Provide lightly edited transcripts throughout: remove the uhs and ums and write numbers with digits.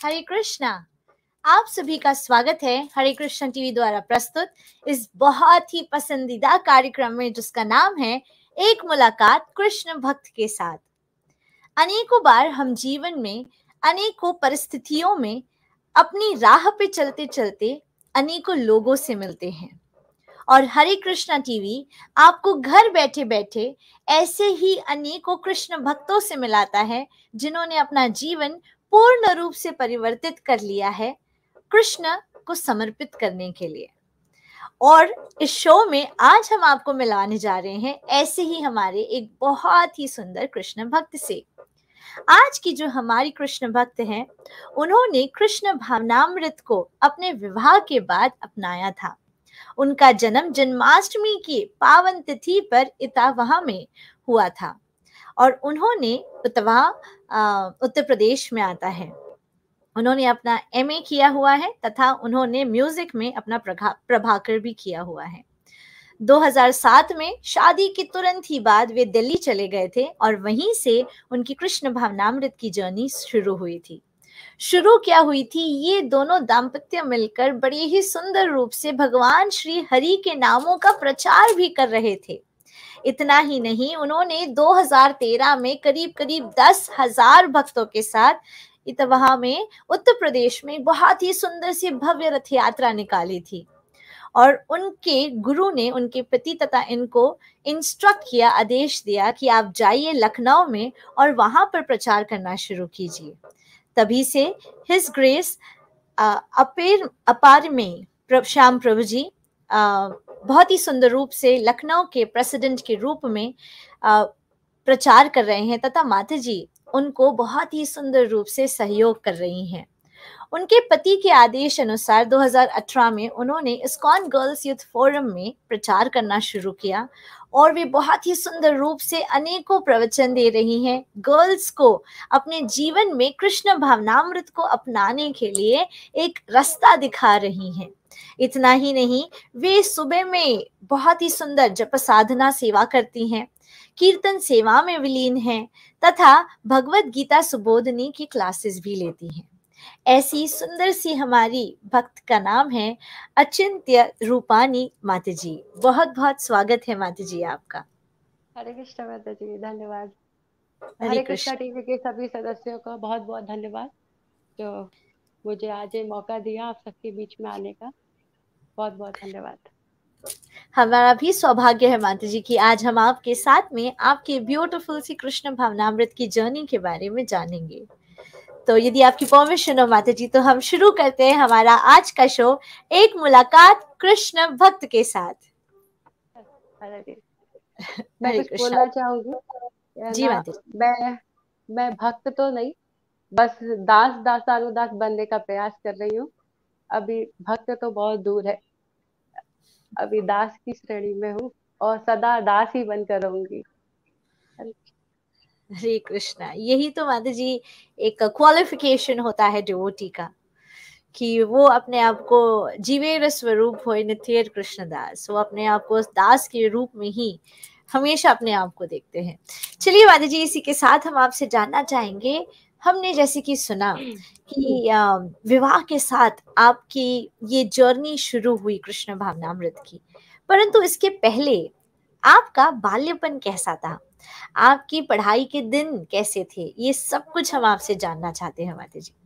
हरे कृष्णा। आप सभी का स्वागत है हरे कृष्णा टीवी द्वारा प्रस्तुत इस बहुत ही पसंदीदा कार्यक्रम में, जिसका नाम है एक मुलाकात कृष्ण भक्त के साथ। अनेकों बार हम जीवन में अनेकों परिस्थितियों में अपनी राह पे चलते चलते अनेकों लोगों से मिलते हैं, और हरे कृष्णा टीवी आपको घर बैठे बैठे ऐसे ही अनेकों कृष्ण भक्तों से मिलाता है, जिन्होंने अपना जीवन पूर्ण रूप से परिवर्तित कर लिया है कृष्ण को समर्पित करने के लिए। और इस शो में आज हम आपको मिलाने जा रहे हैं ऐसे ही हमारे एक बहुत ही सुंदर कृष्ण भक्त से। आज की जो हमारी कृष्ण भक्त हैं, उन्होंने कृष्ण भावनामृत को अपने विवाह के बाद अपनाया था। उनका जन्म जन्माष्टमी की पावन तिथि पर इटावह में हुआ था, और उन्होंने इटावह उत्तर प्रदेश में आता है। उन्होंने अपना एमए किया हुआ है तथा उन्होंने म्यूजिक में अपना प्रभाकर भी किया हुआ है। 2007 में शादी के तुरंत ही बाद वे दिल्ली चले गए थे, और वहीं से उनकी कृष्ण भावनामृत की जर्नी शुरू हुई थी। शुरू क्या हुई थी, ये दोनों दाम्पत्य मिलकर बड़े ही सुंदर रूप से भगवान श्री हरि के नामों का प्रचार भी कर रहे थे। इतना ही नहीं, उन्होंने 2013 में करीब करीब 10,000 भक्तों के साथ इटावह में उत्तर प्रदेश में बहुत ही सुंदर सी भव्य रथ यात्रा निकाली थी। और उनके गुरु ने उनके पति तथा इनको इंस्ट्रक्ट किया, आदेश दिया कि आप जाइए लखनऊ में और वहां पर प्रचार करना शुरू कीजिए। तभी से हिज ग्रेस अपार में श्याम प्रभु जी बहुत ही सुंदर रूप से लखनऊ के प्रेसिडेंट के रूप में प्रचार कर रहे हैं, तथा माता जी उनको बहुत ही सुंदर रूप से सहयोग कर रही हैं। उनके पति के आदेश अनुसार 2018 में उन्होंने इस्कॉन गर्ल्स यूथ फोरम में प्रचार करना शुरू किया, और वे बहुत ही सुंदर रूप से अनेकों प्रवचन दे रही हैं, गर्ल्स को अपने जीवन में कृष्ण भावनामृत को अपनाने के लिए एक रास्ता दिखा रही हैं। इतना ही नहीं, वे सुबह में बहुत ही सुंदर जप साधना सेवा करती हैं, कीर्तन सेवा में विलीन हैं, तथा भगवत गीता सुबोधनी की क्लासेस भी लेती हैं। ऐसी सुंदर सी हमारी भक्त का नाम है अचिंत्य रूपानी माता जी। बहुत बहुत स्वागत है माता जी आपका। हरे कृष्ण माता जी, धन्यवाद। हरे हरे कृष्ण कृष्ण टीवी के सभी सदस्यों का बहुत बहुत धन्यवाद, जो मुझे आज ये मौका दिया आप सबके बीच में आने का। बहुत बहुत धन्यवाद। हमारा भी सौभाग्य है माता जी कि आज हम आपके साथ में आपके ब्यूटीफुल सी कृष्ण भावनामृत की जर्नी के बारे में जानेंगे। तो यदि आपकी परमिशन हो माता जी, तो हम शुरू करते हैं हमारा आज का शो, एक मुलाकात कृष्ण भक्त के साथ। मैं कुछ बोलना चाहूंगी जी ना। माता जी। मैं भक्त तो नहीं, बस दासानुदास बनने का प्रयास कर रही हूँ। अभी भक्त तो बहुत दूर है, अभी दास की श्रेणी में हूँ और सदा दास ही बनकर रहूंगी। हरे कृष्णा। यही तो माता जी एक क्वालिफिकेशन होता है डिवोटी का, कि वो अपने आप को जीवेर स्वरूप हो नित्य कृष्ण दास, वो अपने आप को दास के रूप में ही हमेशा अपने आप को देखते हैं। चलिए माता जी, इसी के साथ हम आपसे जानना चाहेंगे, हमने जैसे कि सुना कि विवाह के साथ आपकी ये जर्नी शुरू हुई कृष्ण भावनामृत की, परंतु इसके पहले आपका बाल्यपन कैसा था, आपकी पढ़ाई के दिन कैसे थे, ये सब कुछ हम आपसे जानना चाहते हैं माता जी।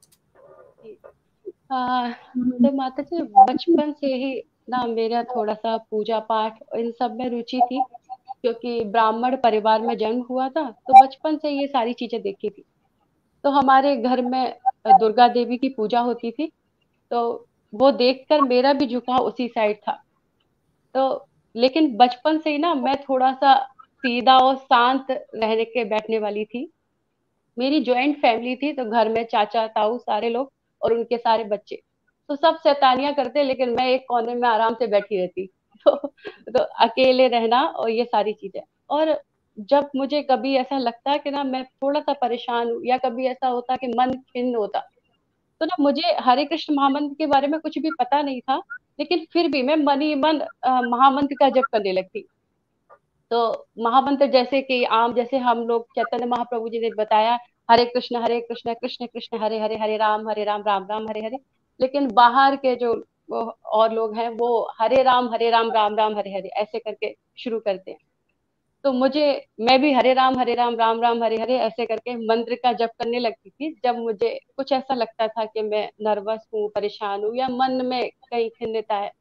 तो माता जी, बचपन से ही ना मेरा थोड़ा सा पूजा पाठ इन सब में रुचि थी, क्योंकि ब्राह्मण परिवार में जन्म हुआ था, तो बचपन से ये सारी चीजें देखी थी। तो हमारे घर में दुर्गा देवी की पूजा होती थी, तो वो देखकर मेरा भी झुकाव उसी साइड था। तो लेकिन बचपन से ही ना मैं थोड़ा सा सीधा और शांत रहने के बैठने वाली थी। मेरी ज्वाइंट फैमिली थी, तो घर में चाचा ताऊ सारे लोग और उनके सारे बच्चे, तो सब शैतानियां करते, लेकिन मैं एक कोने में आराम से बैठी रहती। तो अकेले रहना और ये सारी चीजें। और जब मुझे कभी ऐसा लगता है कि ना मैं थोड़ा सा परेशान हूँ, या कभी ऐसा होता कि मन खिन्न होता, तो ना मुझे हरे कृष्ण महामंत्र के बारे में कुछ भी पता नहीं था, लेकिन फिर भी मैं मन ही मन महामंत्र का जप करने लगती। तो महामंत्र जैसे कि आम, जैसे हम लोग चैतन्य महाप्रभु जी ने बताया हरे कृष्ण कृष्ण कृष्ण हरे हरे, हरे राम राम हरे हरे। लेकिन बाहर के जो वो और लोग हैं वो हरे राम राम राम हरे हरे ऐसे करके शुरू करते हैं। तो मुझे, मैं भी हरे राम राम राम हरे हरे ऐसे करके मंत्र का जप करने लगती थी जब मुझे कुछ ऐसा लगता था कि मैं नर्वस हूँ, परेशान हूँ, या मन में कहीं खिन्नता है।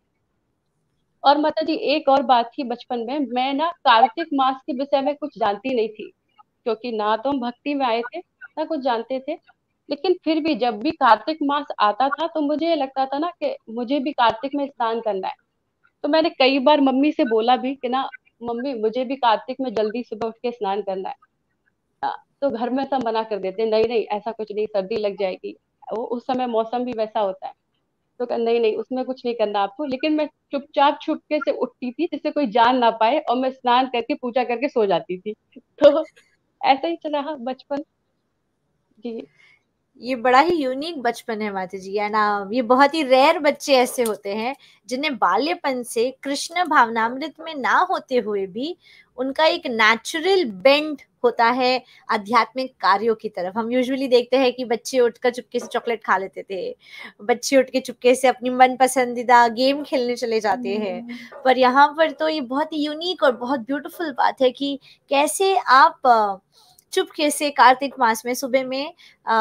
और माता जी एक और बात थी, बचपन में मैं ना कार्तिक मास के विषय में कुछ जानती नहीं थी, क्योंकि ना तो हम भक्ति में आए थे ना कुछ जानते थे। लेकिन फिर भी जब भी कार्तिक मास आता था तो मुझे लगता था ना कि मुझे भी कार्तिक में स्नान करना है। तो मैंने कई बार मम्मी से बोला भी कि ना मम्मी मुझे भी कार्तिक में जल्दी सुबह उठ के स्नान करना है। तो घर में सब मना कर देते, नहीं नहीं ऐसा कुछ नहीं, सर्दी लग जाएगी। वो उस समय मौसम भी वैसा होता है। तो नहीं नहीं उसमें कुछ नहीं करना आपको। लेकिन मैं चुपचाप छुपके से उठती थी जिससे कोई जान ना पाए, और मैं स्नान करके पूजा करके सो जाती थी। तो ऐसा ही चला रहा बचपन। जी। ये बड़ा ही यूनिक बचपन है माता जी, है ना। ये बहुत ही रेयर बच्चे ऐसे होते हैं जिन्हें बाल्यपन से कृष्ण भावनामृत में ना होते हुए भी उनका एक नेचुरल बेंड होता है आध्यात्मिक कार्यों की तरफ। हम यूजुअली देखते हैं कि बच्चे उठकर चुपके से चॉकलेट खा लेते थे, बच्चे उठ के चुपके से अपनी मन पसंदीदा गेम खेलने चले जाते हैं। पर यहाँ पर तो ये बहुत ही यूनिक और बहुत ब्यूटीफुल बात है कि कैसे आप चुपके से कार्तिक मास में सुबह में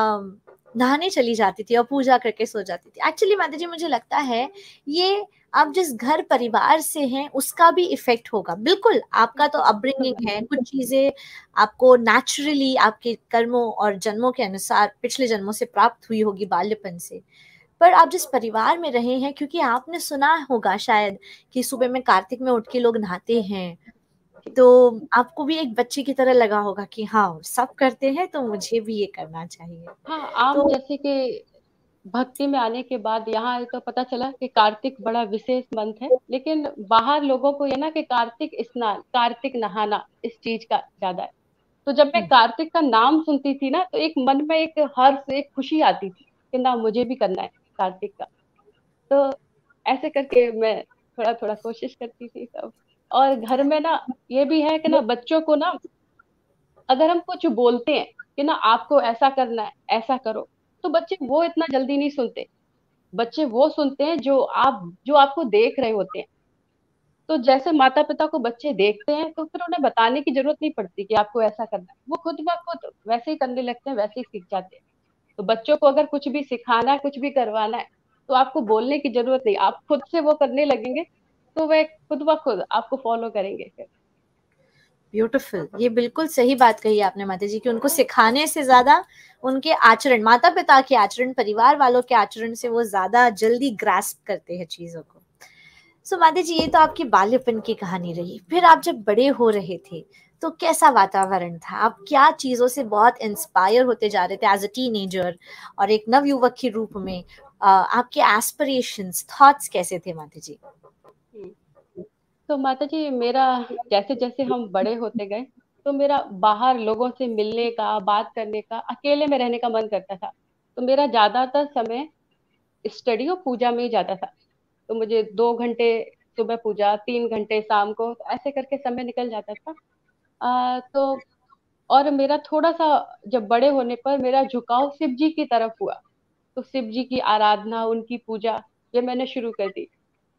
नहाने चली जाती थी और पूजा करके सो जाती थी। एक्चुअली माता जी मुझे लगता है ये आप जिस घर परिवार से हैं उसका भी इफेक्ट होगा। बिल्कुल आपका तो अपब्रिंगिंग है, कुछ चीजें आपको नेचुरली आपके कर्मों और जन्मों के अनुसार पिछले जन्मों से प्राप्त हुई होगी बाल्यपन से। पर आप जिस परिवार में रहे हैं, क्योंकि आपने सुना होगा शायद कि सुबह में कार्तिक में उठ के लोग नहाते हैं, तो आपको भी एक बच्चे की तरह लगा होगा कि हाँ सब करते हैं तो मुझे भी ये करना चाहिए। हाँ, आम तो जैसे कि भक्ति में आने के बाद यहाँ आए तो पता चला कि कार्तिक बड़ा विशेष मंथ है। लेकिन बाहर लोगों को ये ना कि कार्तिक स्नान, कार्तिक नहाना इस चीज का ज्यादा है। तो जब मैं कार्तिक का नाम सुनती थी ना तो एक मन में एक हर्ष, एक खुशी आती थी कि ना मुझे भी करना है कार्तिक का। तो ऐसे करके मैं थोड़ा थोड़ा कोशिश करती थी सब। और घर में ना ये भी है कि ना बच्चों को ना अगर हम कुछ बोलते हैं कि ना आपको ऐसा करना है, ऐसा करो, तो बच्चे वो इतना जल्दी नहीं सुनते। बच्चे वो सुनते हैं जो आपको देख रहे होते हैं। तो जैसे माता पिता को बच्चे देखते हैं तो फिर उन्हें बताने की जरूरत नहीं पड़ती कि आपको ऐसा करना है, वो खुद ब खुद वैसे ही करने लगते हैं, वैसे ही सीख जाते हैं। तो बच्चों को अगर कुछ भी सिखाना है, कुछ भी करवाना है, तो आपको बोलने की जरूरत नहीं, आप खुद से वो करने लगेंगे। तो वे खुद ब खुद आपको फॉलो करेंगे फिर। ब्यूटीफुल, ये बिल्कुल सही बात कही आपने माता जी कि उनको सिखाने से ज्यादा उनके आचरण, माता पिता के आचरण, परिवार वालों के आचरण से वो ज्यादा जल्दी ग्रास्प करते हैं चीजों को। सो माता जी ये तो आपकी बाल्यपन की कहानी रही। फिर आप जब बड़े हो रहे थे तो कैसा वातावरण था? आप क्या चीजों से बहुत इंस्पायर होते जा रहे थे एज अ टीनेजर और एक नवयुवक के रूप में? आपके एस्पिरेशंस, थॉट्स कैसे थे माता जी? हम्म। तो माता जी मेरा, जैसे जैसे हम बड़े होते गए तो मेरा बाहर लोगों से मिलने का, बात करने का, अकेले में रहने का मन करता था। तो मेरा ज्यादातर समय स्टडी और पूजा में ही जाता था। तो मुझे 2 घंटे सुबह पूजा, 3 घंटे शाम को, तो ऐसे करके समय निकल जाता था। तो और मेरा थोड़ा सा जब बड़े होने पर मेरा झुकाव शिव जी की तरफ हुआ। तो शिव जी की आराधना, उनकी पूजा ये मैंने शुरू कर दी।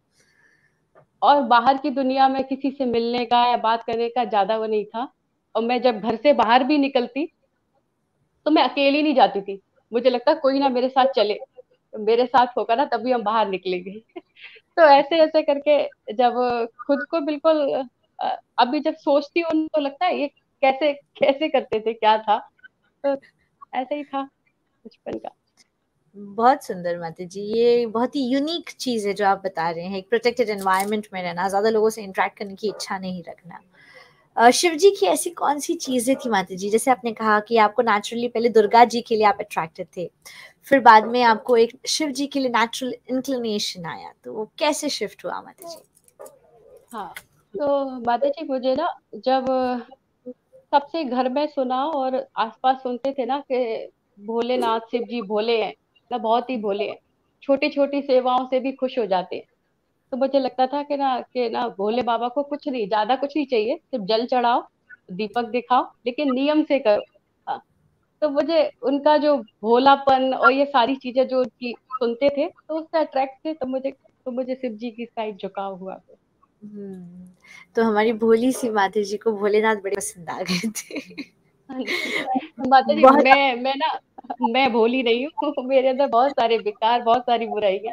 और बाहर की दुनिया में किसी से मिलने का या बात करने का ज्यादा वो नहीं था। और मैं जब घर से बाहर भी निकलती तो मैं अकेली नहीं जाती थी। मुझे लगता कोई ना मेरे साथ चले, तो मेरे साथ होगा ना तभी हम बाहर निकलेंगे। तो ऐसे ऐसे करके जब खुद को बिल्कुल अभी जब सोचती हूँ तो लगता है ये कैसे कैसे करते थे, क्या था। तो ऐसे ही था बचपन का। बहुत सुंदर माता जी, ये बहुत ही यूनिक चीज है जो आप बता रहे हैं। एक प्रोटेक्टेड एनवायरनमेंट में रहना, ज्यादा लोगों से इंटरेक्ट करने की इच्छा नहीं रखना। शिव जी की ऐसी कौन सी चीजें थी माता जी? जैसे आपने कहा कि आपको नेचुरली पहले दुर्गा जी के लिए आप अट्रैक्टेड थे, फिर बाद में आपको एक शिव जी के लिए नेचुरल इंक्लिनेशन आया, तो वो कैसे शिफ्ट हुआ माता जी? हाँ, तो माता जी मुझे ना जब सबसे घर में सुना और आसपास सुनते थे ना कि भोलेनाथ शिव जी भोले हैं, ना बहुत ही भोले हैं, छोटी छोटी सेवाओं से भी खुश हो जाते हैं। तो मुझे लगता था कि ना भोले बाबा को कुछ नहीं, ज्यादा कुछ नहीं चाहिए, सिर्फ जल चढ़ाओ, दीपक दिखाओ, लेकिन नियम से करो। हाँ, तो मुझे उनका जो भोलापन और ये सारी चीजें जो उनकी सुनते थे तो उससे अट्रैक्ट थे, तो मुझे शिव जी की साइड झुकाव हुआ फिर। हम्म, तो हमारी भोली सी माता जी को भोलेनाथ बड़े पसंद आ गए थे। हाँ जी। माता जी, बहुत। मैं भोली नहीं हूँ, मेरे अंदर बहुत सारे विकार, बहुत सारी बुराइयां।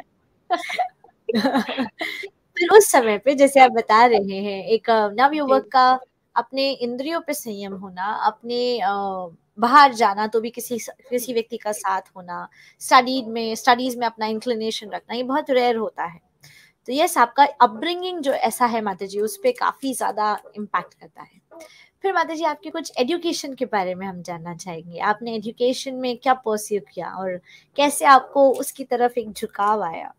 फिर उस समय पे जैसे आप बता रहे हैं, एक जी। नवयुवक का अपने इंद्रियों पे संयम होना, अपने बाहर जाना तो भी किसी व्यक्ति का साथ होना, स्टडीज में अपना इंक्लिनेशन रखना, ये बहुत रेयर होता है। तो यस, आपका अपब्रिंगिंग जो ऐसा है माता जी, उस पे काफी ज्यादा इम्पैक्ट करता है। फिर माता जी, आपके कुछ एजुकेशन के बारे में हम जानना चाहेंगे। आपने एजुकेशन में क्या परस्यू किया और कैसे आपको उसकी तरफ एक झुकाव आया?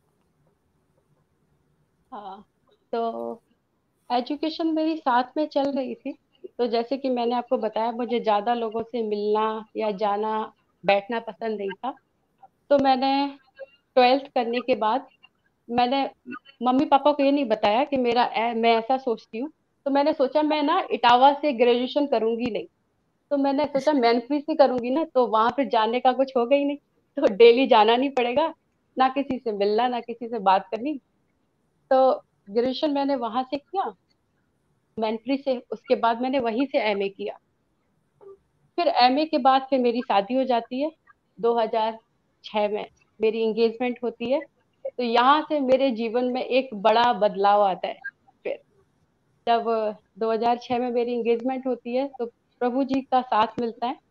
हाँ, तो एजुकेशन मेरी साथ में चल रही थी। तो जैसे कि मैंने आपको बताया, मुझे ज्यादा लोगों से मिलना या जाना, बैठना पसंद नहीं था। तो मैंने 12th करने के बाद मैंने मम्मी पापा को ये नहीं बताया कि मैं ऐसा सोचती हूँ। तो मैंने सोचा मैं ना इटावा से ग्रेजुएशन करूंगी नहीं। तो मैंने सोचा मैनफी से करूंगी ना, तो वहां पे जाने का कुछ होगा ही नहीं, तो डेली जाना नहीं पड़ेगा, ना किसी से मिलना, ना किसी से बात करनी। तो ग्रेजुएशन मैंने वहां से किया, मैनफ्री से। उसके बाद मैंने वहीं से एमए किया। फिर एमए के बाद फिर मेरी शादी हो जाती है 2006 में, मेरी एंगेजमेंट होती है। तो यहाँ से मेरे जीवन में एक बड़ा बदलाव आता है। फिर जब 2006 में मेरी एंगेजमेंट होती है तो प्रभु जी का साथ मिलता है।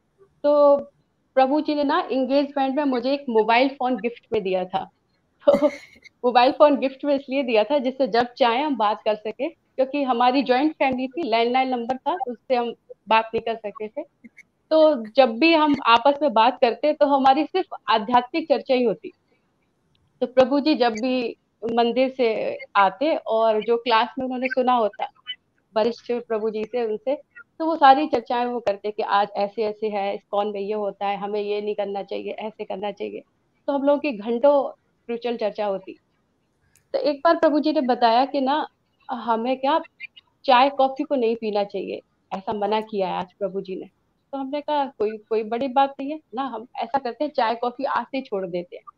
तो प्रभु जी ने ना एंगेजमेंट में मुझे एक मोबाइल फोन गिफ्ट में दिया था। तो मोबाइल फोन गिफ्ट में इसलिए दिया था जिससे जब चाहे हम बात कर सके, क्योंकि हमारी जॉइंट फैमिली थी, लैंडलाइन नंबर था, तो उससे हम बात नहीं कर सकते थे। तो जब भी हम आपस में बात करते तो हमारी सिर्फ आध्यात्मिक चर्चा ही होती। तो प्रभु जी जब भी मंदिर से आते और जो क्लास में उन्होंने सुना होता वरिष्ठ प्रभु जी से, उनसे, तो वो सारी चर्चाएं वो करते कि आज ऐसे ऐसे है, इस्कॉन में ये होता है, हमें ये नहीं करना चाहिए, ऐसे करना चाहिए। तो हम लोगों की घंटों स्पिरिचुअल चर्चा होती। तो एक बार प्रभु जी ने बताया कि ना, हमें क्या चाय कॉफी को नहीं पीना चाहिए, ऐसा मना किया है आज प्रभु जी ने। तो हमने कहा कोई कोई बड़ी बात नहीं है ना, हम ऐसा करते हैं चाय कॉफी आज से ही छोड़ देते हैं।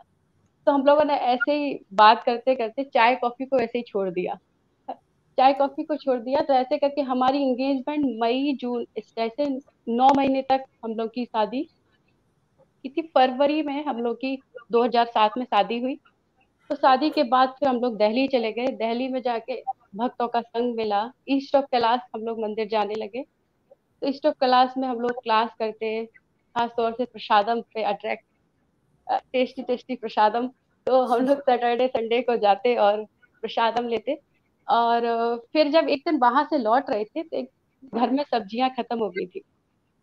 तो हम लोगों ने ऐसे ही बात करते करते चाय कॉफी को ऐसे ही छोड़ दिया। चाय कॉफी को छोड़ दिया, तो ऐसे करके हमारी एंगेजमेंट मई जून इस जैसे 9 महीने तक हम लोग की शादी की थी। फरवरी में हम लोग की 2007 में शादी हुई। तो शादी के बाद फिर हम लोग दिल्ली चले गए। दिल्ली में जाके भक्तों का संग मिला, ईस्ट ऑफ कैलाश हम लोग मंदिर जाने लगे। तो ईस्ट ऑफ कैलाश में हम लोग क्लास करते, खास तौर से प्रसादम पे अट्रैक्ट, टेस्टी टेस्टी प्रसादम। तो हम लोग सैटरडे संडे को जाते और प्रसादम लेते। और फिर जब एक दिन वहां से लौट रहे थे तो एक घर में सब्जियां खत्म हो गई थी।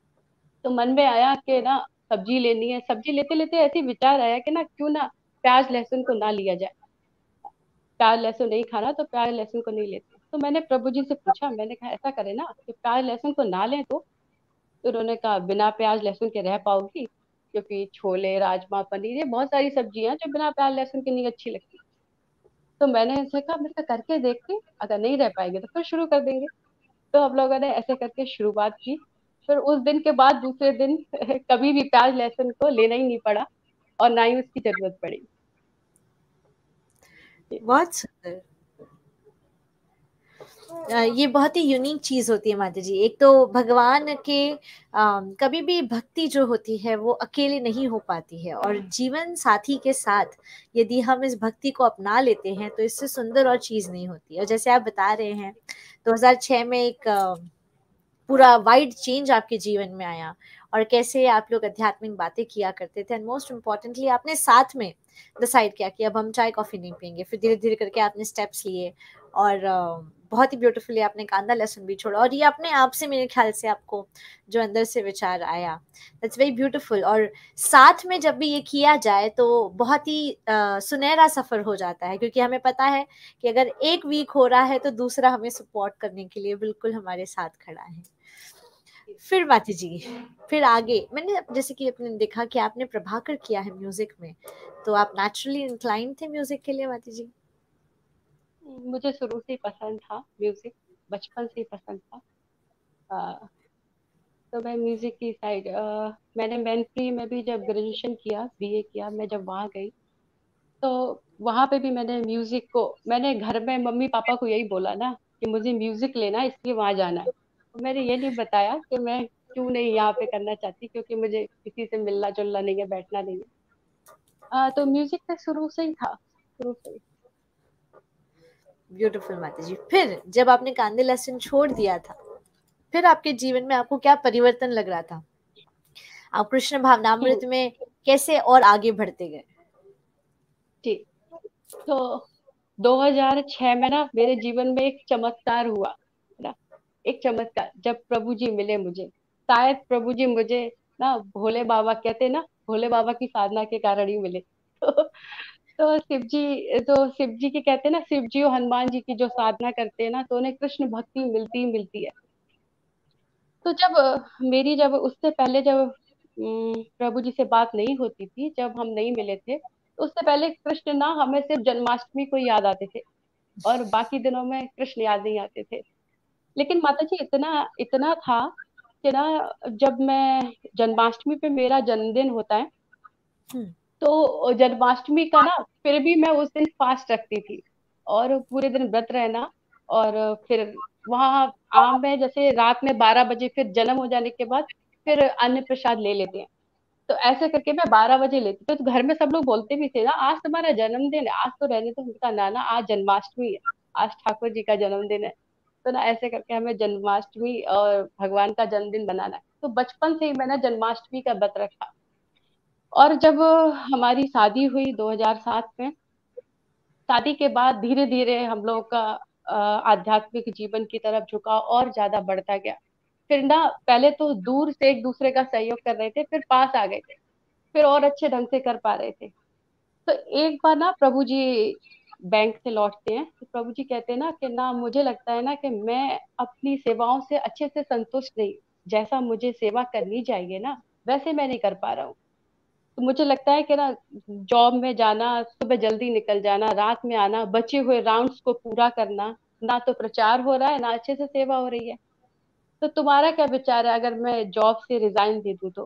तो मन में आया कि ना सब्जी लेनी है। सब्जी लेते लेते ऐसे ही विचार आया कि ना क्यों ना प्याज लहसुन को ना लिया जाए। प्याज लहसुन नहीं खाना तो प्याज लहसुन को नहीं लेते। तो मैंने प्रभु जी से पूछा, मैंने कहा ऐसा करें ना कि प्याज लहसुन को ना लें। तो उन्होंने कहा बिना प्याज लहसुन के रह पाओगी, क्योंकि छोले राजमा पनीर ये बहुत सारी सब्जियां जो बिना प्याज लहसुन के नहीं अच्छी लगती। तो मैंने उनसे कहा मैं करके देखते, अगर नहीं रह पाएंगे तो फिर शुरू कर देंगे। तो हम लोगों ने ऐसे करके शुरुआत की। फिर उस दिन के बाद दूसरे दिन कभी भी प्याज लहसुन को लेना ही नहीं पड़ा और ना ही उसकी जरूरत पड़ी। बहुत सुंदर। ये बहुत ही यूनिक चीज होती है माता जी। एक तो भगवान के कभी भी भक्ति जो होती है वो अकेले नहीं हो पाती है, और जीवन साथी के साथ यदि हम इस भक्ति को अपना लेते हैं तो इससे सुंदर और चीज नहीं होती। और जैसे आप बता रहे हैं, 2006 में एक पूरा वाइड चेंज आपके जीवन में आया, और कैसे आप लोग आध्यात्मिक बातें किया करते थे, एंड मोस्ट इम्पोर्टेंटली आपने साथ में डिसाइड किया कि अब हम चाय कॉफी नहीं पियेंगे। फिर धीरे धीरे करके आपने स्टेप्स लिए, और बहुत ही ब्यूटीफुली आपने कांदा लहसुन भी छोड़ा, और ये अपने आप से मेरे ख्याल से आपको जो अंदर से विचार आया, दैट्स वेरी ब्यूटीफुल। और साथ में जब भी ये किया जाए तो बहुत ही सुनहरा सफर हो जाता है, क्योंकि हमें पता है कि अगर एक वीक हो रहा है तो दूसरा हमें सपोर्ट करने के लिए बिल्कुल हमारे साथ खड़ा है। फिर माती जी, फिर आगे मैंने जैसे कि अपने देखा कि आपने प्रभाकर किया है म्यूजिक में, तो आप नेचुरली इंक्लाइन थे म्यूजिक के लिए माती जी? मुझे शुरू से ही पसंद था म्यूजिक, बचपन से ही पसंद था। तो मैं म्यूजिक की साइड, मैंने मैनफ्री में भी जब ग्रेजुएशन किया, बीए किया, मैं जब वहाँ गई तो वहां पे भी मैंने म्यूजिक को, मैंने घर में मम्मी पापा को यही बोला ना कि मुझे म्यूजिक लेना है इसलिए वहां जाना है। तो मैंने ये नहीं बताया कि मैं क्यों नहीं यहाँ पे करना चाहती, क्योंकि मुझे किसी से मिलना जुलना नहीं है, बैठना नहीं है। तो म्यूजिक तो शुरू से ही था, शुरू से ही। ब्यूटीफुल माता जी। फिर जब आपने कांदे लहसुन छोड़ दिया था, फिर आपके जीवन में आपको क्या परिवर्तन लग रहा था? आप कृष्ण भावनामृत में कैसे और आगे बढ़ते गए? जी। तो 2006 में ना मेरे जीवन में एक चमत्कार हुआ, है ना। एक चमत्कार, जब प्रभु जी मिले मुझे। शायद प्रभु जी मुझे ना, भोले बाबा कहते हैं ना, भोले बाबा की साधना के कारण ही मिले। तो शिव जी के कहते हैं ना, शिव जी और हनुमान जी की जो साधना करते हैं ना, तो उन्हें कृष्ण भक्ति मिलती ही मिलती है। तो जब जब उससे पहले जब प्रभु जी से बात नहीं होती थी, जब हम नहीं मिले थे, तो उससे पहले कृष्ण ना हमें सिर्फ जन्माष्टमी को याद आते थे, और बाकी दिनों में कृष्ण याद नहीं आते थे। लेकिन माता जी इतना इतना था कि ना, जब मैं जन्माष्टमी पे मेरा जन्मदिन होता है, हम्म। तो जन्माष्टमी का ना फिर भी मैं उस दिन फास्ट रखती थी, और पूरे दिन व्रत रहना। और फिर वहाँ आम में जैसे रात में 12 बजे फिर जन्म हो जाने के बाद फिर अन्न प्रसाद ले लेते हैं। तो ऐसे करके मैं 12 बजे लेती थी। तो घर में सब लोग बोलते भी थे ना, आज तुम्हारा जन्मदिन है, आज तो रहने तो। उनका नाना, आज जन्माष्टमी है, आज ठाकुर जी का जन्मदिन है। तो ना ऐसे करके हमें जन्माष्टमी और भगवान का जन्मदिन बनाना है। तो बचपन से ही मैंने जन्माष्टमी का व्रत रखा। और जब हमारी शादी हुई 2007 में, शादी के बाद धीरे धीरे हम लोगों का आध्यात्मिक जीवन की तरफ झुकाव और ज्यादा बढ़ता गया। फिर ना पहले तो दूर से एक दूसरे का सहयोग कर रहे थे, फिर पास आ गए थे, फिर और अच्छे ढंग से कर पा रहे थे। तो एक बार ना प्रभु जी बैंक से लौटते हैं, तो प्रभु जी कहते हैं ना कि ना, मुझे लगता है ना कि मैं अपनी सेवाओं से अच्छे से संतुष्ट नहीं, जैसा मुझे सेवा करनी चाहिए ना, वैसे मैं नहीं कर पा रहा हूँ। तो मुझे लगता है कि ना, जॉब में जाना, सुबह जल्दी निकल जाना, रात में आना, बचे हुए राउंड्स को पूरा करना, ना तो प्रचार हो रहा है, ना अच्छे से सेवा हो रही है। तो तुम्हारा क्या विचार है अगर मैं जॉब से रिजाइन दे दूं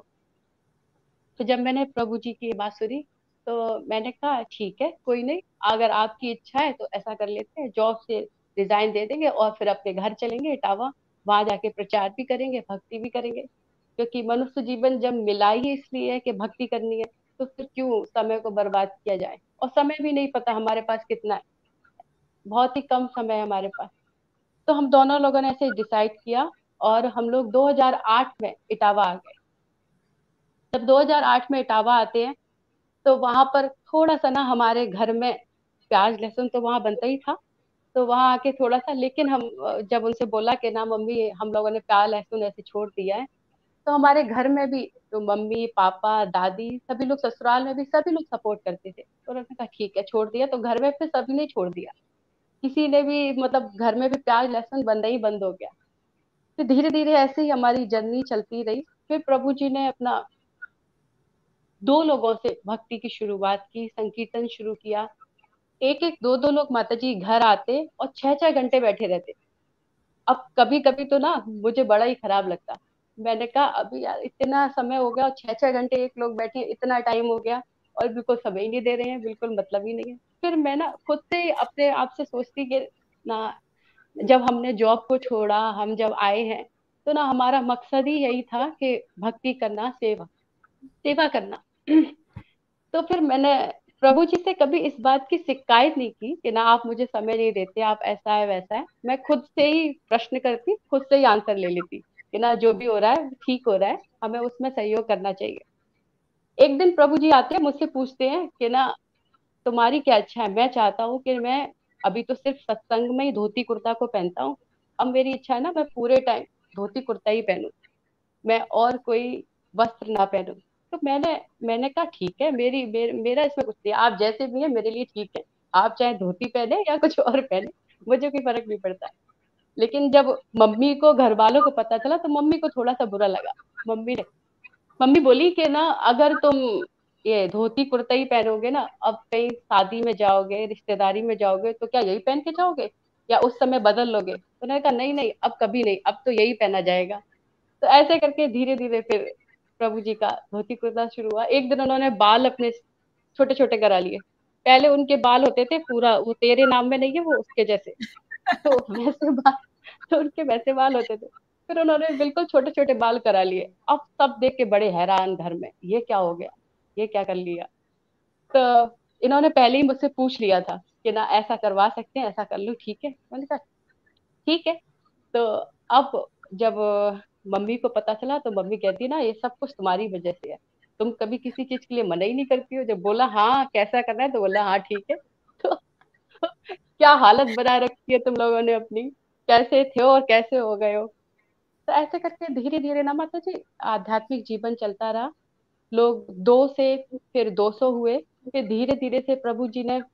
तो जब मैंने प्रभु जी की ये बात सुनी, तो मैंने कहा ठीक है, कोई नहीं, अगर आपकी इच्छा है तो ऐसा कर लेते हैं, जॉब से रिजाइन दे देंगे और फिर अपने घर चलेंगे इटावा। वहां जाके प्रचार भी करेंगे, भक्ति भी करेंगे। क्योंकि मनुष्य जीवन जब मिला ही इसलिए है कि भक्ति करनी है, तो फिर क्यों समय को बर्बाद किया जाए। और समय भी नहीं पता हमारे पास कितना है, बहुत ही कम समय है हमारे पास। तो हम दोनों लोगों ने ऐसे डिसाइड किया, और हम लोग 2008 में इटावा आ गए। जब 2008 में इटावा आते हैं, तो वहां पर थोड़ा सा ना हमारे घर में प्याज लहसुन तो वहां बनता ही था। तो वहां आके थोड़ा सा, लेकिन हम जब उनसे बोला कि ना मम्मी, हम लोगों ने प्याज लहसुन ऐसे छोड़ दिया है, तो हमारे घर में भी, तो मम्मी पापा दादी सभी लोग, ससुराल में भी सभी लोग सपोर्ट करते थे। तो उन्होंने कहा ठीक है, छोड़ दिया। तो घर में फिर सभी ने छोड़ दिया, किसी ने भी, मतलब घर में भी प्याज लहसुन बनना ही बंद हो गया। फिर धीरे धीरे ऐसे ही हमारी जर्नी चलती रही। फिर प्रभु जी ने अपना दो लोगों से भक्ति की शुरुआत की, संकीर्तन शुरू किया। एक एक दो दो लोग माता जी घर आते और 6 6 घंटे बैठे रहते। अब कभी कभी तो ना मुझे बड़ा ही खराब लगता। मैंने कहा अभी यार इतना समय हो गया और 6 6 घंटे एक लोग बैठे, इतना टाइम हो गया, और बिल्कुल समय ही नहीं दे रहे हैं, बिल्कुल मतलब ही नहीं है। फिर मैं ना खुद से अपने आप से सोचती कि ना, जब हमने जॉब को छोड़ा, हम जब आए हैं, तो ना हमारा मकसद ही यही था कि भक्ति करना, सेवा सेवा करना। तो फिर मैंने प्रभु जी से कभी इस बात की शिकायत नहीं की कि ना आप मुझे समय नहीं देते, आप ऐसा है वैसा है। मैं खुद से ही प्रश्न करती, खुद से ही आंसर ले लेती कि ना जो भी हो रहा है ठीक हो रहा है, हमें उसमें सहयोग करना चाहिए। एक दिन प्रभु जी आते हैं, मुझसे पूछते हैं कि ना तुम्हारी क्या इच्छा है। मैं चाहता हूँ कि मैं अभी तो सिर्फ सत्संग में ही धोती कुर्ता को पहनता हूँ। अब मेरी इच्छा है ना, मैं पूरे टाइम धोती कुर्ता ही पहनूं, मैं और कोई वस्त्र ना पहनूं। तो मैंने कहा ठीक है, मेरा इसमें कुछ नहीं, आप जैसे भी हैं मेरे लिए ठीक है। आप चाहे धोती पहने या कुछ और पहने, मुझे कोई फर्क नहीं पड़ता। लेकिन जब मम्मी को, घर वालों को पता चला, तो मम्मी को थोड़ा सा बुरा लगा। मम्मी ने मम्मी बोली कि ना, अगर तुम ये धोती कुर्ता ही पहनोगे ना, अब कहीं शादी में जाओगे, रिश्तेदारी में जाओगे, तो क्या यही पहन के जाओगे या उस समय बदल लोगे। तो मैंने कहा नहीं नहीं, अब कभी नहीं, अब तो यही पहना जाएगा। तो ऐसे करके धीरे धीरे फिर प्रभु जी का धोती कुर्ता शुरू हुआ। एक दिन उन्होंने बाल अपने छोटे छोटे करा लिए। पहले उनके बाल होते थे पूरा, वो तेरे नाम में नहीं है वो उसके जैसे, तो वैसे बाल, तो उनके वैसे बाल होते थे। फिर उन्होंने बिल्कुल छोटे छोटे बाल करा लिए। अब सब देख के बड़े हैरान घर में, ये क्या हो गया, ये क्या कर लिया। तो इन्होंने पहले ही मुझसे पूछ लिया था कि ना ऐसा करवा सकते हैं, ऐसा कर लो, ठीक है। मैंने कहा ठीक है। तो अब जब मम्मी को पता चला तो मम्मी कहती ना ये सब कुछ तुम्हारी वजह से है, तुम कभी किसी चीज के लिए मना ही नहीं करती हो। जब बोला हाँ कैसा करना है तो बोला हाँ ठीक है। तो क्या हालत बना रखी है तुम लोगों ने अपनी, कैसे थे और कैसे हो गए हो। तो ऐसे करके धीरे धीरे ना माता जी आध्यात्मिक जीवन चलता रहा। लोग 2 से फिर 200 हुए। फिर धीरे धीरे से प्रभु जी ने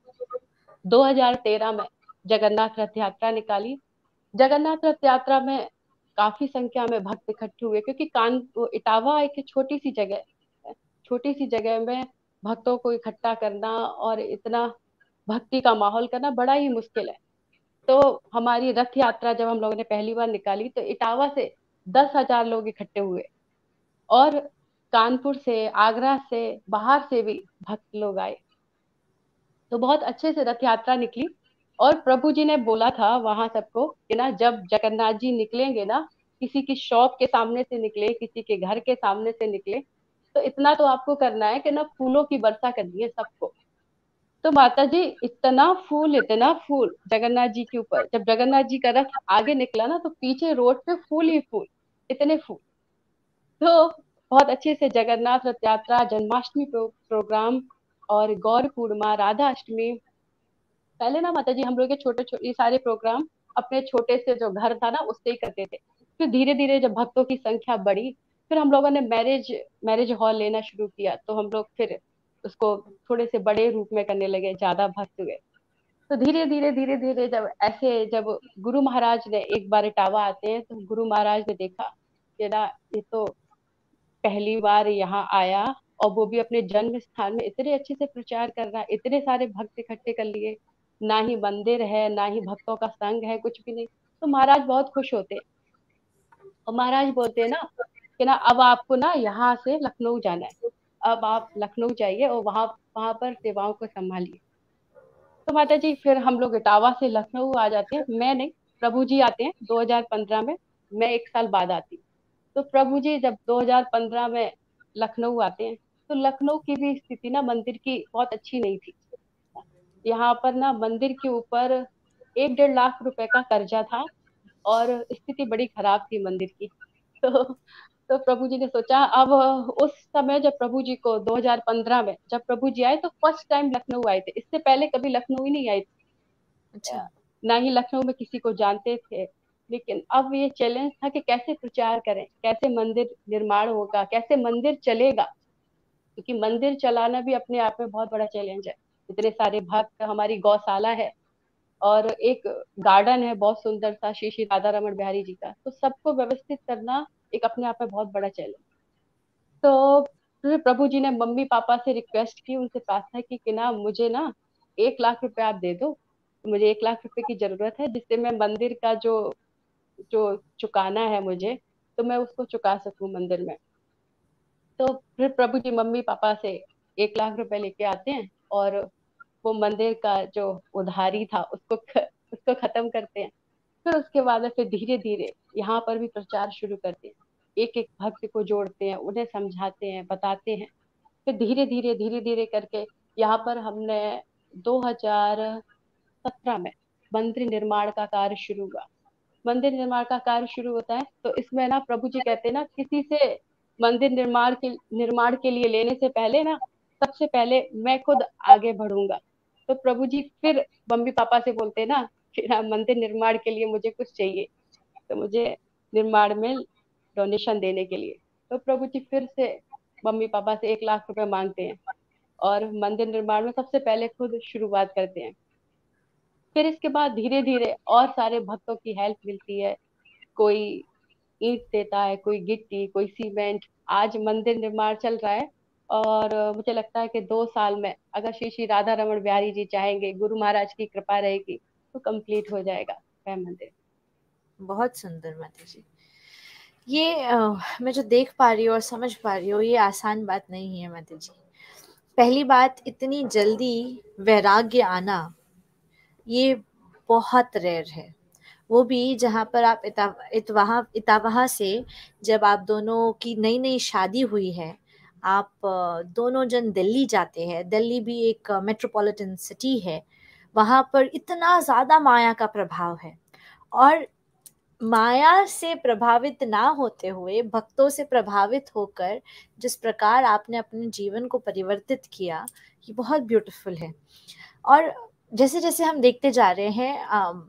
2013 में जगन्नाथ रथ यात्रा निकाली। जगन्नाथ रथ यात्रा में काफी संख्या में भक्त इकट्ठे हुए, क्योंकि वो इटावा एक छोटी सी जगह है। छोटी सी जगह में भक्तों को इकट्ठा करना और इतना भक्ति का माहौल करना बड़ा ही मुश्किल है। तो हमारी रथ यात्रा जब हम लोगों ने पहली बार निकाली तो इटावा से 10,000 लोग इकट्ठे हुए, और कानपुर से, आगरा से, बाहर से भी भक्त लोग आए। तो बहुत अच्छे से रथ यात्रा निकली। और प्रभु जी ने बोला था वहां सबको कि ना जब जगन्नाथ जी निकलेंगे ना, किसी की शॉप के सामने से निकले, किसी के घर के सामने से निकले, तो इतना तो आपको करना है कि ना फूलों की वर्षा करनी है सबको। तो माता जी इतना फूल जगन्नाथ जी के ऊपर। जब जगन्नाथ जी का रथ आगे निकला ना तो पीछे रोड पे फूल ही फूल, इतने फूल। तो बहुत अच्छे से जगन्नाथ रथ यात्रा, जन्माष्टमी प्रोग्राम और गौर पूर्णिमा, राधा अष्टमी। पहले ना माता जी हम लोग के छोटे छोटे ये सारे प्रोग्राम अपने छोटे से जो घर था ना उससे ही करते थे। फिर धीरे धीरे जब भक्तों की संख्या बढ़ी, फिर हम लोगों ने मैरिज मैरिज हॉल लेना शुरू किया। तो हम लोग फिर उसको थोड़े से बड़े रूप में करने लगे, ज्यादा भक्त हुए। तो धीरे धीरे जब गुरु महाराज ने एक बार इटावा आते हैं तो गुरु महाराज ने देखा कि ना ये तो पहली बार यहाँ आया, और वो भी अपने जन्म स्थान में इतने अच्छे से प्रचार कर रहा है, इतने सारे भक्त इकट्ठे कर लिए। ना ही मंदिर है, ना ही भक्तों का संग है, कुछ भी नहीं। तो महाराज बहुत खुश होते हैं। और महाराज बोलते हैं ना कि ना अब आपको ना यहाँ से लखनऊ जाना है, अब आप लखनऊ जाइए और वहां वहां पर सेवाओं को संभालिए। तो माता जी फिर हम लोग इटावा से लखनऊ आ जाते हैं। मैं नहीं, प्रभु जी आते हैं 2015 में। मैं 1 साल बाद आती हूँ। तो प्रभु जी जब 2015 में लखनऊ आते हैं तो लखनऊ की भी स्थिति ना मंदिर की बहुत अच्छी नहीं थी। यहाँ पर ना मंदिर के ऊपर 1-1.5 लाख रुपए का कर्जा था, और स्थिति बड़ी खराब थी मंदिर की। तो तो प्रभु जी ने सोचा अब उस समय जब प्रभु जी को 2015 में जब प्रभु जी आए तो फर्स्ट टाइम लखनऊ आए थे। इससे पहले कभी लखनऊ ही नहीं आए थे। अच्छा। ना ही लखनऊ में किसी को जानते थे। लेकिन अब ये चैलेंज था कि कैसे प्रचार करें, कैसे मंदिर निर्माण होगा, कैसे मंदिर चलेगा। क्योंकि मंदिर चलाना भी अपने आप में बहुत बड़ा चैलेंज है। इतने सारे भक्त, हमारी गौशाला है और एक गार्डन है बहुत सुंदर सा श्री श्री राधा रमन बिहारी जी का, तो सबको व्यवस्थित करना एक अपने आप में बहुत बड़ा चैलेंज। तो फिर प्रभु जी ने मम्मी पापा से रिक्वेस्ट की, उनसे प्रार्थना की कि ना मुझे ना 1 लाख रुपए आप दे दो। मुझे 1 लाख रुपए की जरूरत है जिससे मैं मंदिर का जो जो चुकाना है मुझे, तो मैं उसको चुका सकूं मंदिर में। तो फिर प्रभु जी मम्मी पापा से 1 लाख रुपए लेके आते हैं, और वो मंदिर का जो उधारी था उसको खत्म करते हैं। फिर उसके बाद में फिर धीरे धीरे यहाँ पर भी प्रचार शुरू करते हैं। एक एक भक्त को जोड़ते हैं, उन्हें समझाते हैं, बताते हैं। फिर धीरे धीरे करके यहाँ पर हमने 2017 में मंदिर निर्माण का कार्य शुरू हुआ। मंदिर निर्माण का कार्य शुरू होता है तो इसमें ना प्रभु जी कहते हैं ना किसी से मंदिर निर्माण के लिए लेने से पहले ना सबसे पहले मैं खुद आगे बढ़ूंगा। तो प्रभु जी फिर मम्मी पापा से बोलते हैं ना कि ना मंदिर निर्माण के लिए मुझे कुछ चाहिए, तो मुझे निर्माण में डोनेशन देने के लिए। तो प्रभु जी फिर से मम्मी पापा से 1 लाख रुपए मांगते हैं, और मंदिर निर्माण में सबसे पहले खुद शुरुआत करते हैं। फिर इसके बाद धीरे धीरे और सारे भक्तों की हेल्प मिलती है। कोई ईंट देता है, कोई गिट्टी, कोई सीमेंट। आज मंदिर निर्माण चल रहा है, और मुझे लगता है कि 2 साल में अगर श्री श्री राधा रमन बिहारी जी चाहेंगे, गुरु महाराज की कृपा रहेगी, तो कंप्लीट हो जाएगा वह मंदिर। बहुत सुंदर माता जी। ये मैं जो देख पा रही हूँ और समझ पा रही हूँ, ये आसान बात नहीं है माता जी। पहली बात, इतनी जल्दी वैराग्य आना ये बहुत रेयर है। वो भी जहाँ पर आप इतावहा से जब आप दोनों की नई नई शादी हुई है, आप दोनों जन दिल्ली जाते हैं। दिल्ली भी एक मेट्रोपॉलिटन सिटी है। वहाँ पर इतना ज़्यादा माया का प्रभाव है, और माया से प्रभावित ना होते हुए भक्तों से प्रभावित होकर जिस प्रकार आपने अपने जीवन को परिवर्तित किया, ये बहुत ब्यूटीफुल है। और जैसे जैसे हम देखते जा रहे हैं,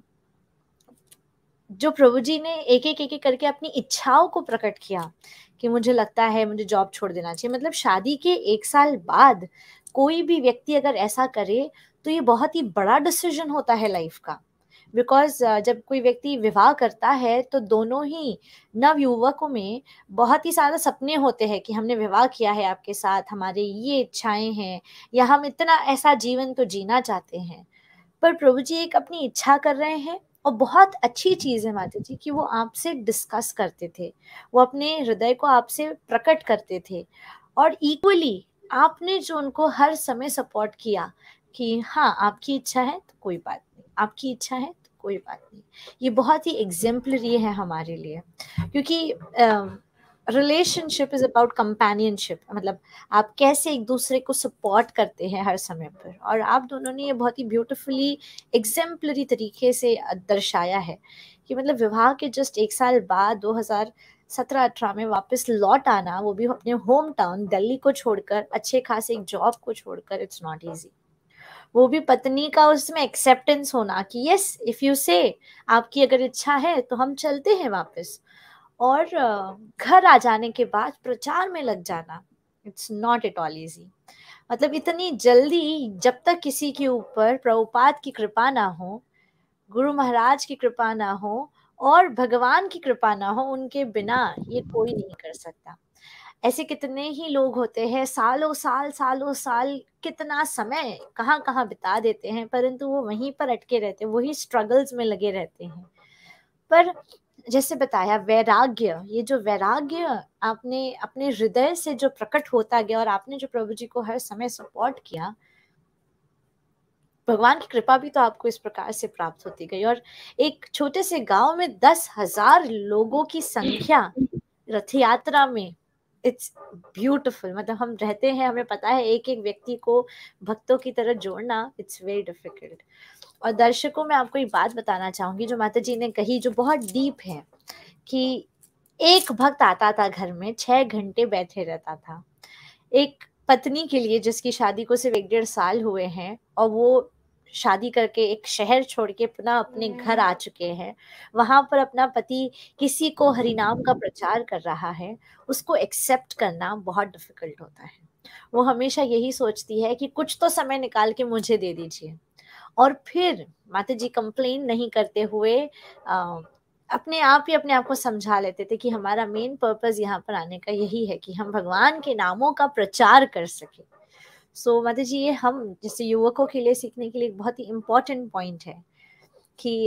जो प्रभु जी ने एक एक करके अपनी इच्छाओं को प्रकट किया कि मुझे लगता है मुझे जॉब छोड़ देना चाहिए। मतलब शादी के 1 साल बाद कोई भी व्यक्ति अगर ऐसा करे तो ये बहुत ही बड़ा डिसीजन होता है लाइफ का। बिकॉज जब कोई व्यक्ति विवाह करता है तो दोनों ही नव युवकों में बहुत ही सारे सपने होते हैं कि हमने विवाह किया है आपके साथ, हमारे ये इच्छाएं हैं, या हम इतना ऐसा जीवन तो जीना चाहते हैं। पर प्रभु जी एक अपनी इच्छा कर रहे हैं, और बहुत अच्छी चीज़ है माता जी कि वो आपसे डिस्कस करते थे, वो अपने हृदय को आपसे प्रकट करते थे। और इक्वली आपने जो उनको हर समय सपोर्ट किया कि हाँ, आपकी इच्छा है तो कोई बात नहीं, आपकी इच्छा है तो कोई बात नहीं। ये बहुत ही एग्जाम्पलरी है हमारे लिए, क्योंकि रिलेशनशिप इज अबाउट कंपेनियनशिप। मतलब आप कैसे एक दूसरे को सपोर्ट करते हैं हर समय पर, और आप दोनों ने ये बहुत ही ब्यूटीफुली एग्जाम्पलरी तरीके से दर्शाया है कि मतलब विवाह के जस्ट 1 साल बाद 2017-18 में वापस लौट आना, वो भी अपने होम टाउन दिल्ली को छोड़कर, अच्छे खासे एक जॉब को छोड़कर, इट्स नॉट इजी। वो भी पत्नी का उसमें एक्सेप्टेंस होना कि यस, इफ यू से, आपकी अगर इच्छा है तो हम चलते हैं वापस। और घर आ जाने के बाद प्रचार में लग जाना, it's not at all easy. मतलब इतनी जल्दी, जब तक किसी के ऊपर प्रभुपाद की कृपा ना हो, गुरु महाराज की कृपा ना हो, और भगवान की कृपा ना हो, उनके बिना ये कोई नहीं कर सकता। ऐसे कितने ही लोग होते हैं, सालों साल कितना समय कहाँ कहाँ बिता देते हैं, परंतु वो वहीं पर अटके रहते हैं, वही स्ट्रगल्स में लगे रहते हैं। पर जैसे बताया वैराग्य, ये जो वैराग्य आपने अपने हृदय से जो प्रकट होता गया, और आपने जो प्रभु जी को हर समय सपोर्ट किया, भगवान की कृपा भी तो आपको इस प्रकार से प्राप्त होती गई। और एक छोटे से गांव में 10,000 लोगों की संख्या रथ यात्रा में, इट्स ब्यूटिफुल। मतलब हम रहते हैं, हमें पता है एक एक व्यक्ति को भक्तों की तरह जोड़ना इट्स वेरी डिफिकल्ट। और दर्शकों, मैं आपको एक बात बताना चाहूंगी जो माता जी ने कही, जो बहुत डीप है, कि एक भक्त आता था घर में, 6 घंटे बैठे रहता था। एक पत्नी के लिए जिसकी शादी को सिर्फ 1-1.5 साल हुए हैं, और वो शादी करके एक शहर छोड़ के पुनः अपने घर आ चुके हैं, वहां पर अपना पति किसी को हरिनाम का प्रचार कर रहा है, उसको एक्सेप्ट करना बहुत डिफिकल्ट होता है। वो हमेशा यही सोचती है कि कुछ तो समय निकाल के मुझे दे दीजिए। और फिर माता जी कंप्लेन नहीं करते हुए अपने आप ही अपने आप को समझा लेते थे कि हमारा मेन पर्पस यहाँ पर आने का यही है कि हम भगवान के नामों का प्रचार कर सके। सो माता जी, ये हम जैसे युवकों के लिए सीखने के लिए एक बहुत ही इम्पोर्टेंट पॉइंट है कि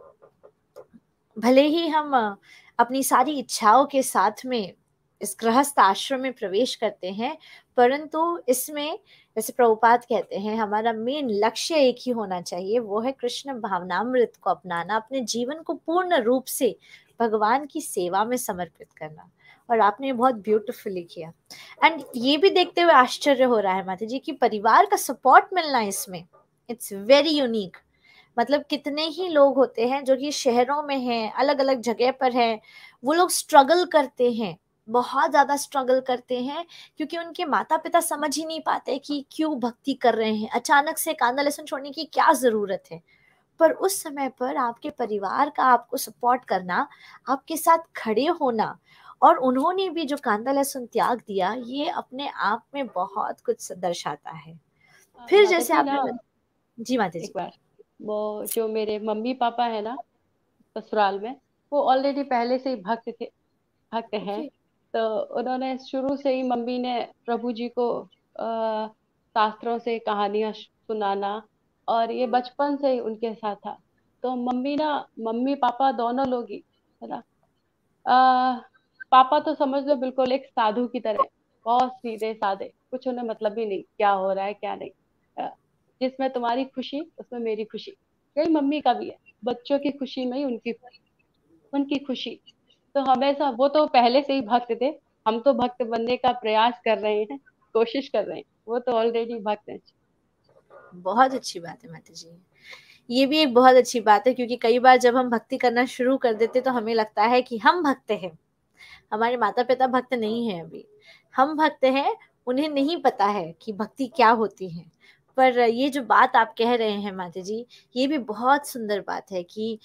भले ही हम अपनी सारी इच्छाओं के साथ में इस गृहस्थ आश्रम में प्रवेश करते हैं, परंतु इसमें जैसे प्रभुपाद कहते हैं, हमारा मेन लक्ष्य एक ही होना चाहिए, वो है कृष्ण भावनामृत को अपनाना, अपने जीवन को पूर्ण रूप से भगवान की सेवा में समर्पित करना। और आपने बहुत ब्यूटीफुली किया। एंड ये भी देखते हुए आश्चर्य हो रहा है माता जी कि परिवार का सपोर्ट मिलना इसमें, इट्स वेरी यूनिक। मतलब कितने ही लोग होते हैं जो कि शहरों में हैं, अलग अलग जगह पर हैं, वो लोग स्ट्रगल करते हैं, बहुत ज्यादा स्ट्रगल करते हैं, क्योंकि उनके माता पिता समझ ही नहीं पाते कि क्यों भक्ति कर रहे हैं, अचानक से कांदा लहसुन छोड़ने की क्या जरूरत है। पर उस समय पर आपके परिवार का आपको सपोर्ट करना, आपके साथ खड़े होना, और उन्होंने भी जो कांदा लहसुन त्याग दिया, ये अपने आप में बहुत कुछ दर्शाता है। फिर माता जैसे जी ना, आपने जी माता एक जी। बार वो जो मेरे मम्मी पापा है ना ससुराल में, वो ऑलरेडी पहले से ही भक्त हैं। ओके। तो उन्होंने शुरू से ही, मम्मी ने प्रभु जी को शास्त्रों से कहानियां सुनाना, और ये बचपन से ही उनके साथ था। तो मम्मी पापा दोनों लोग ही, है ना, पापा तो समझ लो बिल्कुल एक साधु की तरह, बहुत सीधे साधे, कुछ उन्हें मतलब ही नहीं क्या हो रहा है क्या नहीं। अ, जिसमें तुम्हारी खुशी उसमें मेरी खुशी। यही मम्मी का भी है, बच्चों की खुशी में ही उनकी उनकी खुशी। तो हमेशा वो तो पहले से ही भक्त थे, हम तो भक्त बनने का प्रयास कर रहे हैं, कोशिश कर रहे हैं, वो तो ऑलरेडी भक्त हैं। बहुत अच्छी बात है माता जी। ये भी एक बहुत अच्छी बात है, क्योंकि कई बार जब हम भक्ति करना शुरू कर देते तो हमें लगता है कि हम भक्त हैं, हमारे माता पिता भक्त नहीं है अभी, हम भक्त हैं, उन्हें नहीं पता है कि भक्ति क्या होती है। पर ये जो बात आप कह रहे हैं माता जी, ये भी बहुत सुंदर बात है कि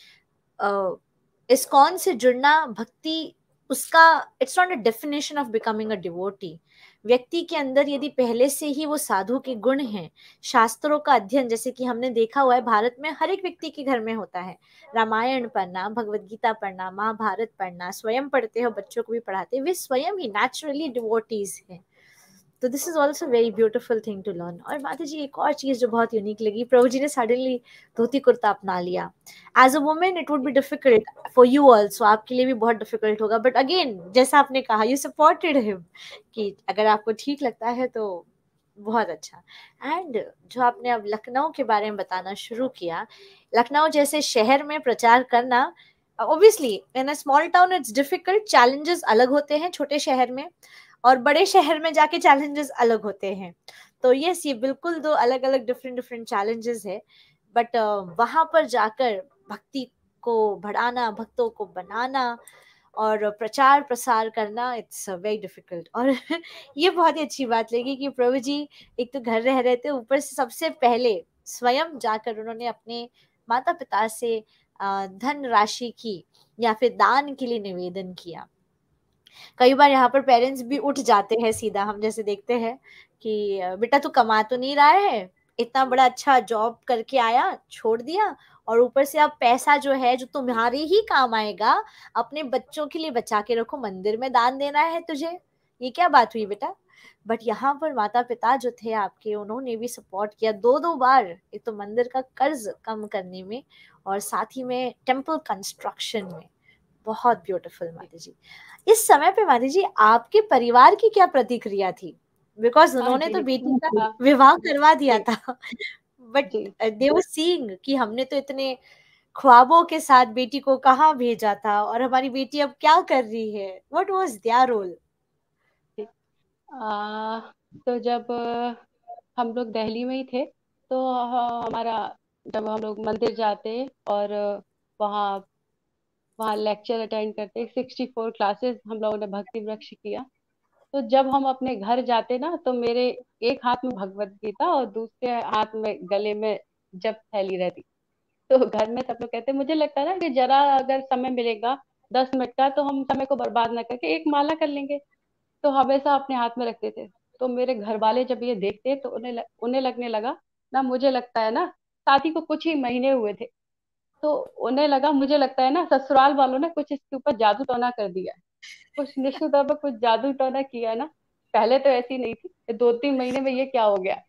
इस्कॉन से जुड़ना भक्ति, उसका it's not a definition of becoming a devotee. व्यक्ति के अंदर यदि पहले से ही वो साधु के गुण हैं, शास्त्रों का अध्ययन, जैसे कि हमने देखा हुआ है भारत में हर एक व्यक्ति के घर में होता है, रामायण पढ़ना, भगवत गीता पढ़ना, महाभारत पढ़ना, स्वयं पढ़ते हो, बच्चों को भी पढ़ाते हैं, वे स्वयं ही नेचुरली डिवोटीज हैं। तो this is also very beautiful thing to learn. और माता जी एक और चीज जो बहुत यूनिक लगी, प्रभु जी ने सडनली धोती कुर्ता अपना लिया। As a women it would be difficult for you also, आपके लिए भी बहुत डिफिकल्ट होगा, बट अगेन जैसा आपने कहा यू सपोर्टेड हिम कि अगर आपको ठीक लगता है तो बहुत अच्छा। एंड जो आपने अब लखनऊ के बारे में बताना शुरू किया, लखनऊ जैसे शहर में प्रचार करना, obviously in a small town it's difficult, challenges अलग होते हैं छोटे शहर में, और बड़े शहर में जाके चैलेंजेस अलग होते हैं। तो यस, ये बिल्कुल दो अलग अलग डिफरेंट डिफरेंट चैलेंजेस है। बट वहां पर जाकर भक्ति को बढ़ाना, भक्तों को बनाना और प्रचार प्रसार करना, इट्स वेरी डिफिकल्ट। और ये बहुत ही अच्छी बात लगी कि प्रभु जी एक तो घर रह रहे थे, ऊपर से सबसे पहले स्वयं जाकर उन्होंने अपने माता पिता से धन राशि की या फिर दान के लिए निवेदन किया। कई बार यहाँ पर पेरेंट्स भी उठ जाते हैं सीधा, हम जैसे देखते हैं कि बेटा तू कमा तो नहीं रहा है, इतना बड़ा अच्छा जॉब करके आया छोड़ दिया, और ऊपर से अब पैसा जो है जो तुम्हारे ही काम आएगा, अपने बच्चों के लिए बचा के रखो, मंदिर में दान देना है तुझे, ये क्या बात हुई बेटा। बट यहाँ पर माता पिता जो थे आपके, उन्होंने भी सपोर्ट किया दो दो बार, एक तो मंदिर का कर्ज कम करने में और साथ ही में टेम्पल कंस्ट्रक्शन में। बहुत ब्यूटीफुल माता जी। इस समय पे माता जी आपके परिवार की क्या प्रतिक्रिया थी, बिकॉज हाँ उन्होंने तो जी। बेटी का हाँ विवाह करवा दिया जी। था, but ji. They were seeing कि हमने तो इतने ख्वाबों के साथ बेटी को कहाँ भेजा था और हमारी बेटी अब क्या कर रही है, व्हाट वाज देयर रोल। जी। तो जब हम लोग दिल्ली में ही थे, तो हमारा, जब हम लोग मंदिर जाते और वहाँ वहाँ लेक्चर अटेंड करते, 64 क्लासेस हम लोगों ने भक्ति वृक्ष किया। तो जब हम अपने घर जाते ना, तो मेरे एक हाथ में भगवत गीता और दूसरे हाथ में गले में जप थैली रहती। तो घर में सब लोग कहते, मुझे लगता है ना कि जरा अगर समय मिलेगा 10 मिनट का, तो हम समय को बर्बाद ना करके एक माला कर लेंगे। तो हमेशा अपने हाथ में रखते थे। तो मेरे घर वाले जब ये देखते तो उन्हें लगने लगा ना, मुझे लगता है ना, शादी को कुछ ही महीने हुए थे, तो उन्हें लगा मुझे लगता है ना ससुराल वालों ने कुछ इसके ऊपर जादू टोना कर दिया है, कुछ निश्चित तौर पर कुछ जादू टोना किया है ना। पहले तो ऐसी नहीं थी, 2-3 महीने में ये क्या हो गया।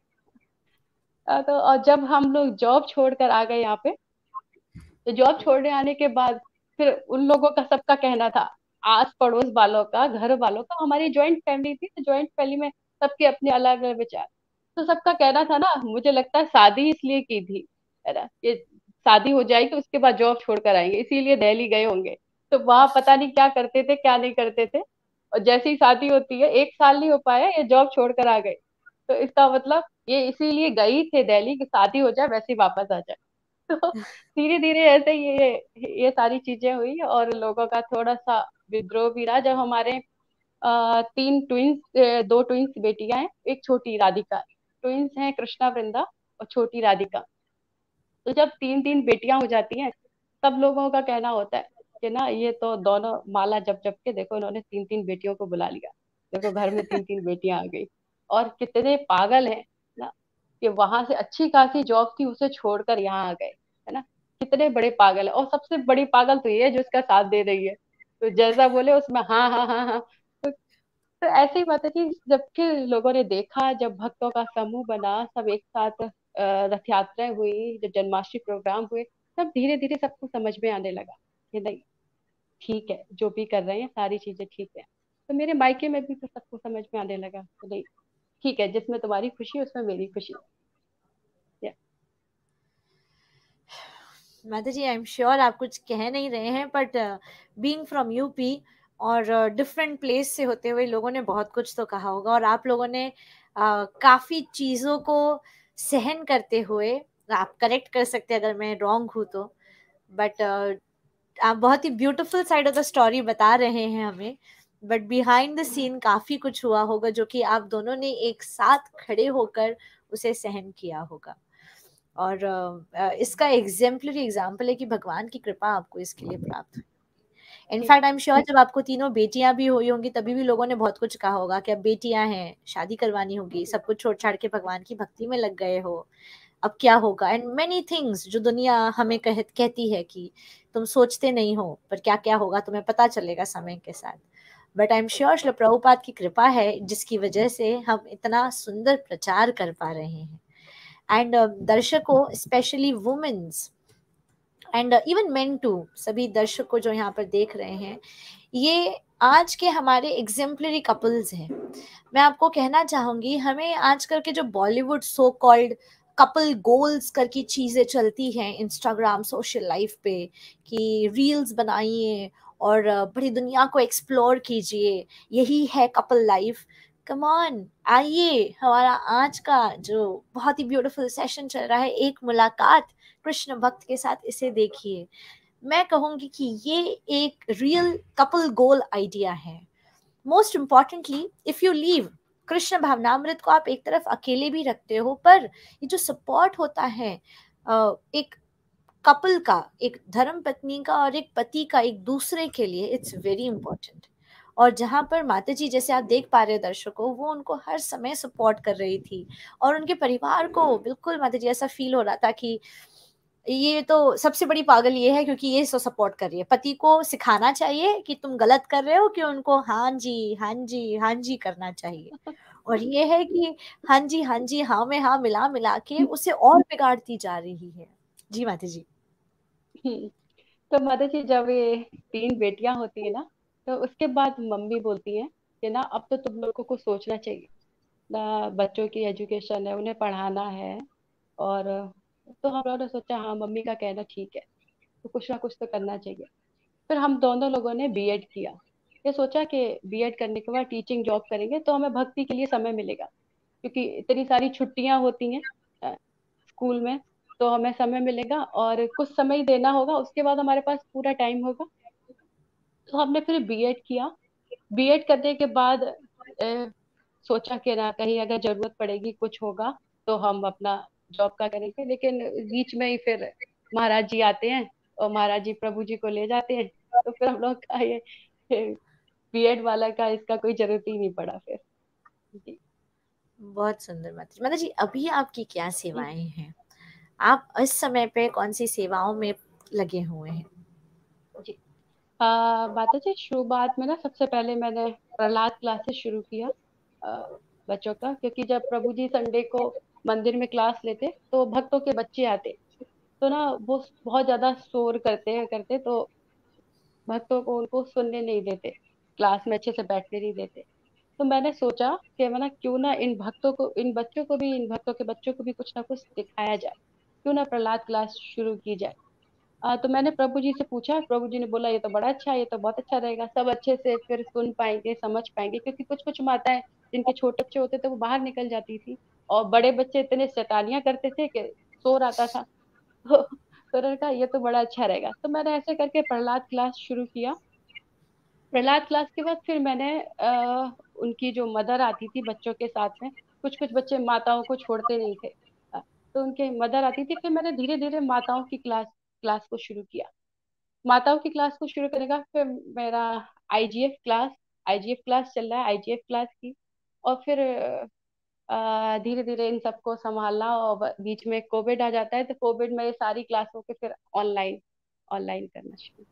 तो और जब हम लोग जॉब छोड़कर आ गए यहाँ पे, तो जॉब छोड़ने आने के बाद फिर उन लोगों का सबका कहना था, आस पड़ोस वालों का, घर वालों का, हमारी ज्वाइंट फैमिली थी, तो ज्वाइंट फैमिली में सबके अपने अलग अलग विचार। तो सबका कहना था ना, मुझे लगता है शादी इसलिए की थी, है ना, ये शादी हो जाएगी उसके बाद जॉब छोड़कर आएंगे, इसीलिए दिल्ली गए होंगे। तो वहां पता नहीं क्या करते थे क्या नहीं करते थे, और जैसे ही शादी होती है, 1 साल नहीं हो पाया ये जॉब छोड़कर आ गए। तो इसका मतलब ये इसीलिए गई थे दिल्ली कि शादी हो जाए वैसे ही वापस आ जाए। तो धीरे धीरे ऐसे ही ये सारी चीजें हुई, और लोगों का थोड़ा सा विद्रोह भी रहा। जब हमारे 2 ट्विंस बेटियां हैं, एक छोटी राधिका, ट्विंस हैं कृष्णा वृंदा और छोटी राधिका। तो जब 3-3 बेटियां हो जाती हैं, तब लोगों का कहना होता है कि ना ये तो दोनों माला जप जप के देखो, इन्होंने 3-3 बेटियों को बुला लिया, देखो घर में 3-3 बेटियां आ गई। और कितने पागल हैं ना, कि वहां से अच्छी खासी जॉब थी उसे छोड़कर यहाँ आ गए, है ना। कितने बड़े पागल है, और सबसे बड़ी पागल तो ये है जो इसका साथ दे रही है, तो जैसा बोले उसमें हाँ हाँ हाँ हाँ। तो ऐसे ही बात है कि जबकि लोगों ने देखा, जब भक्तों का समूह बना, सब एक साथ रथ यात्राएं हुई, जब जन्माष्टमी प्रोग्राम हुए, तब धीरे धीरे सबको समझ में आने लगा कि नहीं, ठीक है, जो भी कर रहे हैं सारी चीजें ठीक है। तो मेरे मायके में भी तो सबको समझ में आने लगा तो नहीं, ठीक है, जिसमें तुम्हारी खुशी है उसमें मेरी खुशी है। माता जी, आई एम श्योर आप कुछ कह नहीं रहे हैं, बट बीइंग फ्रॉम यूपी और डिफरेंट प्लेस से होते हुए लोगों ने बहुत कुछ तो कहा होगा, और आप लोगों ने काफी चीजों को सहन करते हुए, आप करेक्ट कर सकते हैं अगर मैं रॉन्ग हूँ तो, बट आप बहुत ही beautiful side of the story बता रहे हैं हमें, बट बिहाइंड द सीन काफी कुछ हुआ होगा जो कि आप दोनों ने एक साथ खड़े होकर उसे सहन किया होगा। और इसका एग्जेम्पलरी एग्जाम्पल है कि भगवान की कृपा आपको इसके लिए प्राप्त हुई। ठीक। इनफैक्ट आई एम श्योर जब आपको तीनों बेटियां भी हुई होंगी तभी भी लोगों ने बहुत कुछ कहा होगा कि अब बेटियां हैं, शादी करवानी होगी, सब कुछ छोड़ छाड़ के भगवान की भक्ति में लग गए हो, अब क्या होगा, एंड मेनी थिंग्स जो दुनिया हमें कहती है कि तुम सोचते नहीं हो पर क्या क्या होगा तुम्हें पता चलेगा समय के साथ। But I am sure Shri Prabhupada की कृपा है जिसकी वजह से हम इतना सुंदर प्रचार कर पा रहे हैं। एंड दर्शकों, specially womens and even men too, सभी दर्शकों जो यहाँ पर देख रहे हैं, ये आज के हमारे एग्जेम्पलरी कपल्स हैं। मैं आपको कहना चाहूंगी, हमें आजकल के जो Bollywood so called couple goals करके चीजें चलती हैं इंस्टाग्राम सोशल लाइफ पे, कि रील्स बनाइए और बड़ी दुनिया को एक्सप्लोर कीजिए, यही है कपल लाइफ। कम ऑन, आइए हमारा आज का जो बहुत ही ब्यूटीफुल सेशन चल रहा है, एक मुलाकात कृष्ण भक्त के साथ, इसे देखिए। मैं कहूंगी कि ये एक रियल कपल गोल आइडिया है। Most importantly, if you live Krishna भावनामृत को आप एक तरफ अकेले भी रखते हो, पर ये जो सपोर्ट होता है एक कपल का, एक धर्म पत्नी का और एक पति का एक दूसरे के लिए, इट्स वेरी इंपॉर्टेंट। और जहां पर माता जी, जैसे आप देख पा रहे हैं दर्शकों, वो उनको हर समय सपोर्ट कर रही थी, और उनके परिवार को बिल्कुल माता जी ऐसा फील हो रहा था कि ये तो सबसे बड़ी पागल ये है क्योंकि ये सो सपोर्ट कर रही है। पति को सिखाना चाहिए कि तुम गलत कर रहे हो, कि उनको हाँ जी हाँ जी हाँ जी करना चाहिए, और ये है कि हाँ जी हाँ में हाँ मिला मिला के उसे और बिगाड़ती जा रही है। जी माता जी। हम्म। तो माता जी, जब ये 3 बेटियां होती है ना, तो उसके बाद मम्मी बोलती है कि ना अब तो तुम लोगों को सोचना चाहिए ना, बच्चों की एजुकेशन है, उन्हें पढ़ाना है। और तो हम लोगों ने सोचा हाँ, मम्मी का कहना ठीक है, तो कुछ ना कुछ तो करना चाहिए। फिर हम दोनों लोगों ने बीएड किया। ये सोचा कि बीएड करने के बाद टीचिंग जॉब करेंगे तो हमें भक्ति के लिए समय मिलेगा, क्योंकि इतनी सारी छुट्टियां होती हैं स्कूल में, तो हमें समय मिलेगा और कुछ समय ही देना होगा, उसके बाद हमारे पास पूरा टाइम होगा। तो हमने फिर बीएड किया। बीएड करने के बाद सोचा कि ना कहीं अगर जरूरत पड़ेगी, कुछ होगा, तो हम अपना जॉब का करेंगे। लेकिन बीच में ही फिर महाराज जी आते हैं और महाराज जी प्रभु जी को ले जाते हैं, तो फिर हम लोग का ये बीएड वाला का इसका कोई जरूरत ही नहीं पड़ा फिर। जी। बहुत सुंदर माता जी। माता जी, अभी आपकी क्या सेवाएं हैं? आप इस समय पे कौन सी सेवाओं में लगे हुए हैं? जी। माता जी, शुरुआत में ना सबसे पहले मैंने प्रहलाद क्लासेस शुरू किया आ, बच्चों का, क्योंकि जब प्रभु जी संडे को मंदिर में क्लास लेते तो भक्तों के बच्चे आते, तो ना वो बहुत ज्यादा शोर करते तो भक्तों को उनको सुनने नहीं देते, क्लास में अच्छे से बैठने नहीं देते। तो मैंने सोचा कि मैं ना क्यों ना इन भक्तों को, इन बच्चों को भी, इन भक्तों के बच्चों को भी कुछ ना कुछ सिखाया जाए, क्यों ना प्रहलाद क्लास शुरू की जाए। तो मैंने प्रभु जी से पूछा, प्रभु जी ने बोला ये तो बड़ा अच्छा है, ये तो बहुत अच्छा रहेगा, सब अच्छे से फिर सुन पाएंगे, समझ पाएंगे। क्योंकि कुछ कुछ माताएं जिनके छोटे बच्चे होते थे वो बाहर निकल जाती थी, और बड़े बच्चे इतने शैतानियां करते थे कि शोर आता था। तो उन्होंने कहा ये तो बड़ा अच्छा रहेगा, तो मैंने ऐसे करके प्रहलाद क्लास शुरू किया। प्रहलाद क्लास के बाद फिर मैंने उनकी जो मदर आती थी बच्चों के साथ में, कुछ कुछ बच्चे माताओं को छोड़ते नहीं थे, तो उनके मदर आती थी, फिर मैंने धीरे धीरे माताओं की क्लास क्लास को शुरू किया। माताओं की क्लास को शुरू करने का फिर मेरा आईजीएफ क्लास आईजीएफ क्लास चल रहा है, आईजीएफ क्लास की। और फिर धीरे धीरे इन सबको संभालना, और बीच में कोविड आ जाता है, तो कोविड में ये सारी क्लासों के फिर ऑनलाइन ऑनलाइन करना शुरू।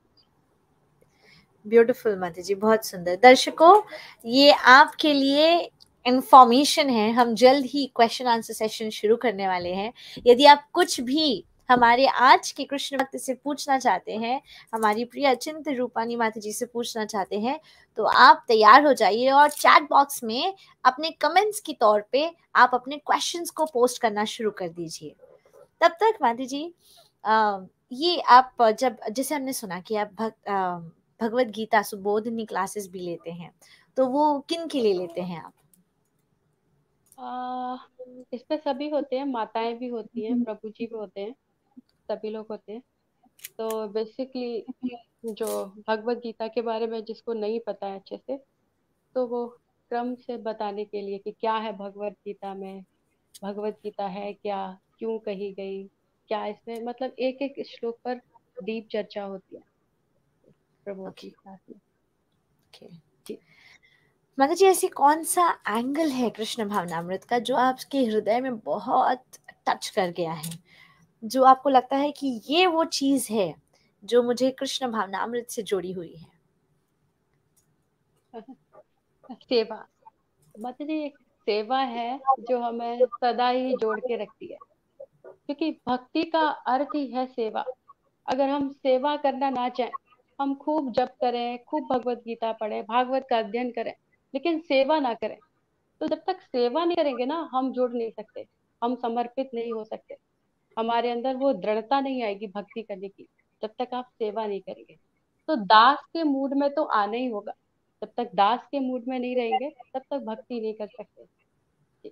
ब्यूटीफुल माता जी, बहुत सुंदर। दर्शकों, ये आपके लिए इंफॉर्मेशन है, हम जल्द ही क्वेश्चन आंसर सेशन शुरू करने वाले हैं। यदि आप कुछ भी हमारे आज के कृष्ण भक्त से पूछना चाहते हैं, हमारी प्रिय अचिंत रूपानी माता जी से पूछना चाहते हैं, तो आप तैयार हो जाइए और चैट बॉक्स में अपने कमेंट्स के तौर पे आप अपने क्वेश्चंस को पोस्ट करना शुरू कर दीजिए। तब तक माता जी, ये आप जब, जैसे हमने सुना कि आप भगवत गीता सुबोधिनी क्लासेस भी लेते हैं, तो वो किन के लिए लेते हैं आप? आ, इसमें सभी होते हैं, माताएं भी होती हैं, प्रभु जी भी होते हैं, सभी लोग होते हैं। तो बेसिकली जो भगवत गीता के बारे में जिसको नहीं पता है अच्छे से, तो वो क्रम से बताने के लिए कि क्या है भगवत गीता में, भगवत गीता है क्या, क्यों कही गई, क्या इसमें मतलब एक एक श्लोक पर डीप चर्चा होती है प्रभु ओके की क्लास में। ओके। जी। माता जी, ऐसी कौन सा एंगल है कृष्ण भावनामृत का जो आपके हृदय में बहुत टच कर गया है, जो आपको लगता है कि ये वो चीज है जो मुझे कृष्ण भावनामृत से जुड़ी हुई है? सेवा, मतलब ये एक सेवा है जो हमें सदा ही जोड़ के रखती है, क्योंकि भक्ति का अर्थ ही है सेवा। अगर हम सेवा करना ना चाहें, हम खूब जप करें, खूब भगवत गीता पढ़ें, भागवत का अध्ययन करें, लेकिन सेवा ना करें, तो जब तक सेवा नहीं करेंगे ना, हम जुड़ नहीं सकते, हम समर्पित नहीं हो सकते, हमारे अंदर वो दृढ़ता नहीं आएगी भक्ति करने की, जब तक आप सेवा नहीं करेंगे। तो दास के मूड में तो आना ही होगा, जब तक दास के मूड में नहीं रहेंगे तब तक भक्ति नहीं कर सकते। जी।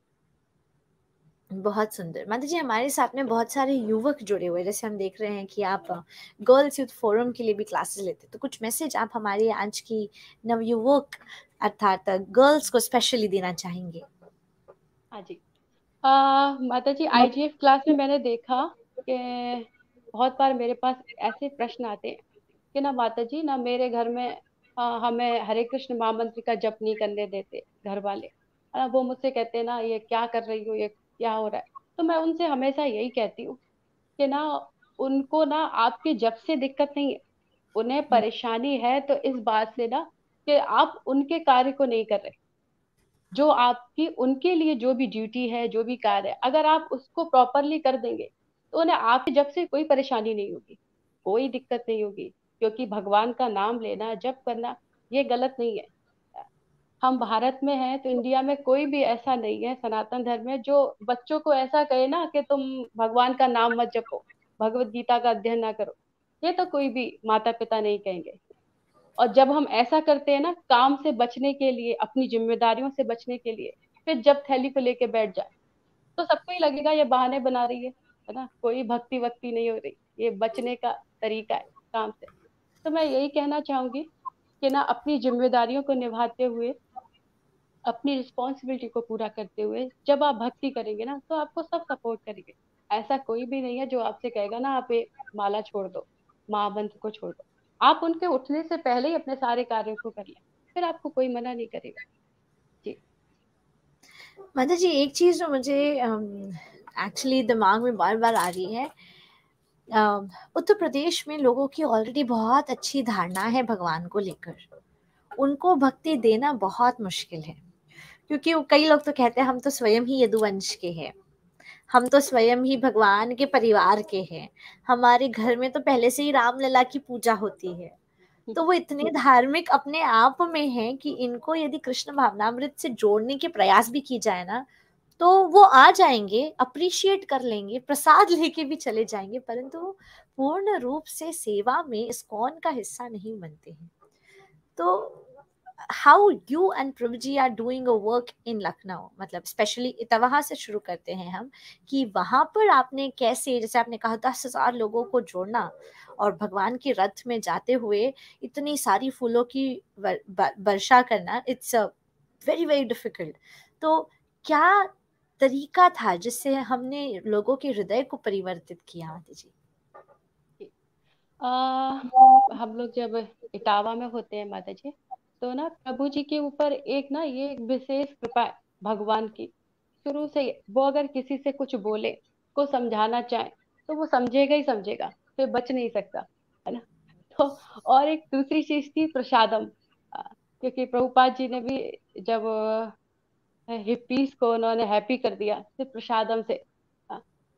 बहुत सुंदर माता जी, हमारे साथ में बहुत सारे युवक जुड़े हुए हैं, जैसे हम देख रहे हैं कि आप गर्ल्स यूथ फोरम के लिए भी क्लासेस लेते हैं, तो कुछ मैसेज आप हमारे आज की नवयुवक अर्थात गर्ल्स को स्पेशली देना चाहेंगे? हाँ जी। माता जी, आईजीएफ क्लास में मैंने देखा कि बहुत बार मेरे पास ऐसे प्रश्न आते हैं कि ना माता जी, ना मेरे घर में हमें हरे कृष्ण महामंत्र का जप नहीं करने देते घर वाले। वो मुझसे कहते हैं ना, ये क्या कर रही हो, ये क्या हो रहा है। तो मैं उनसे हमेशा यही कहती हूँ कि ना, उनको ना आपके जप से दिक्कत नहीं है, उन्हें परेशानी है तो इस बात से ना कि आप उनके कार्य को नहीं कर रहे। जो आपकी उनके लिए जो भी ड्यूटी है, जो भी कार्य है, अगर आप उसको प्रॉपरली कर देंगे तो उन्हें आपके जब से कोई परेशानी नहीं होगी, कोई दिक्कत नहीं होगी। क्योंकि भगवान का नाम लेना, जप करना, ये गलत नहीं है। हम भारत में हैं तो इंडिया में कोई भी ऐसा नहीं है सनातन धर्म में जो बच्चों को ऐसा कहे ना कि तुम भगवान का नाम मत जपो, भगवत गीता का अध्ययन ना करो। ये तो कोई भी माता पिता नहीं कहेंगे। और जब हम ऐसा करते हैं ना, काम से बचने के लिए, अपनी जिम्मेदारियों से बचने के लिए, फिर जब थैली को लेके बैठ जाए तो सबको ही लगेगा ये बहाने बना रही है ना, कोई भक्ति वक्ति नहीं हो रही, ये बचने का तरीका है काम से। तो मैं यही कहना चाहूंगी कि ना, अपनी जिम्मेदारियों को निभाते हुए, अपनी रिस्पॉन्सिबिलिटी को पूरा करते हुए जब आप भक्ति करेंगे ना, तो आपको सब सपोर्ट करेंगे। ऐसा कोई भी नहीं है जो आपसे कहेगा ना आप ये माला छोड़ दो, महामंत्र को छोड़ दो। आप उनके उठने से पहले ही अपने सारे कार्यों को कर लें, फिर आपको कोई मना नहीं करेगा। जी। माता जी, एक चीज जो मुझे एक्चुअली दिमाग में बार बार आ रही है, उत्तर प्रदेश में लोगों की ऑलरेडी बहुत अच्छी धारणा है भगवान को लेकर, उनको भक्ति देना बहुत मुश्किल है, क्योंकि कई लोग तो कहते हैं हम तो स्वयं ही यदुवंश के हैं, हम तो स्वयं ही भगवान के परिवार के हैं, हमारे घर में तो पहले से ही रामलला की पूजा होती है। तो वो इतने धार्मिक अपने आप में हैं कि इनको यदि कृष्ण भावनामृत से जोड़ने के प्रयास भी की जाए ना, तो वो आ जाएंगे, अप्रिशिएट कर लेंगे, प्रसाद लेके भी चले जाएंगे, परंतु वो पूर्ण रूप से सेवा में इस्कॉन का हिस्सा नहीं बनते हैं। तो हाउ यू एंड प्रभु जी are doing a work in Lucknow, मतलब स्पेशली इतवाहा से शुरू करते हैं हम, कि वहां पर आपने कैसे, जैसे आपने कहा 10,000 लोगों को जोड़ना और भगवान के रथ में जाते हुए इतनी सारी फूलों की वर्षा करना, इट्स वेरी वेरी डिफिकल्ट। तो क्या तरीका था जिससे हमने लोगों के हृदय को परिवर्तित किया माता जी? जी। आ, हम लोग जब इटावा में होते हैं माता जी, तो ना प्रभु जी के ऊपर एक ना ये एक विशेष कृपा है भगवान की, शुरू से ही। वो अगर किसी से कुछ बोले, को समझाना चाहे, तो वो समझेगा ही समझेगा, फिर बच नहीं सकता, है ना। तो और एक दूसरी चीज थी प्रसादम। क्योंकि प्रभुपाद जी ने भी जब हिप्पीज को उन्होंने हैप्पी कर दिया सिर्फ प्रसादम से।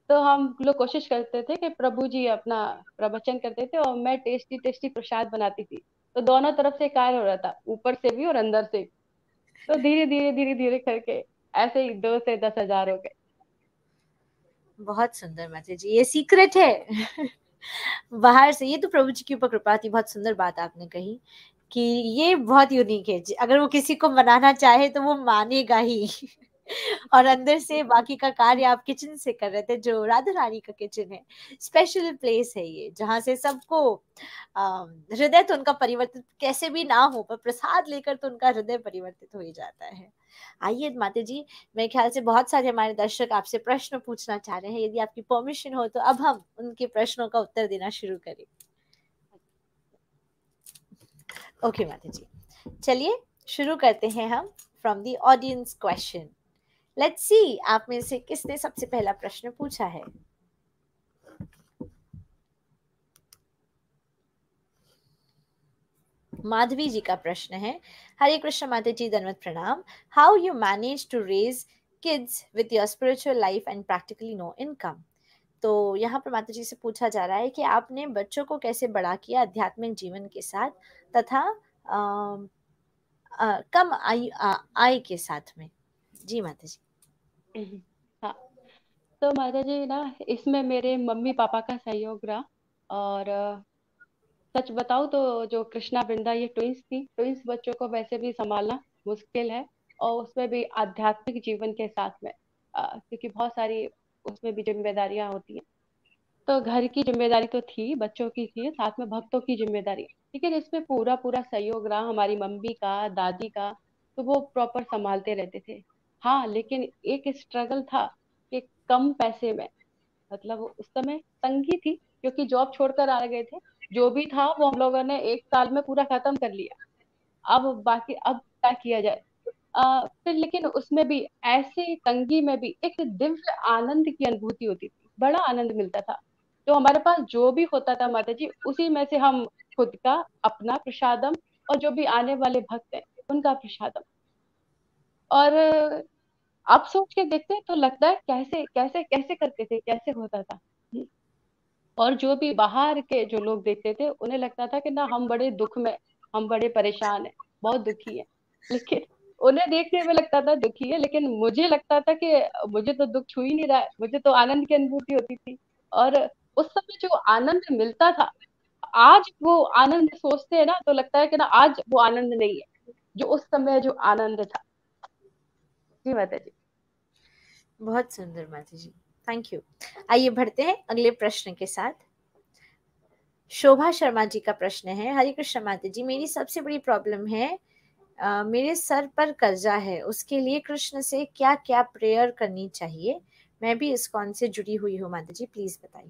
तो हम लोग कोशिश करते थे कि प्रभु जी अपना प्रवचन करते थे और मैं टेस्टी टेस्टी प्रसाद बनाती थी। तो दोनों तरफ से कार्य हो रहा था, ऊपर से भी और अंदर से भी। तो धीरे धीरे करके ऐसे ही 2 से 10 हजार हो गए। बहुत सुंदर माता जी, ये सीक्रेट है। बाहर से ये तो प्रभु जी की ऊपर कृपा थी। बहुत सुंदर बात आपने कही कि ये बहुत यूनिक है। अगर वो किसी को मनाना चाहे तो वो मानेगा ही। और अंदर से बाकी का कार्य आप किचन से कर रहे थे, जो राधा रानी का किचन है। स्पेशल प्लेस है ये, जहाँ से सबको हृदय तो उनका परिवर्तित कैसे भी ना हो, पर प्रसाद लेकर तो उनका हृदय परिवर्तित हो ही जाता है। आइए माता जी, मेरे ख्याल से बहुत सारे हमारे दर्शक आपसे प्रश्न पूछना चाह रहे हैं। यदि आपकी परमिशन हो तो अब हम उनके प्रश्नों का उत्तर देना शुरू करें। ओके माता जी, चलिए शुरू करते हैं हम from the audience question. Let's see आप में से किसने सबसे पहला प्रश्न पूछा है। माधवी जी का प्रश्न है, हरे कृष्ण माता जी, दंडवत प्रणाम। How you manage to raise kids with your spiritual life and practically no income. तो यहाँ पर माता जी से पूछा जा रहा है कि आपने बच्चों को कैसे बड़ा किया आध्यात्मिक जीवन के साथ तथा कम आय के साथ में। जी माता जी। हाँ, तो माता जी ना, इसमें मेरे मम्मी पापा का सहयोग रहा। और सच बताऊं तो जो कृष्णा वृंदा ये ट्विंस थी, ट्विंस बच्चों को वैसे भी संभालना मुश्किल है, और उसमें भी आध्यात्मिक जीवन के साथ में, क्योंकि बहुत सारी उसमें भी जिम्मेदारियां होती हैं। तो घर की जिम्मेदारी तो थी, बच्चों की थी, साथ में भक्तों की जिम्मेदारी, लेकिन इसमें पूरा पूरा सहयोग रहा हमारी मम्मी का, दादी का। तो वो प्रॉपर संभालते रहते थे। हाँ, लेकिन एक स्ट्रगल था कि कम पैसे में, मतलब उस समय तंगी थी, क्योंकि जॉब छोड़कर आ गए थे। जो भी था वो हम लोगों ने 1 साल में पूरा खत्म कर लिया। अब बाकी अब क्या किया जाए। फिर लेकिन उसमें भी, ऐसे तंगी में भी एक दिव्य आनंद की अनुभूति होती थी, बड़ा आनंद मिलता था। तो हमारे पास जो भी होता था माता जी, उसी में से हम खुद का, अपना प्रसादम, और जो भी आने वाले भक्त हैं उनका प्रसादम। और अब सोच के देखते हैं तो लगता है कैसे कैसे कैसे करते थे, कैसे होता था। और जो भी बाहर के जो लोग देखते थे, उन्हें लगता था कि ना हम बड़े दुख में, हम बड़े परेशान हैं, बहुत दुखी है। लेकिन उन्हें देखने में लगता था दुखी है, लेकिन मुझे लगता था कि मुझे तो दुख छू ही नहीं रहा है, मुझे तो आनंद की अनुभूति होती थी। और उस समय जो आनंद मिलता था, आज वो आनंद सोचते हैं ना तो लगता है कि ना आज वो आनंद नहीं है जो उस समय जो आनंद था। जी माता जी। बहुत सुंदर माता जी, थैंक यू। आइए बढ़ते हैं अगले प्रश्न के साथ। शोभा शर्मा जी का प्रश्न है, हरे कृष्ण माता जी, मेरी सबसे बड़ी प्रॉब्लम है, मेरे सर पर कर्जा है, उसके लिए कृष्ण से क्या क्या प्रेयर करनी चाहिए। मैं भी इस्कॉन से जुड़ी हुई हूँ माता जी, प्लीज बताइए।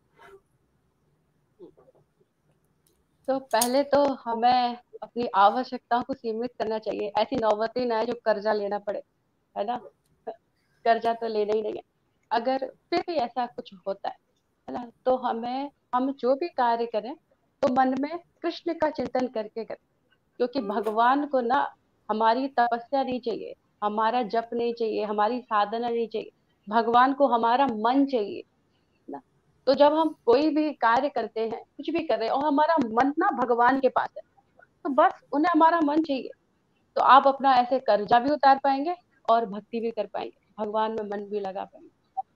तो पहले तो हमें अपनी आवश्यकताओं को सीमित करना चाहिए, ऐसी नौबत ही ना आए जो कर्जा लेना पड़े, है ना। कर्जा तो लेना ही नहीं है। अगर फिर भी ऐसा कुछ होता है ना, तो हम जो भी कार्य करें तो मन में कृष्ण का चिंतन करके करें। क्योंकि भगवान को ना हमारी तपस्या नहीं चाहिए, हमारा जप नहीं चाहिए, हमारी साधना नहीं चाहिए। भगवान को हमारा मन चाहिए ना। तो जब हम कोई भी कार्य करते हैं, कुछ भी कर रहे हैं, और हमारा मन ना भगवान के पास है, तो बस उन्हें हमारा मन चाहिए। तो आप अपना ऐसे कर्जा भी उतार पाएंगे और भक्ति भी कर पाएंगे, भगवान में मन भी लगा पाएंगे।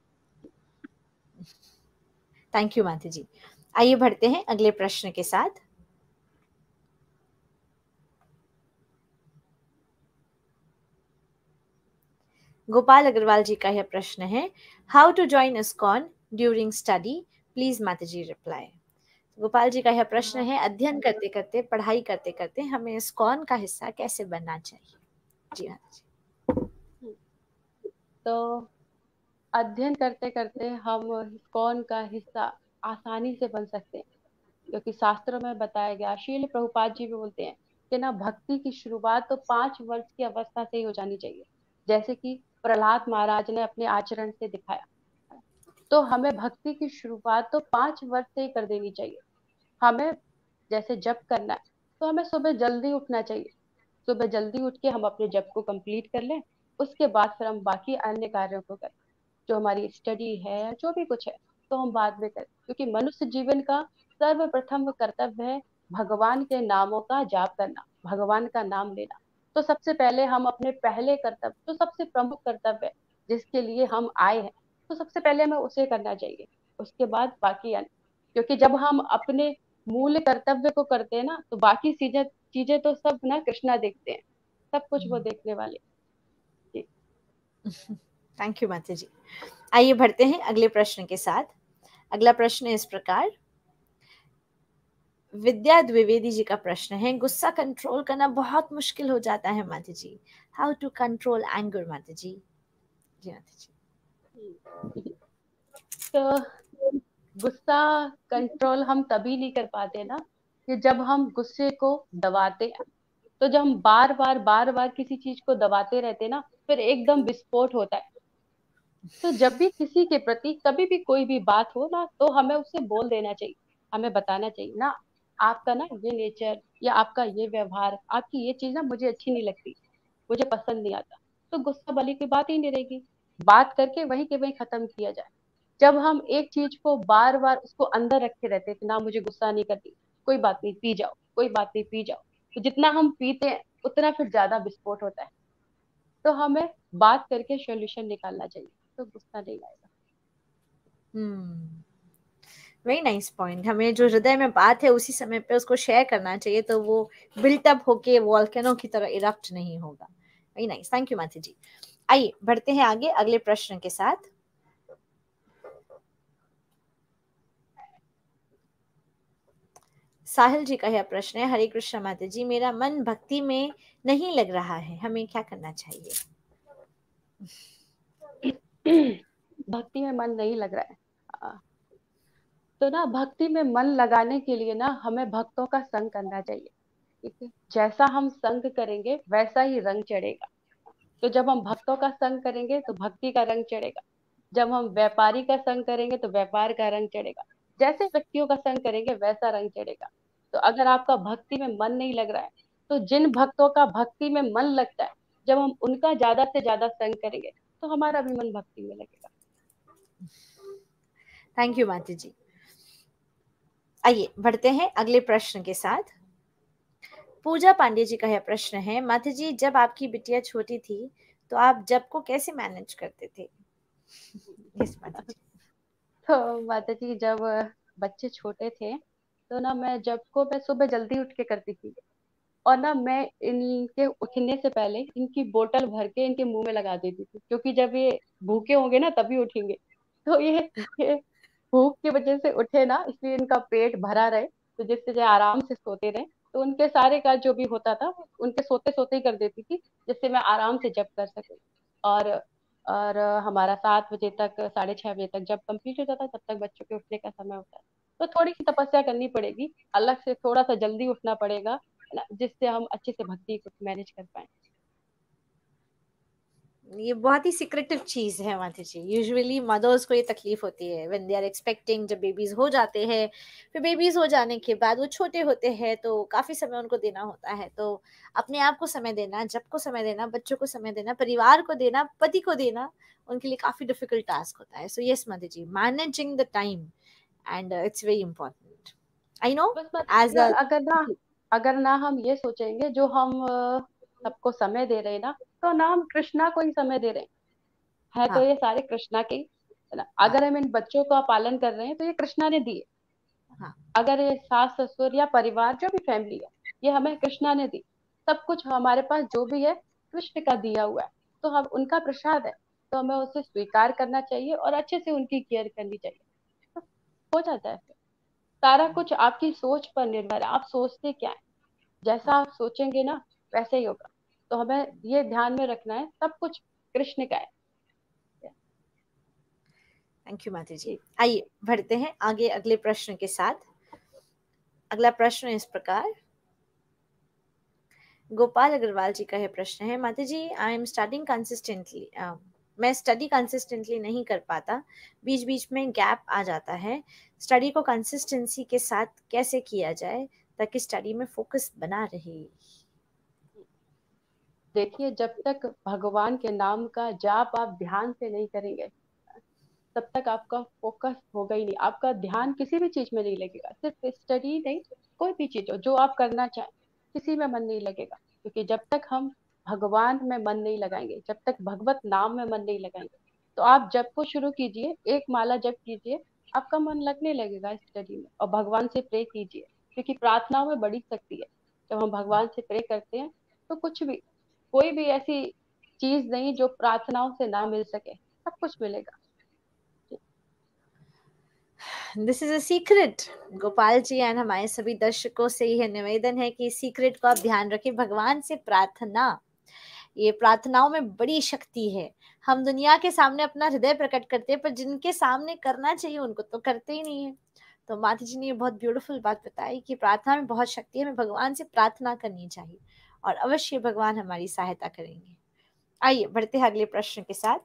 थैंक यू माता जी। आइए बढ़ते हैं अगले प्रश्न के साथ। गोपाल अग्रवाल जी का यह प्रश्न है, how to join ISKCON during study, please माता जी रिप्लाई। गोपाल जी का यह प्रश्न है, अध्ययन करते करते, पढ़ाई करते करते हमें इस्कॉन का हिस्सा कैसे बनना चाहिए। जी माता जी। तो अध्ययन करते करते हम कौन का हिस्सा आसानी से बन सकते हैं, क्योंकि शास्त्रों में बताया गया, शील प्रभुपाद जी भी बोलते हैं कि ना भक्ति की शुरुआत तो 5 वर्ष की अवस्था से ही हो जानी चाहिए, जैसे कि प्रहलाद महाराज ने अपने आचरण से दिखाया। तो हमें भक्ति की शुरुआत तो 5 वर्ष से ही कर देनी चाहिए। हमें जैसे जप करना है, तो हमें सुबह जल्दी उठना चाहिए। सुबह जल्दी उठ के हम अपने जप को कंप्लीट कर लें, उसके बाद फिर हम बाकी अन्य कार्यों को करें। जो हमारी स्टडी है, जो भी कुछ है, तो हम बाद में करें, क्योंकि मनुष्य जीवन का सर्वप्रथम कर्तव्य है भगवान के नामों का जाप करना, भगवान का नाम लेना। तो सबसे पहले हम अपने पहले कर्तव्य, जो सबसे प्रमुख कर्तव्य है जिसके लिए हम आए हैं, तो सबसे पहले हमें उसे करना चाहिए, उसके बाद बाकी अन्य। क्योंकि जब हम अपने मूल कर्तव्य को करते हैं ना, तो बाकी चीजें चीजें तो सब ना कृष्णा देखते हैं, सब कुछ वो देखने वाले। जी। थैंक यू माता जी। आइए बढ़ते हैं अगले प्रश्न के साथ। अगला प्रश्न इस प्रकार, विद्या द्विवेदी जी का प्रश्न है, गुस्सा कंट्रोल करना बहुत मुश्किल हो जाता है माता जी, हाउ टू कंट्रोल एंगर माता जी। जी माता जी। तो गुस्सा कंट्रोल हम तभी नहीं कर पाते ना, कि जब हम गुस्से को दबाते हैं। तो जब हम बार बार किसी चीज को दबाते रहते हैं ना, फिर एकदम विस्फोट होता है। तो जब भी किसी के प्रति कभी भी कोई भी बात हो ना, तो हमें उसे बोल देना चाहिए, हमें बताना चाहिए ना, आपका ना ये नेचर या आपका ये व्यवहार, आपकी ये चीज ना मुझे अच्छी नहीं लगती, मुझे पसंद नहीं आता। तो गुस्सा वाली की बात ही नहीं रहेगी, बात करके वहीं के वहीं खत्म किया जाए। जब हम एक चीज को बार बार उसको अंदर रखे रहते हैं कि ना मुझे गुस्सा नहीं करती, कोई बात नहीं पी जाओ, कोई बात नहीं पी जाओ, तो जितना हम पीते हैं उतना फिर ज्यादा विस्फोट होता है। तो हमें बात करके सोल्यूशन निकालना चाहिए, तो गुस्सा नहीं आएगा। Very nice point. हमें जो हृदय में बात है उसी समय पे उसको शेयर करना चाहिए, तो वो बिल्टअप होके वॉल्केनो की तरह इरप्ट नहीं होगा। वेरी नाइस, थैंक यू माता जी। आइए बढ़ते हैं आगे अगले प्रश्न के साथ। साहिल जी का यह प्रश्न है, हरे कृष्ण माता जी, मेरा मन भक्ति में नहीं लग रहा है, हमें क्या करना चाहिए। भक्ति में मन नहीं लग रहा है, तो ना भक्ति में मन लगाने के लिए ना हमें भक्तों का संग करना चाहिए। ठीक है, जैसा हम संग करेंगे वैसा ही रंग चढ़ेगा। तो जब हम भक्तों का संग करेंगे तो भक्ति का रंग चढ़ेगा, जब हम व्यापारी का संग करेंगे तो व्यापार का रंग चढ़ेगा, जैसे व्यक्तियों का संग करेंगे वैसा रंग चढ़ेगा। तो अगर आपका भक्ति में मन नहीं लग रहा है, तो जिन भक्तों का भक्ति में मन लगता है, जब हम उनका ज्यादा से ज्यादा संग करेंगे तो हमारा भी मन भक्ति में लगेगा। थैंक यू माता जी। आइए बढ़ते हैं अगले प्रश्न के साथ। पूजा पांडे जी का यह प्रश्न है, माता जी जब आपकी बिटिया छोटी थी तो आप जब को कैसे मैनेज करते थे। यस माता जी। तो माता जी जब बच्चे छोटे थे, तो ना मैं जब को मैं सुबह जल्दी उठ के करती थी, और ना मैं इनके उठने से पहले इनकी बोतल भर के इनके मुंह में लगा देती थी, क्योंकि जब ये भूखे होंगे ना तभी उठेंगे। तो ये भूख की वजह से उठे ना, इसलिए इनका पेट भरा रहे, तो जिससे जो आराम से सोते रहे। तो उनके सारे कार्य जो भी होता था वो उनके सोते सोते ही कर देती थी, जिससे मैं आराम से जप कर सकूं। और और हमारा 7 बजे तक, 6:30 बजे तक जब कंप्लीट हो जाता है, तब तक बच्चों के उठने का समय होता है। तो थोड़ी सी तपस्या करनी पड़ेगी, अलग से थोड़ा सा जल्दी उठना पड़ेगा, है ना, जिससे हम अच्छे से भक्ति को मैनेज कर पाए। ये बहुत ही सिक्रेटिव चीज है माता जी। यूजुअली मदर्स को ये तकलीफ होती है व्हेन दे आर एक्सपेक्टिंग, जब बेबीज हो जाते हैं, फिर बेबीज हो जाने के बाद वो छोटे होते हैं तो काफी समय उनको देना होता है। तो अपने आप को समय देना, जब को समय देना, बच्चों को समय देना, परिवार को देना, पति को देना, उनके लिए काफी डिफिकल्ट टास्क होता है। सो यस माता जी, managing the time and it's very important. I know बस माता जी, एज अ। अगर ना हम ये सोचेंगे जो हम सबको समय दे रहे हैं ना, तो ना हम कृष्णा को ही समय दे रहे हैं, है तो हाँ ये सारे कृष्णा के ही, है ना। हाँ अगर हम इन बच्चों का पालन कर रहे हैं तो ये कृष्णा ने दिए। हाँ। अगर ये सास ससुर या परिवार जो भी फैमिली है, ये हमें कृष्णा ने दी। सब कुछ हमारे पास जो भी है कृष्ण का दिया हुआ है, तो हम उनका प्रसाद है, तो हमें उसे स्वीकार करना चाहिए और अच्छे से उनकी केयर करनी चाहिए। तो हो जाता है फिर। सारा कुछ आपकी सोच पर निर्भर है, आप सोचते क्या है, जैसा आप सोचेंगे ना वैसे ही होगा। तो हमें ये ध्यान में रखना है, सब कुछ कृष्ण का है। थैंक यू माता जी। जी। आइए बढ़ते हैं आगे अगले प्रश्न के साथ। अगला प्रश्न इस प्रकार, गोपाल अग्रवाल जी का यह प्रश्न है, माता जी आई एम स्टडिंग कंसिस्टेंटली, मैं स्टडी कंसिस्टेंटली नहीं कर पाता, बीच बीच में गैप आ जाता है, स्टडी को कंसिस्टेंसी के साथ कैसे किया जाए ताकि स्टडी में फोकस बना रहे। देखिए, जब तक भगवान के नाम का जाप आप ध्यान से नहीं करेंगे, तब तक आपका फोकस होगा ही नहीं, आपका ध्यान किसी भी चीज में नहीं लगेगा, सिर्फ स्टडी नहीं, कोई भी चीज हो जो आप करना चाहें, किसी में मन नहीं लगेगा। क्योंकि जब तक हम भगवान में मन नहीं लगाएंगे, जब तक भगवत नाम में मन नहीं लगाएंगे, तो आप जप को शुरू कीजिए, एक माला जप कीजिए, आपका मन लगने लगेगा स्टडी में। और भगवान से प्रे कीजिए, क्योंकि प्रार्थनाओं में बड़ी शक्ति है। जब हम भगवान से प्रे करते हैं तो कुछ भी, कोई भी ऐसी चीज नहीं जो प्रार्थनाओं से ना मिल सके, सब कुछ मिलेगा। This is a secret Gopal ji, and हमारे सभी दर्शकों से यह निवेदन है कि सीक्रेट को आप ध्यान रखें। भगवान से प्रार्थना, ये प्रार्थनाओं में बड़ी शक्ति है। हम दुनिया के सामने अपना हृदय प्रकट करते हैं, पर जिनके सामने करना चाहिए उनको तो करते ही नहीं है। तो माता जी ने ये बहुत ब्यूटीफुल बात बताई कि प्रार्थना में बहुत शक्ति है, हमें भगवान से प्रार्थना करनी चाहिए और अवश्य भगवान हमारी सहायता करेंगे। आइए बढ़ते हैं अगले प्रश्न के साथ।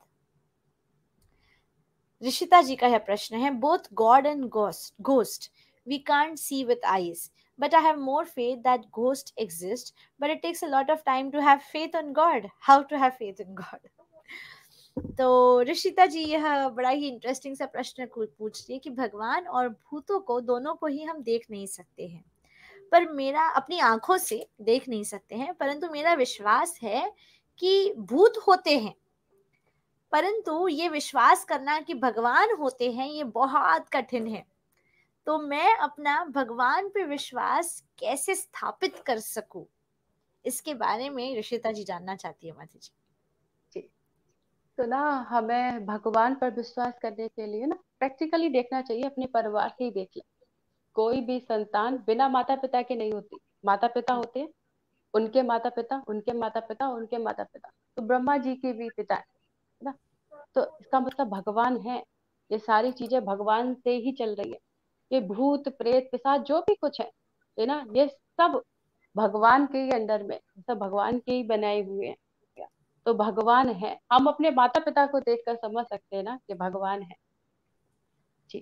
ऋषिता जी का यह प्रश्न है, both god and ghost we can't see with eyes, but I have more faith that ghosts exist, but it takes a lot of time to have faith on God. How to have faith in God? तो ऋषिता जी यह बड़ा ही interesting सा प्रश्न पूछ रही है कि भगवान और भूतों को दोनों को ही हम देख नहीं सकते हैं, पर मेरा अपनी आंखों से देख नहीं सकते हैं, परंतु मेरा विश्वास है कि भूत होते हैं। परंतु ये विश्वास करना कि भगवान होते हैं ये बहुत कठिन है। तो मैं अपना भगवान पे विश्वास कैसे स्थापित कर सकूं, इसके बारे में ऋषिता जी जानना चाहती है माता जी। जी, तो ना हमें भगवान पर विश्वास करने के लिए ना प्रैक्टिकली देखना चाहिए, अपने परिवार से ही देख ले। कोई भी संतान बिना माता पिता के नहीं होती। माता पिता होते हैं, उनके माता पिता, उनके माता पिता, उनके माता पिता, तो ब्रह्मा जी के भी पिता है ना। तो इसका मतलब भगवान है। ये सारी चीजें भगवान से ही चल रही है। ये भूत प्रेत पिशाच जो भी कुछ है ना, ये सब भगवान के ही अंडर में, सब भगवान के ही बनाए हुए हैं। तो भगवान है, हम अपने माता पिता को देखकर समझ सकते हैं ना कि भगवान है। जी।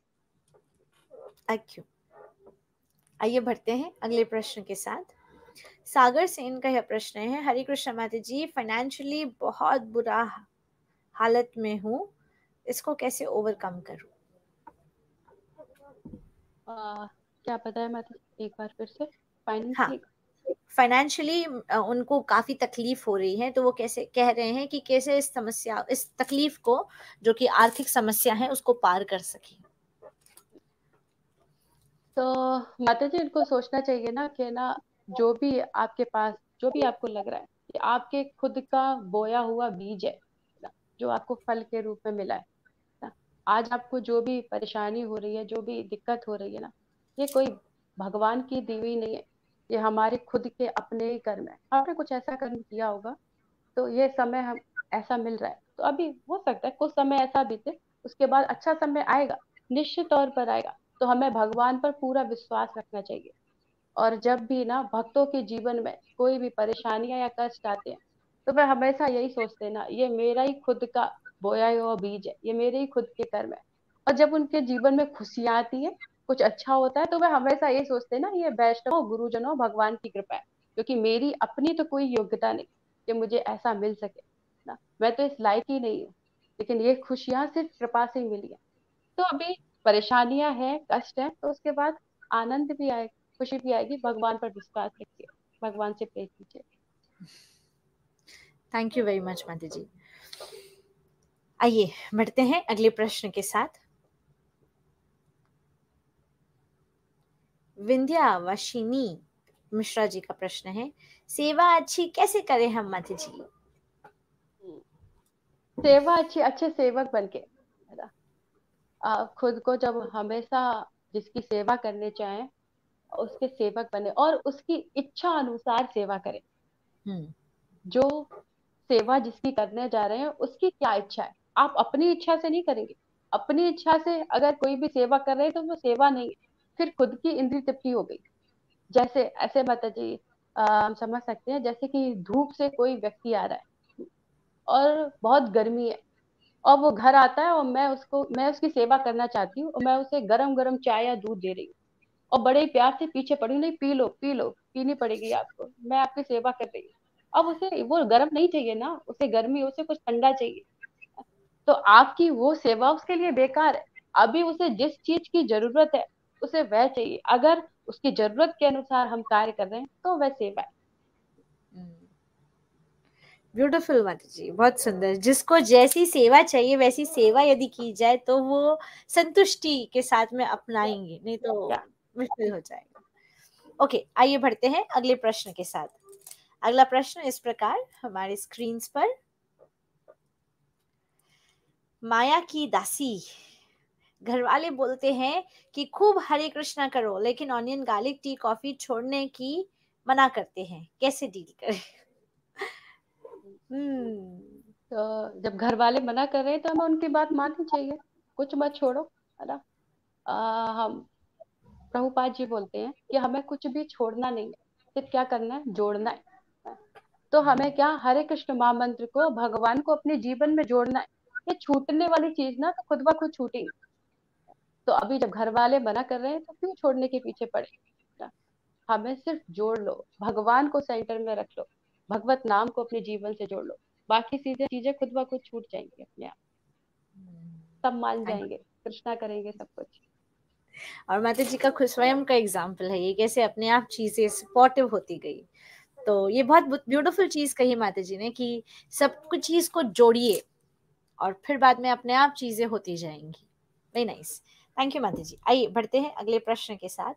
अच्छा, आइए बढ़ते हैं अगले प्रश्न के साथ। सागर सेन का यह प्रश्न है, हरे कृष्ण माता जी, फाइनेंशियली बहुत बुरा हालत में हूँ, इसको कैसे ओवरकम करूँ? क्या पता है मतलब, एक बार फिर से हाँ, फाइनेंशियली। फाइनेंशियली उनको काफी तकलीफ हो रही है, तो वो कैसे कह रहे हैं कि कैसे इस समस्या, इस तकलीफ को, जो कि आर्थिक समस्या है, उसको पार कर सके। तो माता जी, इनको सोचना चाहिए ना कि ना, जो भी आपके पास, जो भी आपको लग रहा है कि आपके खुद का बोया हुआ बीज है ना, जो आपको फल के रूप में मिला है ना, आज आपको जो भी परेशानी हो रही है, जो भी दिक्कत हो रही है ना, ये कोई भगवान की दी हुई नहीं है। ये हमारे खुद के अपने ही कर्म है। आपने कुछ ऐसा कर्म किया होगा, तो ये समय हम ऐसा मिल रहा है। तो अभी हो सकता है कुछ समय ऐसा बीते, उसके बाद अच्छा समय आएगा, निश्चित तौर पर आएगा। तो हमें भगवान पर पूरा विश्वास रखना चाहिए। और जब भी ना भक्तों के जीवन में कोई भी परेशानियां या कष्ट आते हैं, तो वह हमेशा यही सोचते हैं ना, ये मेरा ही खुद का बोया हुआ बीज है, ये मेरे ही खुद के कर्म है। और जब उनके जीवन में खुशियां आती है, कुछ अच्छा होता है, तो वह हमेशा यही सोचते हैं ना, ये वैष्णव गुरुजनों भगवान की कृपा है, क्योंकि मेरी अपनी तो कोई योग्यता नहीं कि मुझे ऐसा मिल सके ना, मैं तो इस लायक ही नहीं हूँ। लेकिन ये खुशियां सिर्फ कृपा से ही मिली है। तो अभी परेशानियां हैं, कष्ट है, तो उसके बाद आनंद भी आएगा, खुशी भी आएगी। भगवान पर विश्वास रखिए, भगवान से प्रे कीजिए। थैंक यू वेरी मच माता जी। आइए बढ़ते हैं अगले प्रश्न के साथ। विंध्यावासिनी मिश्रा जी का प्रश्न है, सेवा अच्छी कैसे करें हम माता जी? सेवा अच्छी, अच्छे सेवक बन के, है ना। खुद को जब हमेशा जिसकी सेवा करने चाहें, उसके सेवक बने और उसकी इच्छा अनुसार सेवा करें। हम्म। जो सेवा जिसकी करने जा रहे हैं, उसकी क्या इच्छा है, आप अपनी इच्छा से नहीं करेंगे। अपनी इच्छा से अगर कोई भी सेवा कर रहे हैं, तो वो सेवा नहीं है, फिर खुद की इंद्रिय तृप्ति हो गई। जैसे ऐसे माता जी, हम समझ सकते हैं, जैसे कि धूप से कोई व्यक्ति आ रहा है और बहुत गर्मी है, और वो घर आता है, और मैं उसकी सेवा करना चाहती हूँ, और मैं उसे गरम गरम चाय या दूध दे रही हूँ, और बड़े ही प्यार से पीछे पड़ी हूँ, नहीं पी लो पी लो, पीनी पड़ेगी आपको, मैं आपकी सेवा कर रही हूँ। अब उसे वो गर्म नहीं चाहिए ना, उसे गर्मी, उसे कुछ ठंडा चाहिए। तो आपकी वो सेवा उसके लिए बेकार है। अभी उसे जिस चीज की जरूरत है उसे वह चाहिए। अगर उसकी जरूरत के अनुसार हम कार्य कर रहे हैं तो वह सेवा है। ब्यूटीफुल माता जी, बहुत सुंदर। जिसको जैसी सेवा चाहिए वैसी सेवा यदि की जाए तो वो संतुष्टि के साथ में अपनाएंगे, नहीं तो क्या? मुश्किल हो जाएगा। ओके, आइए बढ़ते हैं अगले प्रश्न के साथ। अगला प्रश्न इस प्रकार हमारे स्क्रीन पर। माया की दासी, घर वाले बोलते हैं कि खूब हरे कृष्णा करो, लेकिन ऑनियन गार्लिक टी कॉफी छोड़ने की मना करते हैं, कैसे डील करें? हम्म। तो जब घर वाले मना कर रहे हैं तो हमें उनकी बात माननी चाहिए। कुछ मत छोड़ो, है ना। हम प्रभुपाद जी बोलते हैं कि हमें कुछ भी छोड़ना नहीं है, सिर्फ क्या करना है, जोड़ना है। तो हमें क्या, हरे कृष्ण महामंत्र को, भगवान को अपने जीवन में जोड़ना है। ये छूटने वाली चीज ना तो खुद ब खुद छूटेगी। तो अभी जब घर वाले मना कर रहे हैं तो क्यों छोड़ने के पीछे पड़े ना? हमें सिर्फ जोड़ लो, भगवान को सेंटर में रख लो, भगवत नाम को अपने जीवन से जोड़ लो। बाकी चीजें चीजें खुद ब खुद छूट जाएंगी अपने आप। सब मान थैंक। जाएंगे, कृष्णा करेंगे सब कुछ। और माता जी का खुद स्वयं का एग्जाम्पल है ये, कैसे अपने आप चीजें सपोर्टिव होती गई। तो ये बहुत ब्यूटीफुल चीज कही माता जी ने कि सब कुछ चीज को जोड़िए और फिर बाद में अपने आप चीजें होती जाएंगी। वेरी नाइस, थैंक यू माता जी। आइए बढ़ते हैं अगले प्रश्न के साथ।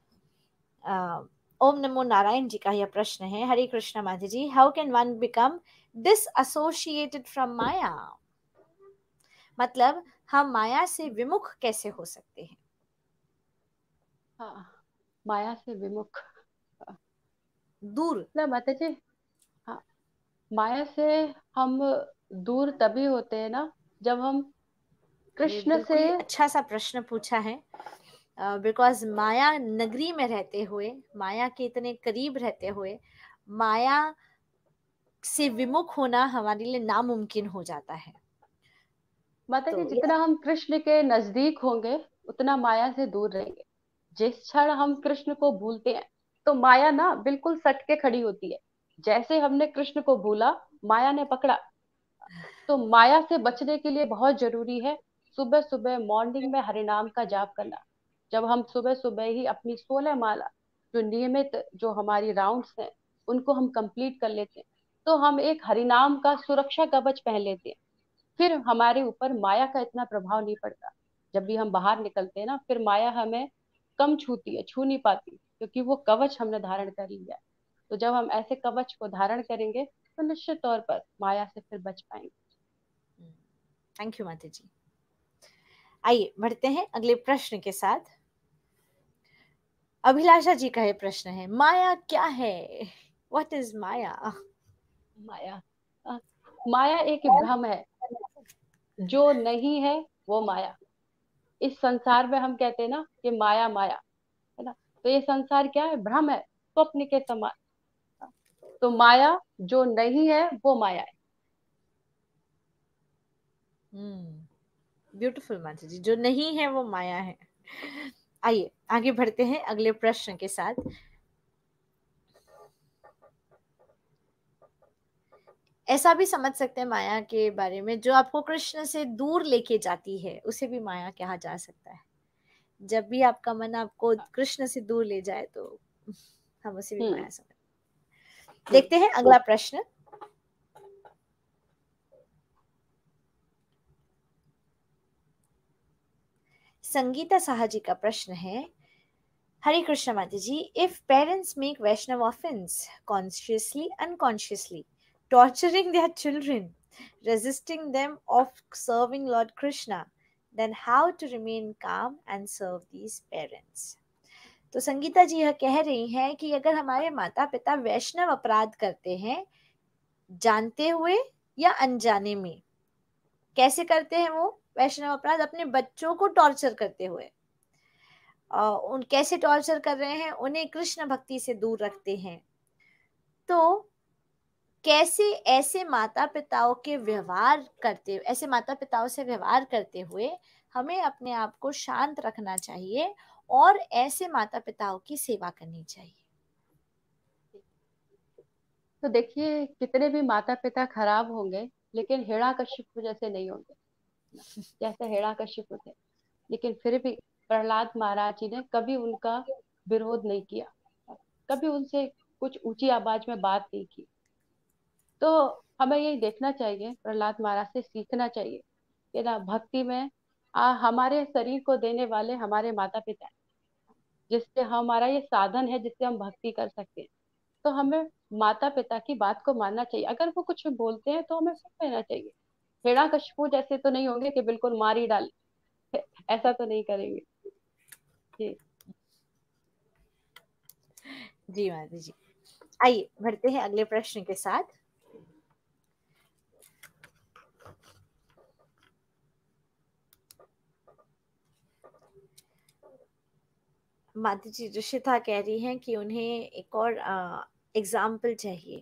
ओम नमो नारायण जी का यह प्रश्न है। हरे कृष्णा माता जी, how can one become disassociated from Maya? मतलब हम माया से विमुख कैसे हो सकते हैं? हाँ, माया से विमुख दूर। मतलब माता जी, हाँ, माया से हम दूर तभी होते हैं ना जब हम ये कृष्ण से। बिल्कुल ही अच्छा सा प्रश्न पूछा है। बिकॉज माया नगरी में रहते हुए, माया के इतने करीब रहते हुए, माया से विमुख होना हमारे लिए नामुमकिन हो जाता है। माता जी, तो ये जितना हम कृष्ण के नजदीक होंगे उतना माया से दूर रहेंगे। जिस क्षण हम कृष्ण को भूलते हैं तो माया ना बिल्कुल सट के खड़ी होती है। जैसे हमने कृष्ण को भूला, माया ने पकड़ा। तो माया से बचने के लिए बहुत जरूरी है सुबह सुबह मॉर्निंग में हरिनाम का जाप करना। जब हम सुबह सुबह ही अपनी 16 माला, जो नियमित जो हमारी राउंड्स हैं, उनको हम कंप्लीट कर लेते हैं, तो हम एक हरिनाम का सुरक्षा कवच पहन लेते हैं। फिर हमारे ऊपर माया का इतना प्रभाव नहीं पड़ता। जब भी हम बाहर निकलते हैं ना, फिर माया हमें कम छूती है, छू नहीं पाती, क्योंकि वो कवच हमने धारण कर लिया है। तो जब हम ऐसे कवच को धारण करेंगे तो निश्चित तौर पर माया से फिर बच पाएंगे। थैंक यू माता जी। आइए बढ़ते हैं अगले प्रश्न के साथ। अभिलाषा जी का ये प्रश्न है, माया क्या है? व्हाट इज माया? माया, अ, माया एक भ्रम है। जो नहीं है वो माया। इस संसार में हम कहते हैं ना कि माया माया, है ना। तो ये संसार क्या है, भ्रम है, स्वप्न के समान। तो माया जो नहीं है वो माया है। ब्यूटीफुल माता जी, जो नहीं है वो माया है। आइए आगे बढ़ते हैं अगले प्रश्न के साथ। ऐसा भी समझ सकते हैं माया के बारे में, जो आपको कृष्ण से दूर लेके जाती है उसे भी माया कहा जा सकता है। जब भी आपका मन आपको कृष्ण से दूर ले जाए तो हम उसे भी हम्म। माया समझ। हम्म। देखते हैं अगला प्रश्न। संगीता साहा जी का प्रश्न है। हरे कृष्ण माता जी, if parents make Vaishnava offence consciously unconsciously, torturing their children, resisting them of serving Lord Krishna, then how to remain calm and serve these parents? तो संगीता जी यह कह रही हैं कि अगर हमारे माता पिता वैष्णव अपराध करते हैं, जानते हुए या अनजाने में, कैसे करते हैं वो वैष्णव अपराध? अपने बच्चों को टॉर्चर करते हुए। उन कैसे टॉर्चर कर रहे हैं? उन्हें कृष्ण भक्ति से दूर रखते हैं। तो कैसे ऐसे माता पिताओं के व्यवहार करते, ऐसे माता पिताओं से व्यवहार करते हुए हमें अपने आप को शांत रखना चाहिए और ऐसे माता पिताओं की सेवा करनी चाहिए? तो देखिए, कितने भी माता पिता खराब होंगे लेकिन हिरण्यकशिपु जैसे नहीं होंगे। जैसे हिरण्यकशिपु थे, लेकिन फिर भी प्रहलाद महाराज जी ने कभी उनका विरोध नहीं किया, कभी उनसे कुछ ऊंची आवाज में बात नहीं की। तो हमें यही देखना चाहिए, प्रहलाद महाराज से सीखना चाहिए कि ना भक्ति में हमारे शरीर को देने वाले हमारे माता पिता हैं, जिससे हमारा ये साधन है जिससे हम भक्ति कर सकते हैं। तो हमें माता पिता की बात को मानना चाहिए, अगर वो कुछ बोलते हैं तो हमें सुन लेना चाहिए। हिरण्यकशिपु जैसे तो नहीं होंगे कि बिल्कुल मार ही डाले, ऐसा तो नहीं करेंगे। जी। जी माता जी, आइए बढ़ते हैं अगले प्रश्न के साथ। माता जी ऋषिता कह रही हैं कि उन्हें एक और एग्जाम्पल चाहिए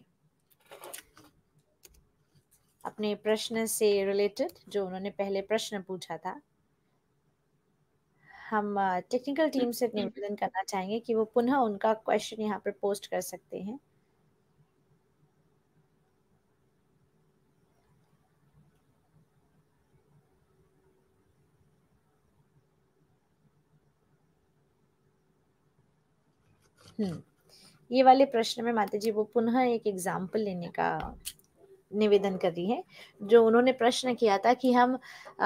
अपने प्रश्न से रिलेटेड, जो उन्होंने पहले प्रश्न पूछा था। हम टेक्निकल टीम से निवेदन करना चाहेंगे कि वो पुनः उनका क्वेश्चन यहाँ पर पोस्ट कर सकते हैं। ये वाले प्रश्न में माता जी वो पुनः एक एग्जाम्पल लेने का निवेदन कर रही है। जो उन्होंने प्रश्न किया था कि हम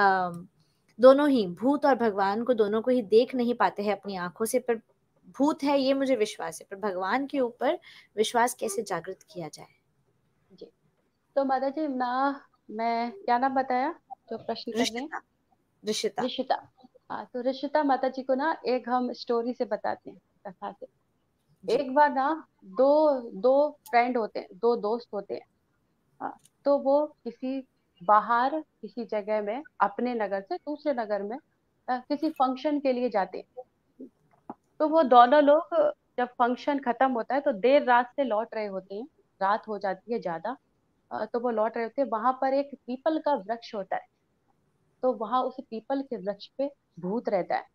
दोनों ही, भूत और भगवान को, दोनों को ही देख नहीं पाते हैं अपनी आंखों से, पर भूत है ये मुझे विश्वास है, पर भगवान के ऊपर विश्वास कैसे जागृत किया जाए। जी। तो माता जी ना, मैं क्या नाम बताया जो प्रश्न कर रहे हैं? ऋषिता। ऋषिता। ऋषिता। हाँ, तो ऋषिता माता जी को ना एक हम स्टोरी से बताते हैं, कथा से। जी। एक बार ना, दो दो फ्रेंड होते हैं, दो दोस्त होते हैं। हाँ, तो वो बाहर किसी जगह में अपने नगर से दूसरे नगर में किसी फंक्शन के लिए जाते हैं। तो वो दोनों लोग जब फंक्शन खत्म होता है तो देर रात से लौट रहे होते हैं, रात हो जाती है ज्यादा। तो वो लौट रहे होते हैं, वहां पर एक पीपल का वृक्ष होता है। तो वहां उस पीपल के वृक्ष पे भूत रहता है।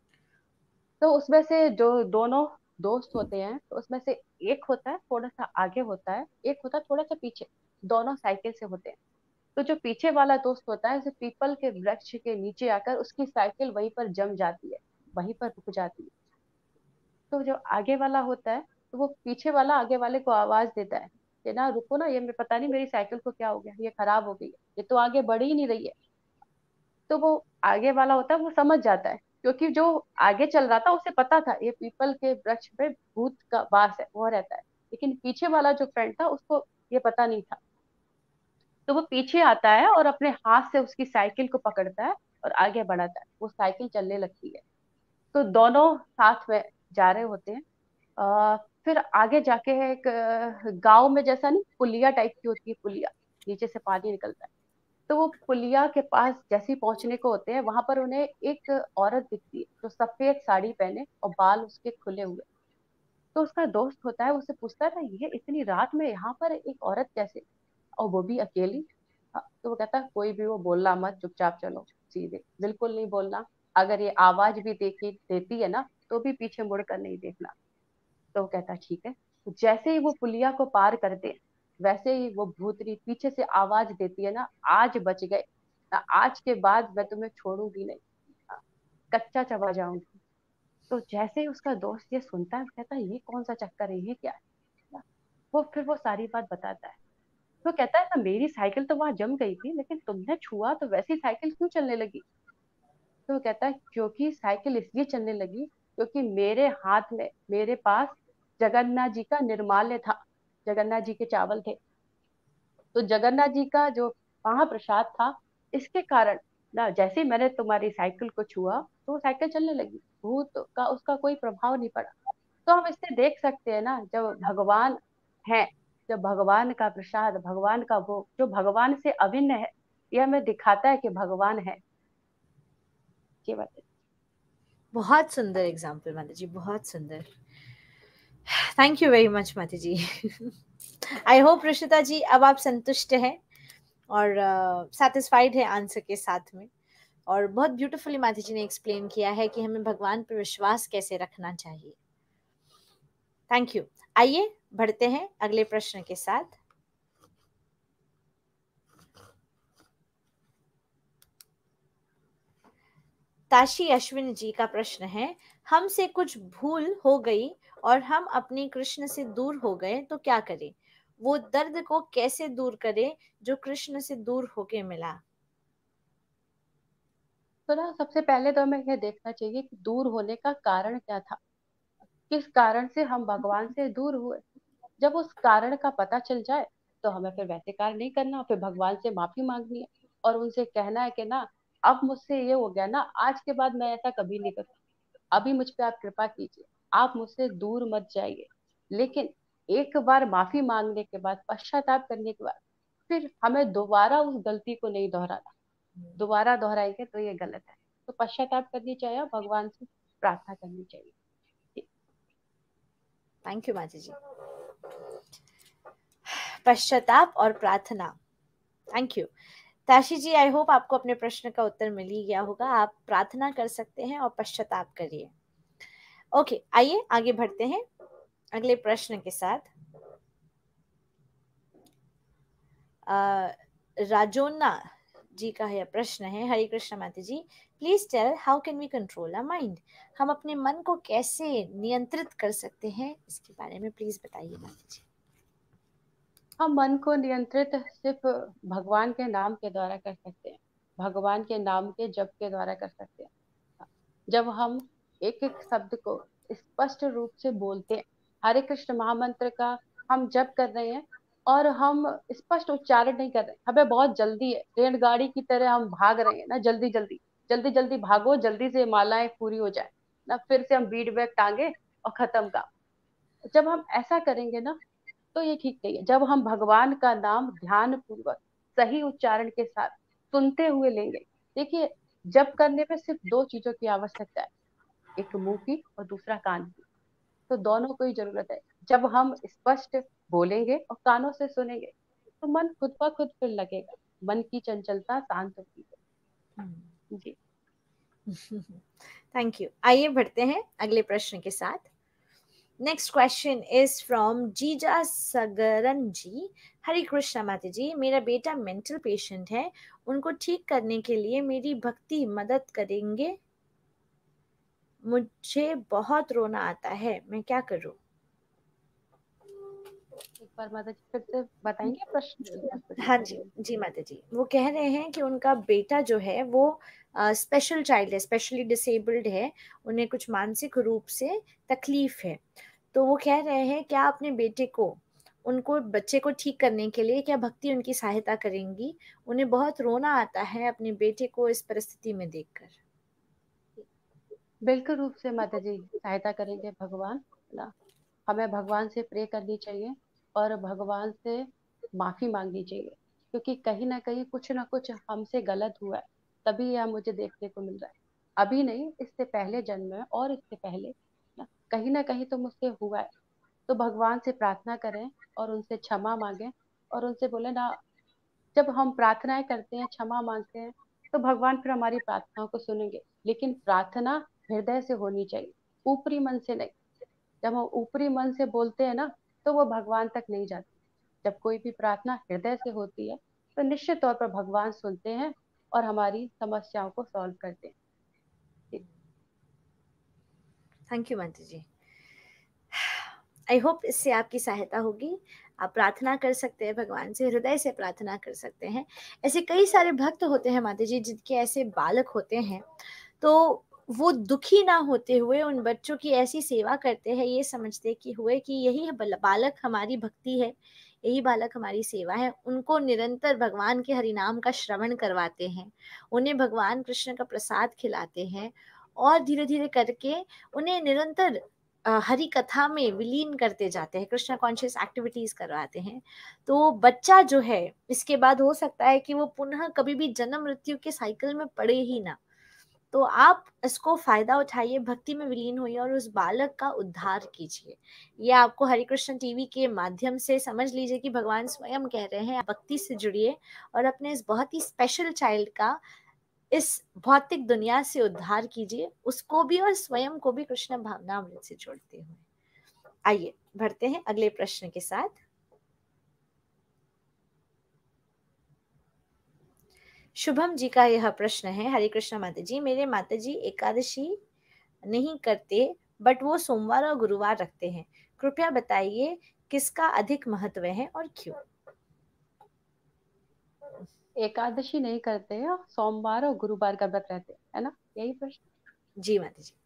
तो उसमें से जो दोनों दोस्त होते हैं, तो उसमें से एक होता है थोड़ा सा आगे होता है, एक होता है थोड़ा सा पीछे। दोनों साइकिल से होते हैं। तो जो पीछे वाला दोस्त होता है, उसे पीपल के वृक्ष के नीचे आकर उसकी साइकिल वहीं पर जम जाती है, वहीं पर रुक जाती है। तो जो आगे वाला होता है, तो वो पीछे वाला आगे वाले को आवाज देता है कि ना रुको ना, ये मैं पता नहीं मेरी साइकिल को क्या हो गया, ये खराब हो गई है, ये तो आगे बढ़ ही नहीं रही है। तो वो आगे वाला होता है, वो समझ जाता है, क्योंकि जो आगे चल रहा था उसे पता था ये पीपल के वृक्ष पे भूत का वास है, वो रहता है। लेकिन पीछे वाला जो फ्रेंड था उसको ये पता नहीं था। तो वो पीछे आता है और अपने हाथ से उसकी साइकिल को पकड़ता है और आगे बढ़ाता है, वो साइकिल चलने लगती है। तो दोनों साथ में जा रहे होते हैं। फिर आगे जाके है एक गांव में, जैसा नहीं पुलिया टाइप की होती है, पुलिया नीचे से पानी निकलता है। तो वो पुलिया के पास जैसे ही पहुंचने को होते हैं, वहां पर उन्हें एक औरत दिखती है जो सफेद साड़ी पहने और बाल उसके खुले हुए। तो उसका दोस्त होता है, उससे पूछता था ये इतनी रात में यहाँ पर एक औरत कैसे, और वो भी अकेली। हाँ, तो वो कहता है कोई भी वो बोलना मत, चुपचाप चलो सीधे, बिल्कुल नहीं बोलना। अगर ये आवाज भी देखी देती है ना, तो भी पीछे मुड़ कर नहीं देखना। तो वो कहता है ठीक है। तो जैसे ही वो पुलिया को पार करते हैं, वैसे ही वो भूतनी पीछे से आवाज देती है ना, आज बच गए ना, आज के बाद मैं तुम्हें छोड़ूंगी नहीं, हाँ, कच्चा चबा जाऊंगी। तो जैसे ही उसका दोस्त ये सुनता है, वो कहता है ये कौन सा चक्कर है, ये क्या है। वो फिर वो सारी बात बताता है। तो कहता है ना, मेरी साइकिल तो वहां जम गई थी, लेकिन तुमने छुआ तो वैसी साइकिल क्यों चलने लगी। तो वो कहता है क्योंकि साइकिल इसलिए चलने लगी क्योंकि मेरे हाथ में, मेरे पास जगन्नाथ जी का निर्माल्य था, जगन्नाथ जी के चावल थे। तो जगन्नाथ जी का जो महाप्रसाद था, इसके कारण ना, जैसे ही मैंने तुम्हारी साइकिल को छुआ तो वो साइकिल चलने लगी, भूत का उसका कोई प्रभाव नहीं पड़ा। तो हम इससे देख सकते हैं ना, जब भगवान है, जब भगवान का प्रसाद, भगवान का भोग जो भगवान से अभिन्न है, यह हमें दिखाता है कि भगवान है। ये बात है। बहुत सुंदर एग्जाम्पल माता जी, बहुत सुंदर। थैंक यू वेरी मच माता जी। आई होप ऋषिता जी अब आप संतुष्ट हैं और सेटिस्फाइड है आंसर के साथ में। और बहुत ब्यूटीफुली माता जी ने एक्सप्लेन किया है कि हमें भगवान पर विश्वास कैसे रखना चाहिए। Thank you. आइए बढ़ते हैं अगले प्रश्न के साथ। ताशी अश्विन जी का प्रश्न है, हमसे कुछ भूल हो गई और हम अपने कृष्ण से दूर हो गए तो क्या करें? वो दर्द को कैसे दूर करें जो कृष्ण से दूर होके मिला? तो ना सबसे पहले तो हमें यह देखना चाहिए कि दूर होने का कारण क्या था, किस कारण से हम भगवान से दूर हुए। जब उस कारण का पता चल जाए तो हमें फिर वैसे कार्य नहीं करना, फिर भगवान से माफी मांगनी है और उनसे कहना है कि ना अब मुझसे ये हो गया ना, आज के बाद मैं ऐसा कभी नहीं करूँ, अभी मुझ पे आप कृपा कीजिए, आप मुझसे दूर मत जाइए। लेकिन एक बार माफी मांगने के बाद, पश्चाताप करने के बाद, फिर हमें दोबारा उस गलती को नहीं दोहराना। दोबारा दोहराएंगे तो ये गलत है। तो पश्चाताप करनी चाहिए और भगवान से प्रार्थना करनी चाहिए। थैंक यू माता जी। पश्चाताप और प्रार्थना। Thank you Tashi ji. I hope आपको अपने प्रश्न का उत्तर मिल ही गया होगा। आप प्रार्थना कर सकते हैं और पश्चाताप करिए। ओके, आइए आगे बढ़ते हैं अगले प्रश्न के साथ। राजोना जी का यह प्रश्न है, हरे कृष्ण माता जी, please tell how can we control our mind? हम अपने मन को कैसे नियंत्रित कर सकते हैं, इसके बारे में प्लीज बताइए माता जी। हम मन को नियंत्रित सिर्फ भगवान के नाम के द्वारा कर सकते हैं, भगवान के नाम के जप के द्वारा कर सकते हैं। जब हम एक एक शब्द को स्पष्ट रूप से बोलते हैं, हरे कृष्ण महामंत्र का हम जप कर रहे हैं और हम स्पष्ट उच्चारण नहीं कर रहे, हमें बहुत जल्दी है, रेलगाड़ी की तरह हम भाग रहे हैं ना, जल्दी जल्दी जल्दी जल्दी भागो, जल्दी से मालाएं पूरी हो जाए ना, फिर से हम बीट बैग टांगे और खत्म काम। जब हम ऐसा करेंगे ना तो ये ठीक नहीं है। जब हम भगवान का नाम ध्यान पूर्वक सही उच्चारण के साथ सुनते हुए लेंगे, देखिए जप करने में सिर्फ दो चीजों की आवश्यकता है, एक मुंह की और दूसरा कान की। तो दोनों को ही जरूरत है। जब हम स्पष्ट बोलेंगे और कानों से सुनेंगे तो मन खुद ब खुद फिर लगेगा, मन की चंचलता शांत होती है जी। Thank you. आइए बढ़ते हैं अगले प्रश्न के साथ। नेक्स्ट क्वेश्चन इज फ्रॉम जीजा सगरन जी। हरे कृष्णा माता जी, मेरा बेटा मेंटल पेशेंट है, उनको ठीक करने के लिए मेरी भक्ति मदद करेंगे? मुझे बहुत रोना आता है, मैं क्या करूं? एक बार माता जी फिर से बताएंगे प्रश्न, एक बार फिर से हाँ जी बोलिए। जी माता जी, वो कह रहे हैं कि उनका बेटा जो है वो स्पेशल चाइल्ड है, स्पेशली डिसेबल्ड है, उन्हें कुछ मानसिक रूप से तकलीफ है। तो वो कह रहे हैं क्या अपने बेटे को, उनको बच्चे को ठीक करने के लिए क्या भक्ति उनकी सहायता करेंगी? उन्हें बहुत रोना आता है अपने बेटे को इस परिस्थिति में देखकर। बिल्कुल रूप से माता जी सहायता करेंगे भगवान, है ना। हमें भगवान से प्रे करनी चाहिए और भगवान से माफी मांगनी चाहिए, क्योंकि कहीं ना कुछ हमसे गलत हुआ है, तभी यह मुझे देखने को मिल रहा है। अभी नहीं, इससे पहले जन्म में और इससे पहले ना कहीं तो मुझसे हुआ है। तो भगवान से प्रार्थना करें और उनसे क्षमा मांगे और उनसे बोले ना, जब हम प्रार्थनाएं करते हैं, क्षमा मांगते हैं, तो भगवान फिर हमारी प्रार्थनाओं को सुनेंगे। लेकिन प्रार्थना हृदय से होनी चाहिए, ऊपरी मन से नहीं। जब हम ऊपरी मन से बोलते हैं ना तो वो भगवान तक नहीं जाती। जब कोई भी प्रार्थना हृदय से होती है तो निश्चित तौर पर भगवान सुनते हैं और हमारी समस्याओं को सॉल्व करते हैं। थैंक यू माता जी। आई होप इससे आपकी सहायता होगी। आप प्रार्थना कर सकते हैं, भगवान से हृदय से प्रार्थना कर सकते हैं। ऐसे कई सारे भक्त होते हैं माता जी, जिनके ऐसे बालक होते हैं, तो वो दुखी ना होते हुए उन बच्चों की ऐसी सेवा करते हैं, ये समझते कि हुए कि यही बालक हमारी भक्ति है, यही बालक हमारी सेवा है। उनको निरंतर भगवान के हरिनाम का श्रवण करवाते हैं, उन्हें भगवान कृष्ण का प्रसाद खिलाते हैं और धीरे धीरे करके उन्हें निरंतर हरि कथा में विलीन करते जाते हैं, कृष्ण कॉन्शियस एक्टिविटीज करवाते हैं। तो बच्चा जो है इसके बाद हो सकता है कि वो पुनः कभी भी जन्म मृत्यु के साइकिल में पड़े ही ना। तो आप इसको फायदा उठाइए, भक्ति में विलीन होइए और उस बालक का उद्धार कीजिए। ये आपको हरे कृष्ण टीवी के माध्यम से समझ लीजिए कि भगवान स्वयं कह रहे हैं, आप भक्ति से जुड़िए और अपने इस बहुत ही स्पेशल चाइल्ड का इस भौतिक दुनिया से उद्धार कीजिए, उसको भी और स्वयं को भी कृष्ण भावनामृत से जोड़ते हुए। आइए बढ़ते हैं अगले प्रश्न के साथ। शुभम जी का यह प्रश्न है, हरे कृष्ण माता जी, मेरे माता जी एकादशी नहीं करते बट वो सोमवार और गुरुवार रखते हैं, कृपया बताइए किसका अधिक महत्व है और क्यों। एकादशी नहीं करते हैं और सोमवार और गुरुवार का व्रत रहते हैं, है ना, यही प्रश्न। जी माता जी।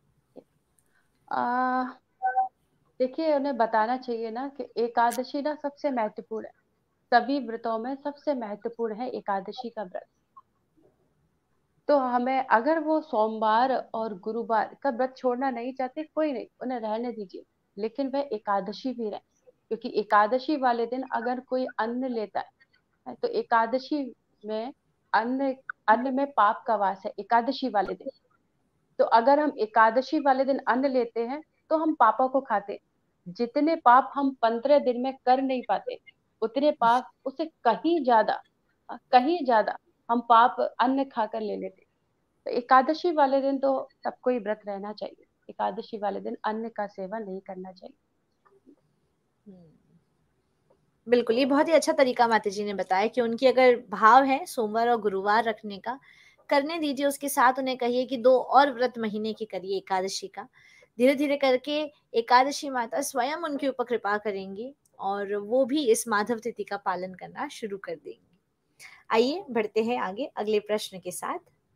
आ देखिए, उन्हें बताना चाहिए ना कि एकादशी ना सबसे महत्वपूर्ण है। सभी व्रतों में सबसे महत्वपूर्ण है एकादशी का व्रत। तो हमें, अगर वो सोमवार और गुरुवार का व्रत छोड़ना नहीं चाहते, कोई नहीं, उन्हें रहने दीजिए, लेकिन वह एकादशी भी रहे। क्योंकि एकादशी वाले दिन अगर कोई अन्न लेता है तो एकादशी में अन्न अन्न में पाप का वास है एकादशी वाले दिन। तो अगर हम एकादशी वाले दिन अन्न लेते हैं तो हम पापों को खाते हैं। जितने पाप हम 15 दिन में कर नहीं पाते, उतने पाप, उससे कहीं ज्यादा हम पाप अन्न खाकर ले लेते हैं। तो एकादशी वाले दिन तो सबको ही व्रत रहना चाहिए। एकादशी वाले दिन अन्न का सेवन नहीं करना चाहिए। बिल्कुल, ये बहुत ही अच्छा तरीका माता जी ने बताया कि उनकी अगर भाव है सोमवार और गुरुवार रखने का, करने दीजिए, उसके साथ उन्हें कहिए कि 2 और व्रत महीने की करिए एकादशी का। धीरे-धीरे करके एकादशी माता स्वयं उनके ऊपर कृपा करेंगी और वो भी इस माधव तिथि का पालन करना शुरू कर देंगी। आइए बढ़ते हैं आगे अगले प्रश्न के साथ।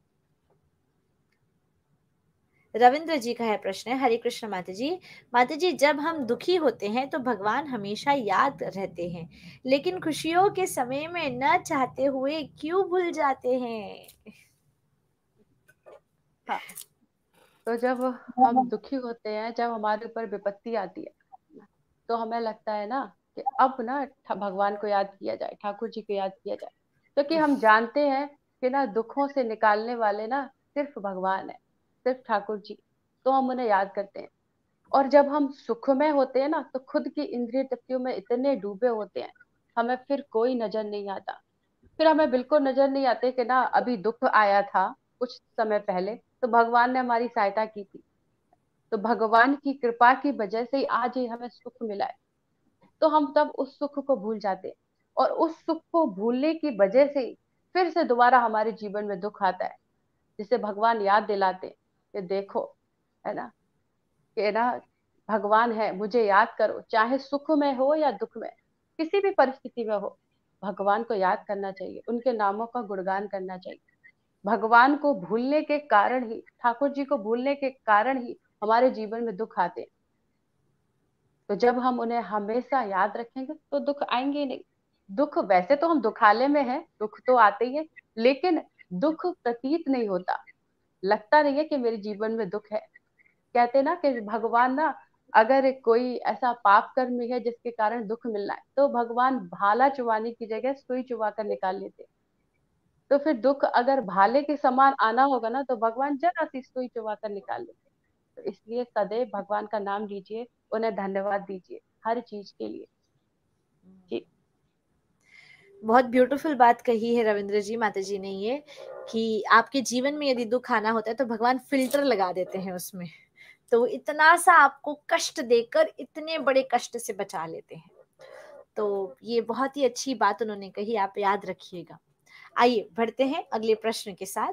रविंद्र जी का है प्रश्न है, हरे कृष्ण माता जी। माता जी, जब हम दुखी होते हैं तो भगवान हमेशा याद रहते हैं, लेकिन खुशियों के समय में न चाहते हुए क्यों भूल जाते हैं। हाँ, तो जब हम दुखी होते हैं, जब हमारे ऊपर विपत्ति आती है, तो हमें लगता है ना कि अब ना भगवान को याद किया जाए, ठाकुर जी को याद किया जाए। क्योंकि हम जानते हैं कि ना दुखों से निकालने वाले ना सिर्फ भगवान है, सिर्फ ठाकुर जी। तो हम उन्हें याद करते हैं। और जब हम सुख में होते हैं ना, तो खुद की इंद्रिय तृप्तियों में इतने डूबे होते हैं, हमें फिर कोई नजर नहीं आता। फिर हमें बिल्कुल नजर नहीं आते कि ना अभी दुख आया था कुछ समय पहले, तो भगवान ने हमारी सहायता की थी। तो भगवान की कृपा की वजह से ही आज ही हमें सुख मिला है। तो हम तब उस सुख को भूल जाते हैं, और उस सुख को भूलने की वजह से ही फिर से दोबारा हमारे जीवन में दुख आता है, जिसे भगवान याद दिलाते हैं कि देखो, है ना, कि ना भगवान है, मुझे याद करो, चाहे सुख में हो या दुख में, किसी भी परिस्थिति में हो। भगवान को याद करना चाहिए, उनके नामों का गुणगान करना चाहिए। भगवान को भूलने के कारण ही, ठाकुर जी को भूलने के कारण ही हमारे जीवन में दुख आते हैं। तो जब हम उन्हें हमेशा याद रखेंगे तो दुख आएंगे ही नहीं। दुख, वैसे तो हम दुखालय में हैं, दुख तो आते ही है, लेकिन दुख प्रतीत नहीं होता। लगता नहीं है कि मेरे जीवन में दुख है। कहते ना कि भगवान ना, अगर कोई ऐसा पाप कर्म है जिसके कारण दुख मिलना है, तो भगवान भाला चुबाने की जगह सुई चुबा कर निकाल लेते। तो फिर दुख अगर भाले के समान आना होगा ना, तो भगवान जरा सी सुई चुबा कर निकाल लेते। तो इसलिए सदैव भगवान का नाम लीजिए, उन्हें धन्यवाद दीजिए हर चीज के लिए। जी। बहुत ब्यूटीफुल बात कही है रविंद्र जी माता जी ने, ये कि आपके जीवन में यदि दुख आना होता है तो भगवान फिल्टर लगा देते हैं उसमें, तो इतना सा आपको कष्ट देकर इतने बड़े कष्ट से बचा लेते हैं। तो ये बहुत ही अच्छी बात उन्होंने कही, आप याद रखिएगा। आइए बढ़ते हैं अगले प्रश्न के साथ।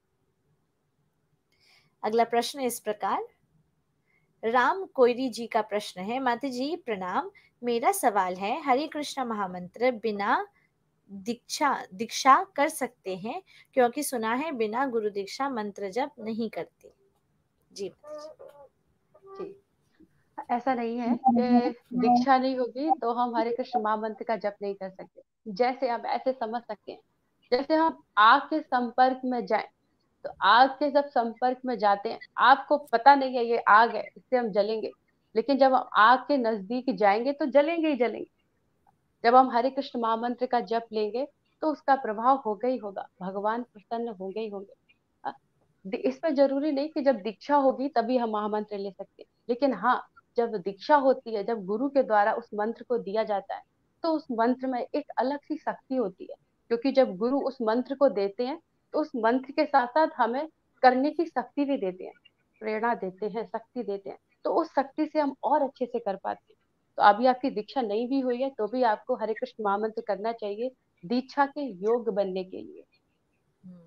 अगला प्रश्न इस प्रकार, राम कोयरी जी का प्रश्न है, माता जी प्रणाम, मेरा सवाल है, हरे कृष्ण महामंत्र बिना दीक्षा दीक्षा कर सकते हैं, क्योंकि सुना है बिना गुरु दीक्षा मंत्र जप नहीं करते। जी माता जी, ऐसा नहीं है कि दीक्षा नहीं होगी तो हम हरे कृष्ण महामंत्र का जप नहीं कर सकते। जैसे हम ऐसे समझ सकते हैं, जैसे हम आग के संपर्क में जाएं, तो आग के जब संपर्क में जाते हैं, आपको पता नहीं है ये आग है, इससे हम जलेंगे। लेकिन जब हम आग के नजदीक जाएंगे तो जलेंगे ही जलेंगे। जब हम हरे कृष्ण महामंत्र का जप लेंगे तो उसका प्रभाव होगा ही होगा, भगवान प्रसन्न होंगे ही होंगे। अ, इसमें जरूरी नहीं कि जब दीक्षा होगी तभी हम महामंत्र ले सकते हैं, लेकिन हाँ, जब दीक्षा होती है, जब गुरु के द्वारा उस मंत्र को दिया जाता है, तो उस मंत्र में एक अलग सी शक्ति होती है। क्योंकि जब गुरु उस मंत्र को देते हैं, तो उस मंत्र के साथ साथ हमें करने की शक्ति भी देते हैं, प्रेरणा देते हैं, शक्ति देते हैं। तो उस शक्ति से हम और अच्छे से कर पाते हैं। तो अभी आपकी दीक्षा नहीं भी हुई है तो भी आपको हरे कृष्ण महामंत्र करना चाहिए, दीक्षा के योग बनने के लिए।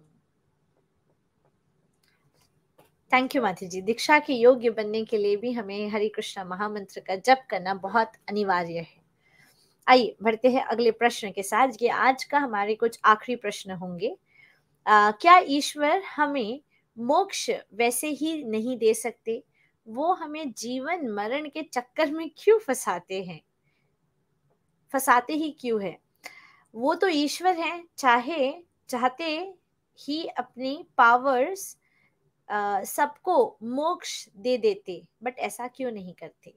थैंक यू माता जी। दीक्षा के योग्य बनने के लिए भी हमें हरे कृष्णा महामंत्र का जप करना बहुत अनिवार्य है। आइए बढ़ते हैं अगले प्रश्न के साथ। ये आज का हमारे कुछ आखिरी प्रश्न होंगे। क्या ईश्वर हमें मोक्ष वैसे ही नहीं दे सकते? वो हमें जीवन मरण के चक्कर में क्यों फंसाते हैं? फंसाते ही क्यों है? वो तो ईश्वर हैं, चाहते ही अपनी पावर्स सबको मोक्ष दे देते, बट ऐसा क्यों नहीं करते?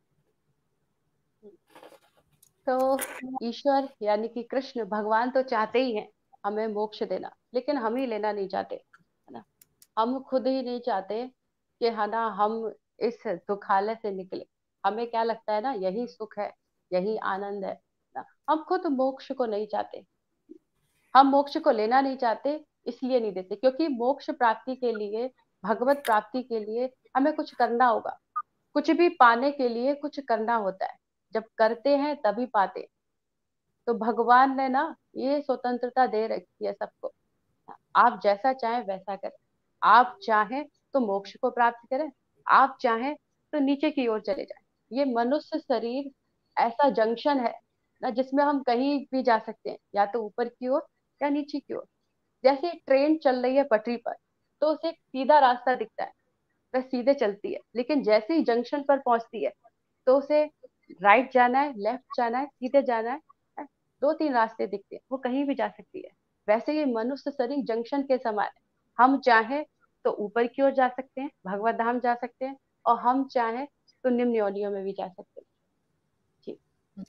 तो ईश्वर यानी कि कृष्ण भगवान तो चाहते ही हैं हमें मोक्ष देना, लेकिन हम ही लेना नहीं चाहते, है ना। हम खुद ही नहीं चाहते कि है ना हम इस दुखालय से निकले। हमें क्या लगता है ना, यही सुख है, यही आनंद है ना। हम खुद मोक्ष को नहीं चाहते, हम मोक्ष को लेना नहीं चाहते, इसलिए नहीं देते क्योंकि मोक्ष प्राप्ति के लिए, भगवत प्राप्ति के लिए हमें कुछ करना होगा। कुछ भी पाने के लिए कुछ करना होता है, जब करते हैं तभी पाते हैं। तो भगवान ने ना ये स्वतंत्रता दे रखी है सबको, आप जैसा चाहें वैसा करें। आप चाहें तो मोक्ष को प्राप्त करें, आप चाहें तो नीचे की ओर चले जाएं। ये मनुष्य शरीर ऐसा जंक्शन है ना, जिसमें हम कहीं भी जा सकते हैं, या तो ऊपर की ओर या नीचे की ओर। जैसे ट्रेन चल रही है पटरी पर, तो उसे एक सीधा रास्ता दिखता है, वह सीधे चलती है, लेकिन जैसे ही जंक्शन पर पहुंचती है तो उसे राइट जाना है, लेफ्ट जाना है, सीधे जाना है, दो तीन रास्ते दिखते हैं, वो कहीं भी जा सकती है। वैसे ही मनुष्य शरीर जंक्शन के समान है। हम चाहें तो ऊपर की ओर जा सकते हैं, भगवत धाम जा सकते हैं, और हम चाहें तो निम्न योनियों में भी जा सकते हैं। जी।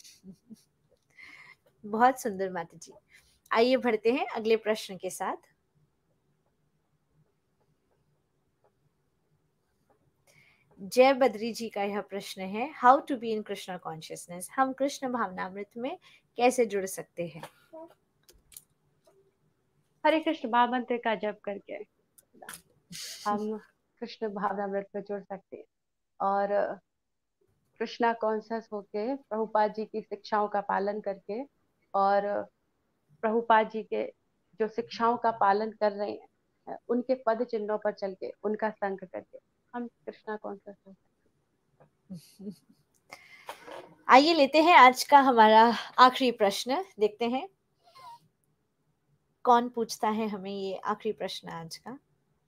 बहुत सुंदर माता जी। आइए बढ़ते हैं अगले प्रश्न के साथ। जय बद्री जी का यह प्रश्न है, how to be in Krishna consciousness? हम कृष्ण भावनामृत में कैसे जुड़ सकते हैं? हरे कृष्ण महामंत्र का जप करके हम कृष्ण भावनामृत में जुड़ सकते हैं, और कृष्णा कॉन्शियस होके प्रभुपाद जी की शिक्षाओं का पालन करके, और प्रभुपाद जी के जो शिक्षाओं का पालन कर रहे हैं, उनके पद चिन्हों पर चल के, उनका संग करके हम कृष्णा कॉन्शियस हो सकते आइए लेते हैं आज का हमारा आखिरी प्रश्न। देखते हैं कौन पूछता है हमें ये आखिरी प्रश्न आज का।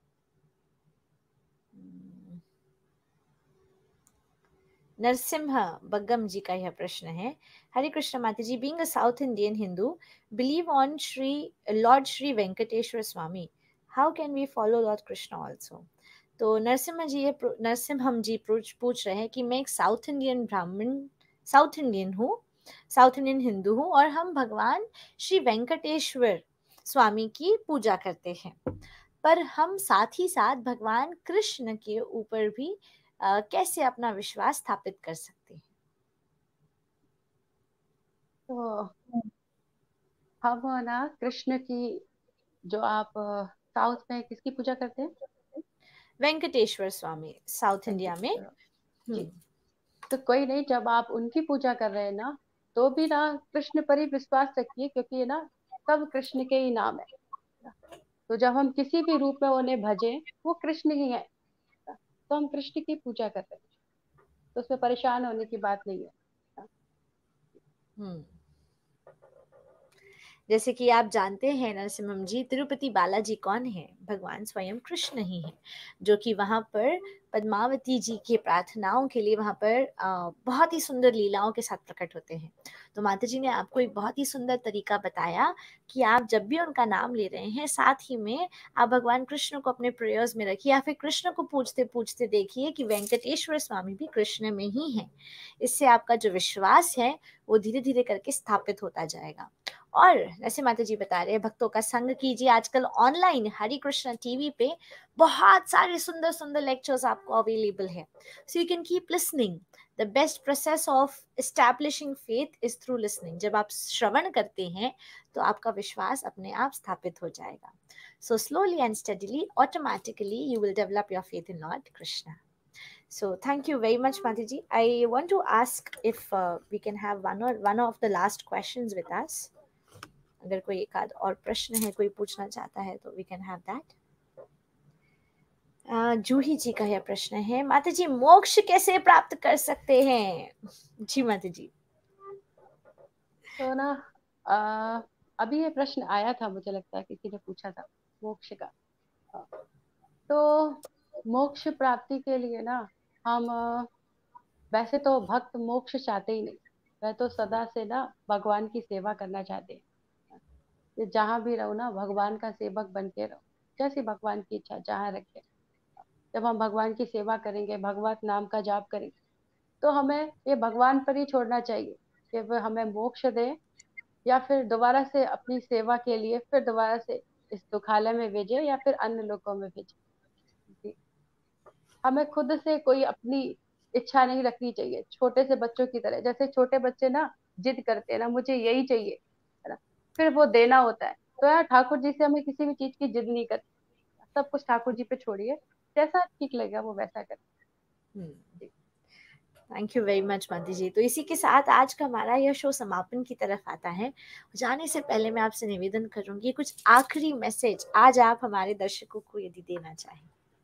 नरसिम्हा बग्गम जी का यह प्रश्न है, हरे कृष्ण माता जी, being a South Indian Hindu, believe on Shri lord Shri Venkateswara Swami, how can we follow lord Krishna also? तो नरसिम्हम जी पूछ रहे हैं कि मैं एक South Indian Brahmin, South Indian हूँ, साउथ इंडियन हिंदू हूँ, और हम भगवान श्री वेंकटेश्वर स्वामी की पूजा करते हैं, पर हम साथ ही साथ भगवान कृष्ण के ऊपर भी कैसे अपना विश्वास स्थापित कर सकते हैं? तो हम ना कृष्ण की, जो आप साउथ में किसकी पूजा करते हैं? वेंकटेश्वर स्वामी साउथ इंडिया में। वेंकटेश्वर जी। तो कोई नहीं, जब आप उनकी पूजा कर रहे हैं ना, तो भी ना कृष्ण पर ही विश्वास रखिए, क्योंकि ये ना सब कृष्ण के ही नाम है। तो जब हम किसी भी रूप में उन्हें भजें, वो कृष्ण ही है, तो हम कृष्ण की पूजा कर रहे हैं, तो उसमें परेशान होने की बात नहीं है। हम्म। जैसे कि आप जानते हैं नरसिम्हम जी, तिरुपति बालाजी कौन है? भगवान स्वयं कृष्ण ही है, जो कि वहाँ पर पद्मावती जी के प्रार्थनाओं के लिए वहाँ पर बहुत ही सुंदर लीलाओं के साथ प्रकट होते हैं। तो माता जी ने आपको एक बहुत ही सुंदर तरीका बताया कि आप जब भी उनका नाम ले रहे हैं, साथ ही में आप भगवान कृष्ण को अपने प्रेयर्स में रखिए, या फिर कृष्ण को पूछते पूछते देखिए कि वेंकटेश्वर स्वामी भी कृष्ण में ही है। इससे आपका जो विश्वास है वो धीरे धीरे करके स्थापित होता जाएगा। और जैसे माता जी बता रहे हैं, भक्तों का संग कीजिए। आजकल ऑनलाइन हरि कृष्ण टीवी पे बहुत सारे सुंदर सुंदर लेक्चर्स आपको अवेलेबल है, so you can keep listening. The best process of establishing faith is through listening. जब आप श्रवण करते हैं तो आपका विश्वास अपने आप स्थापित हो जाएगा। So slowly and steadily, automatically you will develop your faith in lord Krishna. So thank you very much, Mataji. I want to ask if we can have one of the last questions with us. अगर कोई एक आध और प्रश्न है, कोई पूछना चाहता है, तो we can have that. Juhi ji का यह प्रश्न है, माता जी मोक्ष कैसे प्राप्त कर सकते हैं? जी माता जी। तो ना आ, अभी ये प्रश्न आया था, मुझे लगता है किसी ने पूछा था मोक्ष का। हाँ, तो मोक्ष प्राप्ति के लिए ना हम वैसे तो भक्त मोक्ष चाहते ही नहीं। वह तो सदा से ना भगवान की सेवा करना चाहते हैं। ये जहाँ भी रहो ना, भगवान का सेवक बन के रहो, जैसी भगवान की इच्छा जहाँ रखे। जब हम भगवान की सेवा करेंगे, भगवत नाम का जाप करेंगे, तो हमें ये भगवान पर ही छोड़ना चाहिए कि वह हमें मोक्ष दे, या फिर दोबारा से अपनी सेवा के लिए फिर दोबारा से इस दुखालय में भेजे या फिर अन्य लोकों में भेजे। जी। हमें खुद से कोई अपनी इच्छा नहीं रखनी चाहिए, छोटे से बच्चों की तरह। जैसे छोटे बच्चे ना जिद करते हैं ना, मुझे यही चाहिए, है ना, फिर वो देना होता है। तो यार ठाकुर जी से हमें किसी भी चीज की जिद नहीं करनी, सब कुछ ठाकुर जी पे छोड़िए, जैसा ठीक लगेगा वो वैसा हम्म, करें। थैंक यू वेरी मच माती जी। तो इसी के साथ आज का हमारा यह शो समापन की तरफ आता है। जाने से पहले मैं आपसे निवेदन करूंगी, कुछ आखिरी मैसेज आज आप हमारे दर्शकों को यदि देना चाहें।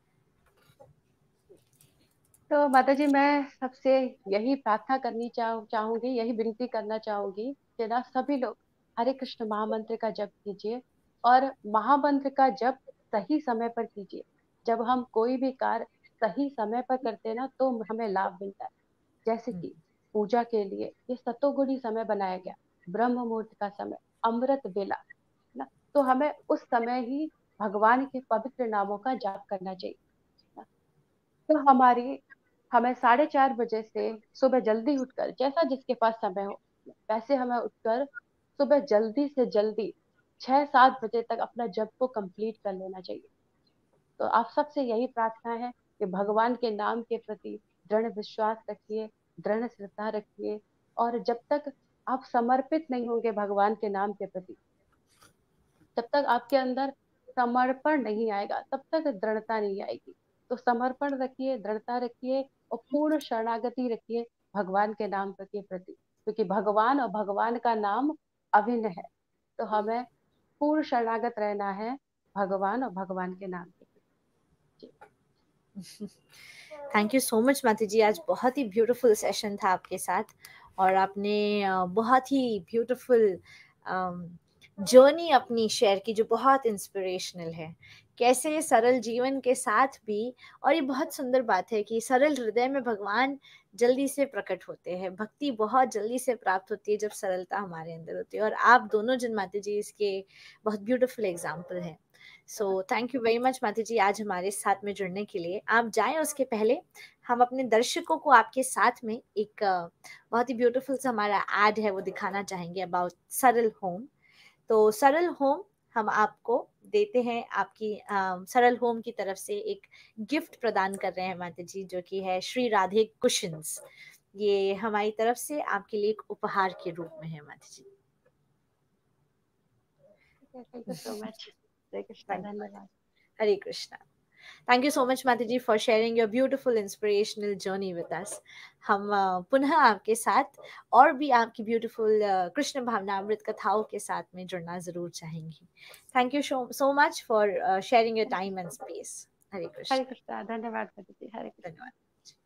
तो माता जी, मैं सबसे यही प्रार्थना करनी चाहूंगी, यही विनती करना चाहूंगी कि ना सभी लोग हरे कृष्ण महामंत्र का जप कीजिए, और महामंत्र का जप सही समय पर कीजिए। जब हम कोई भी कार्य सही समय पर करते हैं ना, तो हमें लाभ मिलता है। जैसे हम्म, कि पूजा के लिए ये सतोगुणी समय बनाया गया, ब्रह्म मुहूर्त का समय, अमृत बेला, है ना। तो हमें उस समय ही भगवान के पवित्र नामों का जाप करना चाहिए ना। तो हमें 4:30 बजे से सुबह जल्दी उठकर, जैसा जिसके पास समय हो, वैसे हमें उठकर सुबह जल्दी से जल्दी 6-7 बजे तक अपना जप को कंप्लीट कर लेना चाहिए। तो आप सबसे यही प्रार्थना है कि भगवान के नाम के प्रति दृढ़ विश्वास रखिए, दृढ़ श्रद्धा रखिए, और जब तक आप समर्पित नहीं होंगे भगवान के नाम के प्रति, जब तक आपके अंदर समर्पण नहीं आएगा, तब तक दृढ़ता नहीं आएगी। तो समर्पण रखिए, दृढ़ता रखिए, और पूर्ण शरणागति रखिए भगवान के नाम के प्रति, क्योंकि भगवान और भगवान का नाम अभिन्न है। तो हमें पूर्ण शरणागत रहना है भगवान और भगवान के नाम के प्रति। थैंक यू सो मच माती जी। आज बहुत ही ब्यूटीफुल सेशन था आपके साथ, और आपने बहुत ही ब्यूटीफुल जर्नी अपनी शेयर की जो बहुत इंस्पिरेशनल है। कैसे सरल जीवन के साथ भी, और ये बहुत सुंदर बात है कि सरल हृदय में भगवान जल्दी से प्रकट होते हैं। भक्ति बहुत जल्दी से प्राप्त होती है जब सरलता हमारे अंदर होती है, और आप दोनों जन माता जी इसके बहुत ब्यूटीफुल एग्जाम्पल हैं। So thank you very much माता जी आज हमारे साथ में जुड़ने के लिए। आप जाएं उसके पहले हम अपने दर्शकों को आपके साथ में एक बहुत ही ब्यूटीफुल सा हमारा एड है वो दिखाना चाहेंगे अबाउट सरल होम। तो सरल होम हम आपको देते हैं, आपकी सरल होम की तरफ से एक गिफ्ट प्रदान कर रहे हैं माता जी, जो कि है श्री राधे कुशन्स। ये हमारी तरफ से आपके लिए एक उपहार के रूप में है माता जी। Thank you so much. Hare Krishna, धन्यवाद। Hare Krishna. Thank you so much माता जी for sharing your beautiful inspirational journey with us. हम पुनः आपके साथ और भी आपकी ब्यूटीफुल कृष्ण भावनामृत कथाओं के साथ में जुड़ना जरूर चाहेंगे। Thank you so much for sharing your time and space. Hare Hare Krishna. Krishna, धन्यवाद माता जी। हरे कृष्णा। धन्यवाद।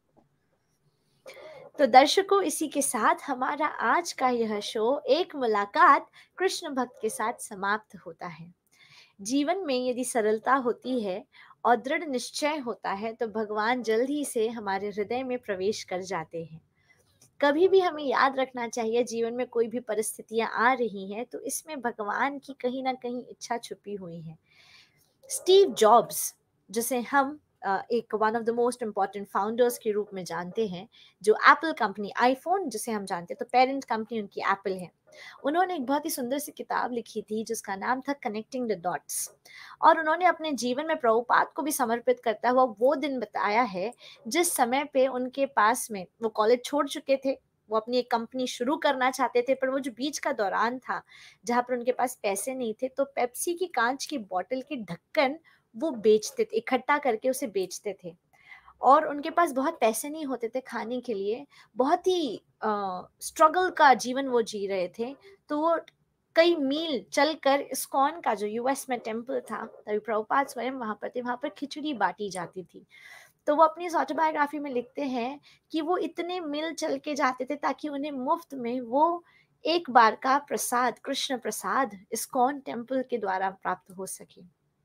तो दर्शकों, इसी के साथ हमारा आज का यह शो एक मुलाकात कृष्ण भक्त के साथ समाप्त होता है। जीवन में यदि सरलता होती है और दृढ़ निश्चय होता है तो भगवान जल्द ही से हमारे हृदय में प्रवेश कर जाते हैं। कभी भी हमें याद रखना चाहिए, जीवन में कोई भी परिस्थितियां आ रही हैं तो इसमें भगवान की कहीं ना कहीं इच्छा छुपी हुई है। स्टीव जॉब्स, जिसे हम एक one of the most important founders के रूप में जानते हैं, जो एप्पल कंपनी, आईफोन जिसे हम जानते हैं तो पेरेंट कंपनी उनकी एप्पल है, उन्होंने एक बहुत ही सुंदर सी किताब लिखी थी जिसका नाम था कनेक्टिंग द डॉट्स। और उन्होंने अपने जीवन में प्रभुपाद को भी समर्पित करता हुआ वो दिन बताया है जिस समय पे उनके पास में, वो कॉलेज छोड़ चुके थे, वो अपनी एक कंपनी शुरू करना चाहते थे, पर वो जो बीच का दौरान था जहाँ पर उनके पास पैसे नहीं थे, तो पेप्सी की कांच की बोतल के ढक्कन वो बेचते थे, इकट्ठा करके उसे बेचते थे। और उनके पास बहुत पैसे नहीं होते थे खाने के लिए, बहुत ही स्ट्रगल का जीवन वो जी रहे थे। तो वो कई मील चलकर इस्कॉन का जो यूएस में टेम्पल था, तभी प्रभुपाद स्वयं वहां पर थे, वहां पर खिचड़ी बांटी जाती थी। तो वो अपनी ऑटोबायोग्राफी में लिखते हैं कि वो इतने मील चल के जाते थे ताकि उन्हें मुफ्त में वो एक बार का प्रसाद, कृष्ण प्रसाद इस्कॉन टेम्पल के द्वारा प्राप्त हो सके।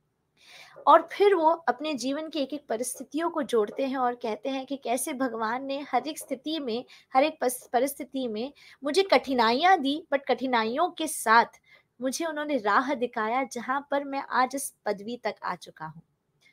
और फिर वो अपने जीवन की एक एक परिस्थितियों को जोड़ते हैं और कहते हैं कि कैसे भगवान ने हर एक स्थिति में, हर एक परिस्थिति में मुझे कठिनाइयां दी, बट कठिनाइयों के साथ मुझे उन्होंने राह दिखाया जहां पर मैं आज इस पदवी तक आ चुका हूँ।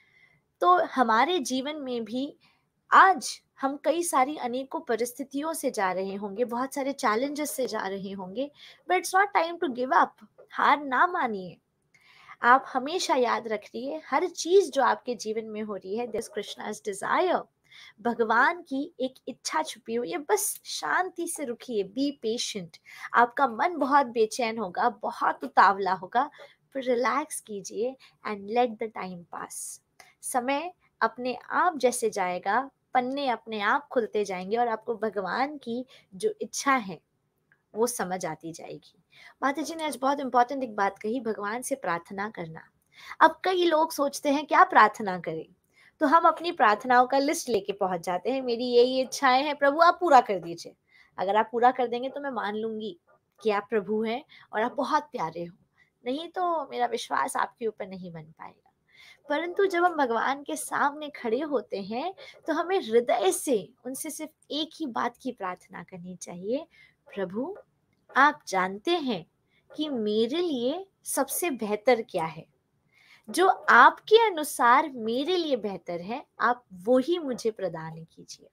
तो हमारे जीवन में भी आज हम कई सारी अनेकों परिस्थितियों से जा रहे होंगे, बहुत सारे चैलेंजेस से जा रहे होंगे, but it's not time to give up. हार ना मानिए। आप हमेशा याद रखिए, हर चीज जो आपके जीवन में हो रही है, दिस कृष्णा's डिजायर, भगवान की एक इच्छा छुपी हुई है। बस शांति से रुकिए, बी पेशेंट। आपका मन बहुत बेचैन होगा, बहुत उतावला होगा, फिर रिलैक्स कीजिए and let the time pass. समय अपने आप जैसे जाएगा, पन्ने अपने आप खुलते जाएंगे और आपको भगवान की जो इच्छा है वो समझ आती जाएगी। माता जी ने आज बहुत इंपॉर्टेंट एक बात कही, भगवान से प्रार्थना करना। अब कई लोग सोचते हैं क्या प्रार्थना करें, तो हम अपनी प्रार्थनाओं का लिस्ट लेके पहुंच जाते हैं, मेरी यही इच्छाएं हैं प्रभु आप पूरा कर दीजिए। अगर आप पूरा कर देंगे तो मैं मान लूंगी कि आप प्रभु हैं और आप बहुत प्यारे हो, नहीं तो मेरा विश्वास आपके ऊपर नहीं बन पाएगा। परंतु जब हम भगवान के सामने खड़े होते हैं तो हमें हृदय से उनसे सिर्फ एक ही बात की प्रार्थना करनी चाहिए, प्रभु आप जानते हैं कि मेरे लिए सबसे बेहतर क्या है, जो आपके अनुसार मेरे लिए बेहतर है आप वो ही मुझे प्रदान कीजिए।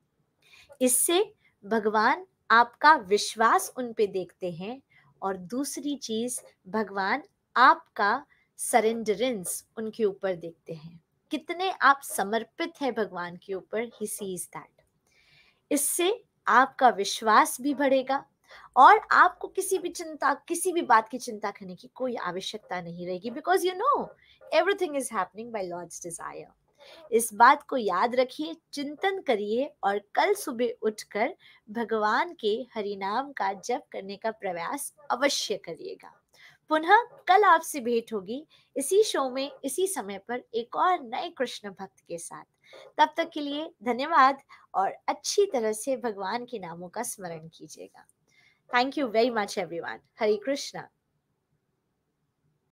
इससे भगवान आपका विश्वास उन पे देखते हैं और दूसरी चीज भगवान आपका सरेंडरेंस उनके ऊपर देखते हैं, कितने आप समर्पित हैं भगवान के ऊपर, ही सीज दैट। इससे आपका विश्वास भी बढ़ेगा और आपको किसी भी बात की चिंता करने की कोई आवश्यकता नहीं रहेगी, because you know everything is happening by lord's desire. इस बात को याद रखिए, चिंतन करिए और कल सुबह उठकर भगवान के हरिनाम का जप करने का प्रयास अवश्य करिएगा। पुनः कल आपसे भेंट होगी इसी शो में, इसी समय पर, एक और नए कृष्ण भक्त के साथ। तब तक के लिए धन्यवाद और अच्छी तरह से भगवान के नामों का स्मरण कीजिएगा। Thank you very much everyone. Hare Krishna.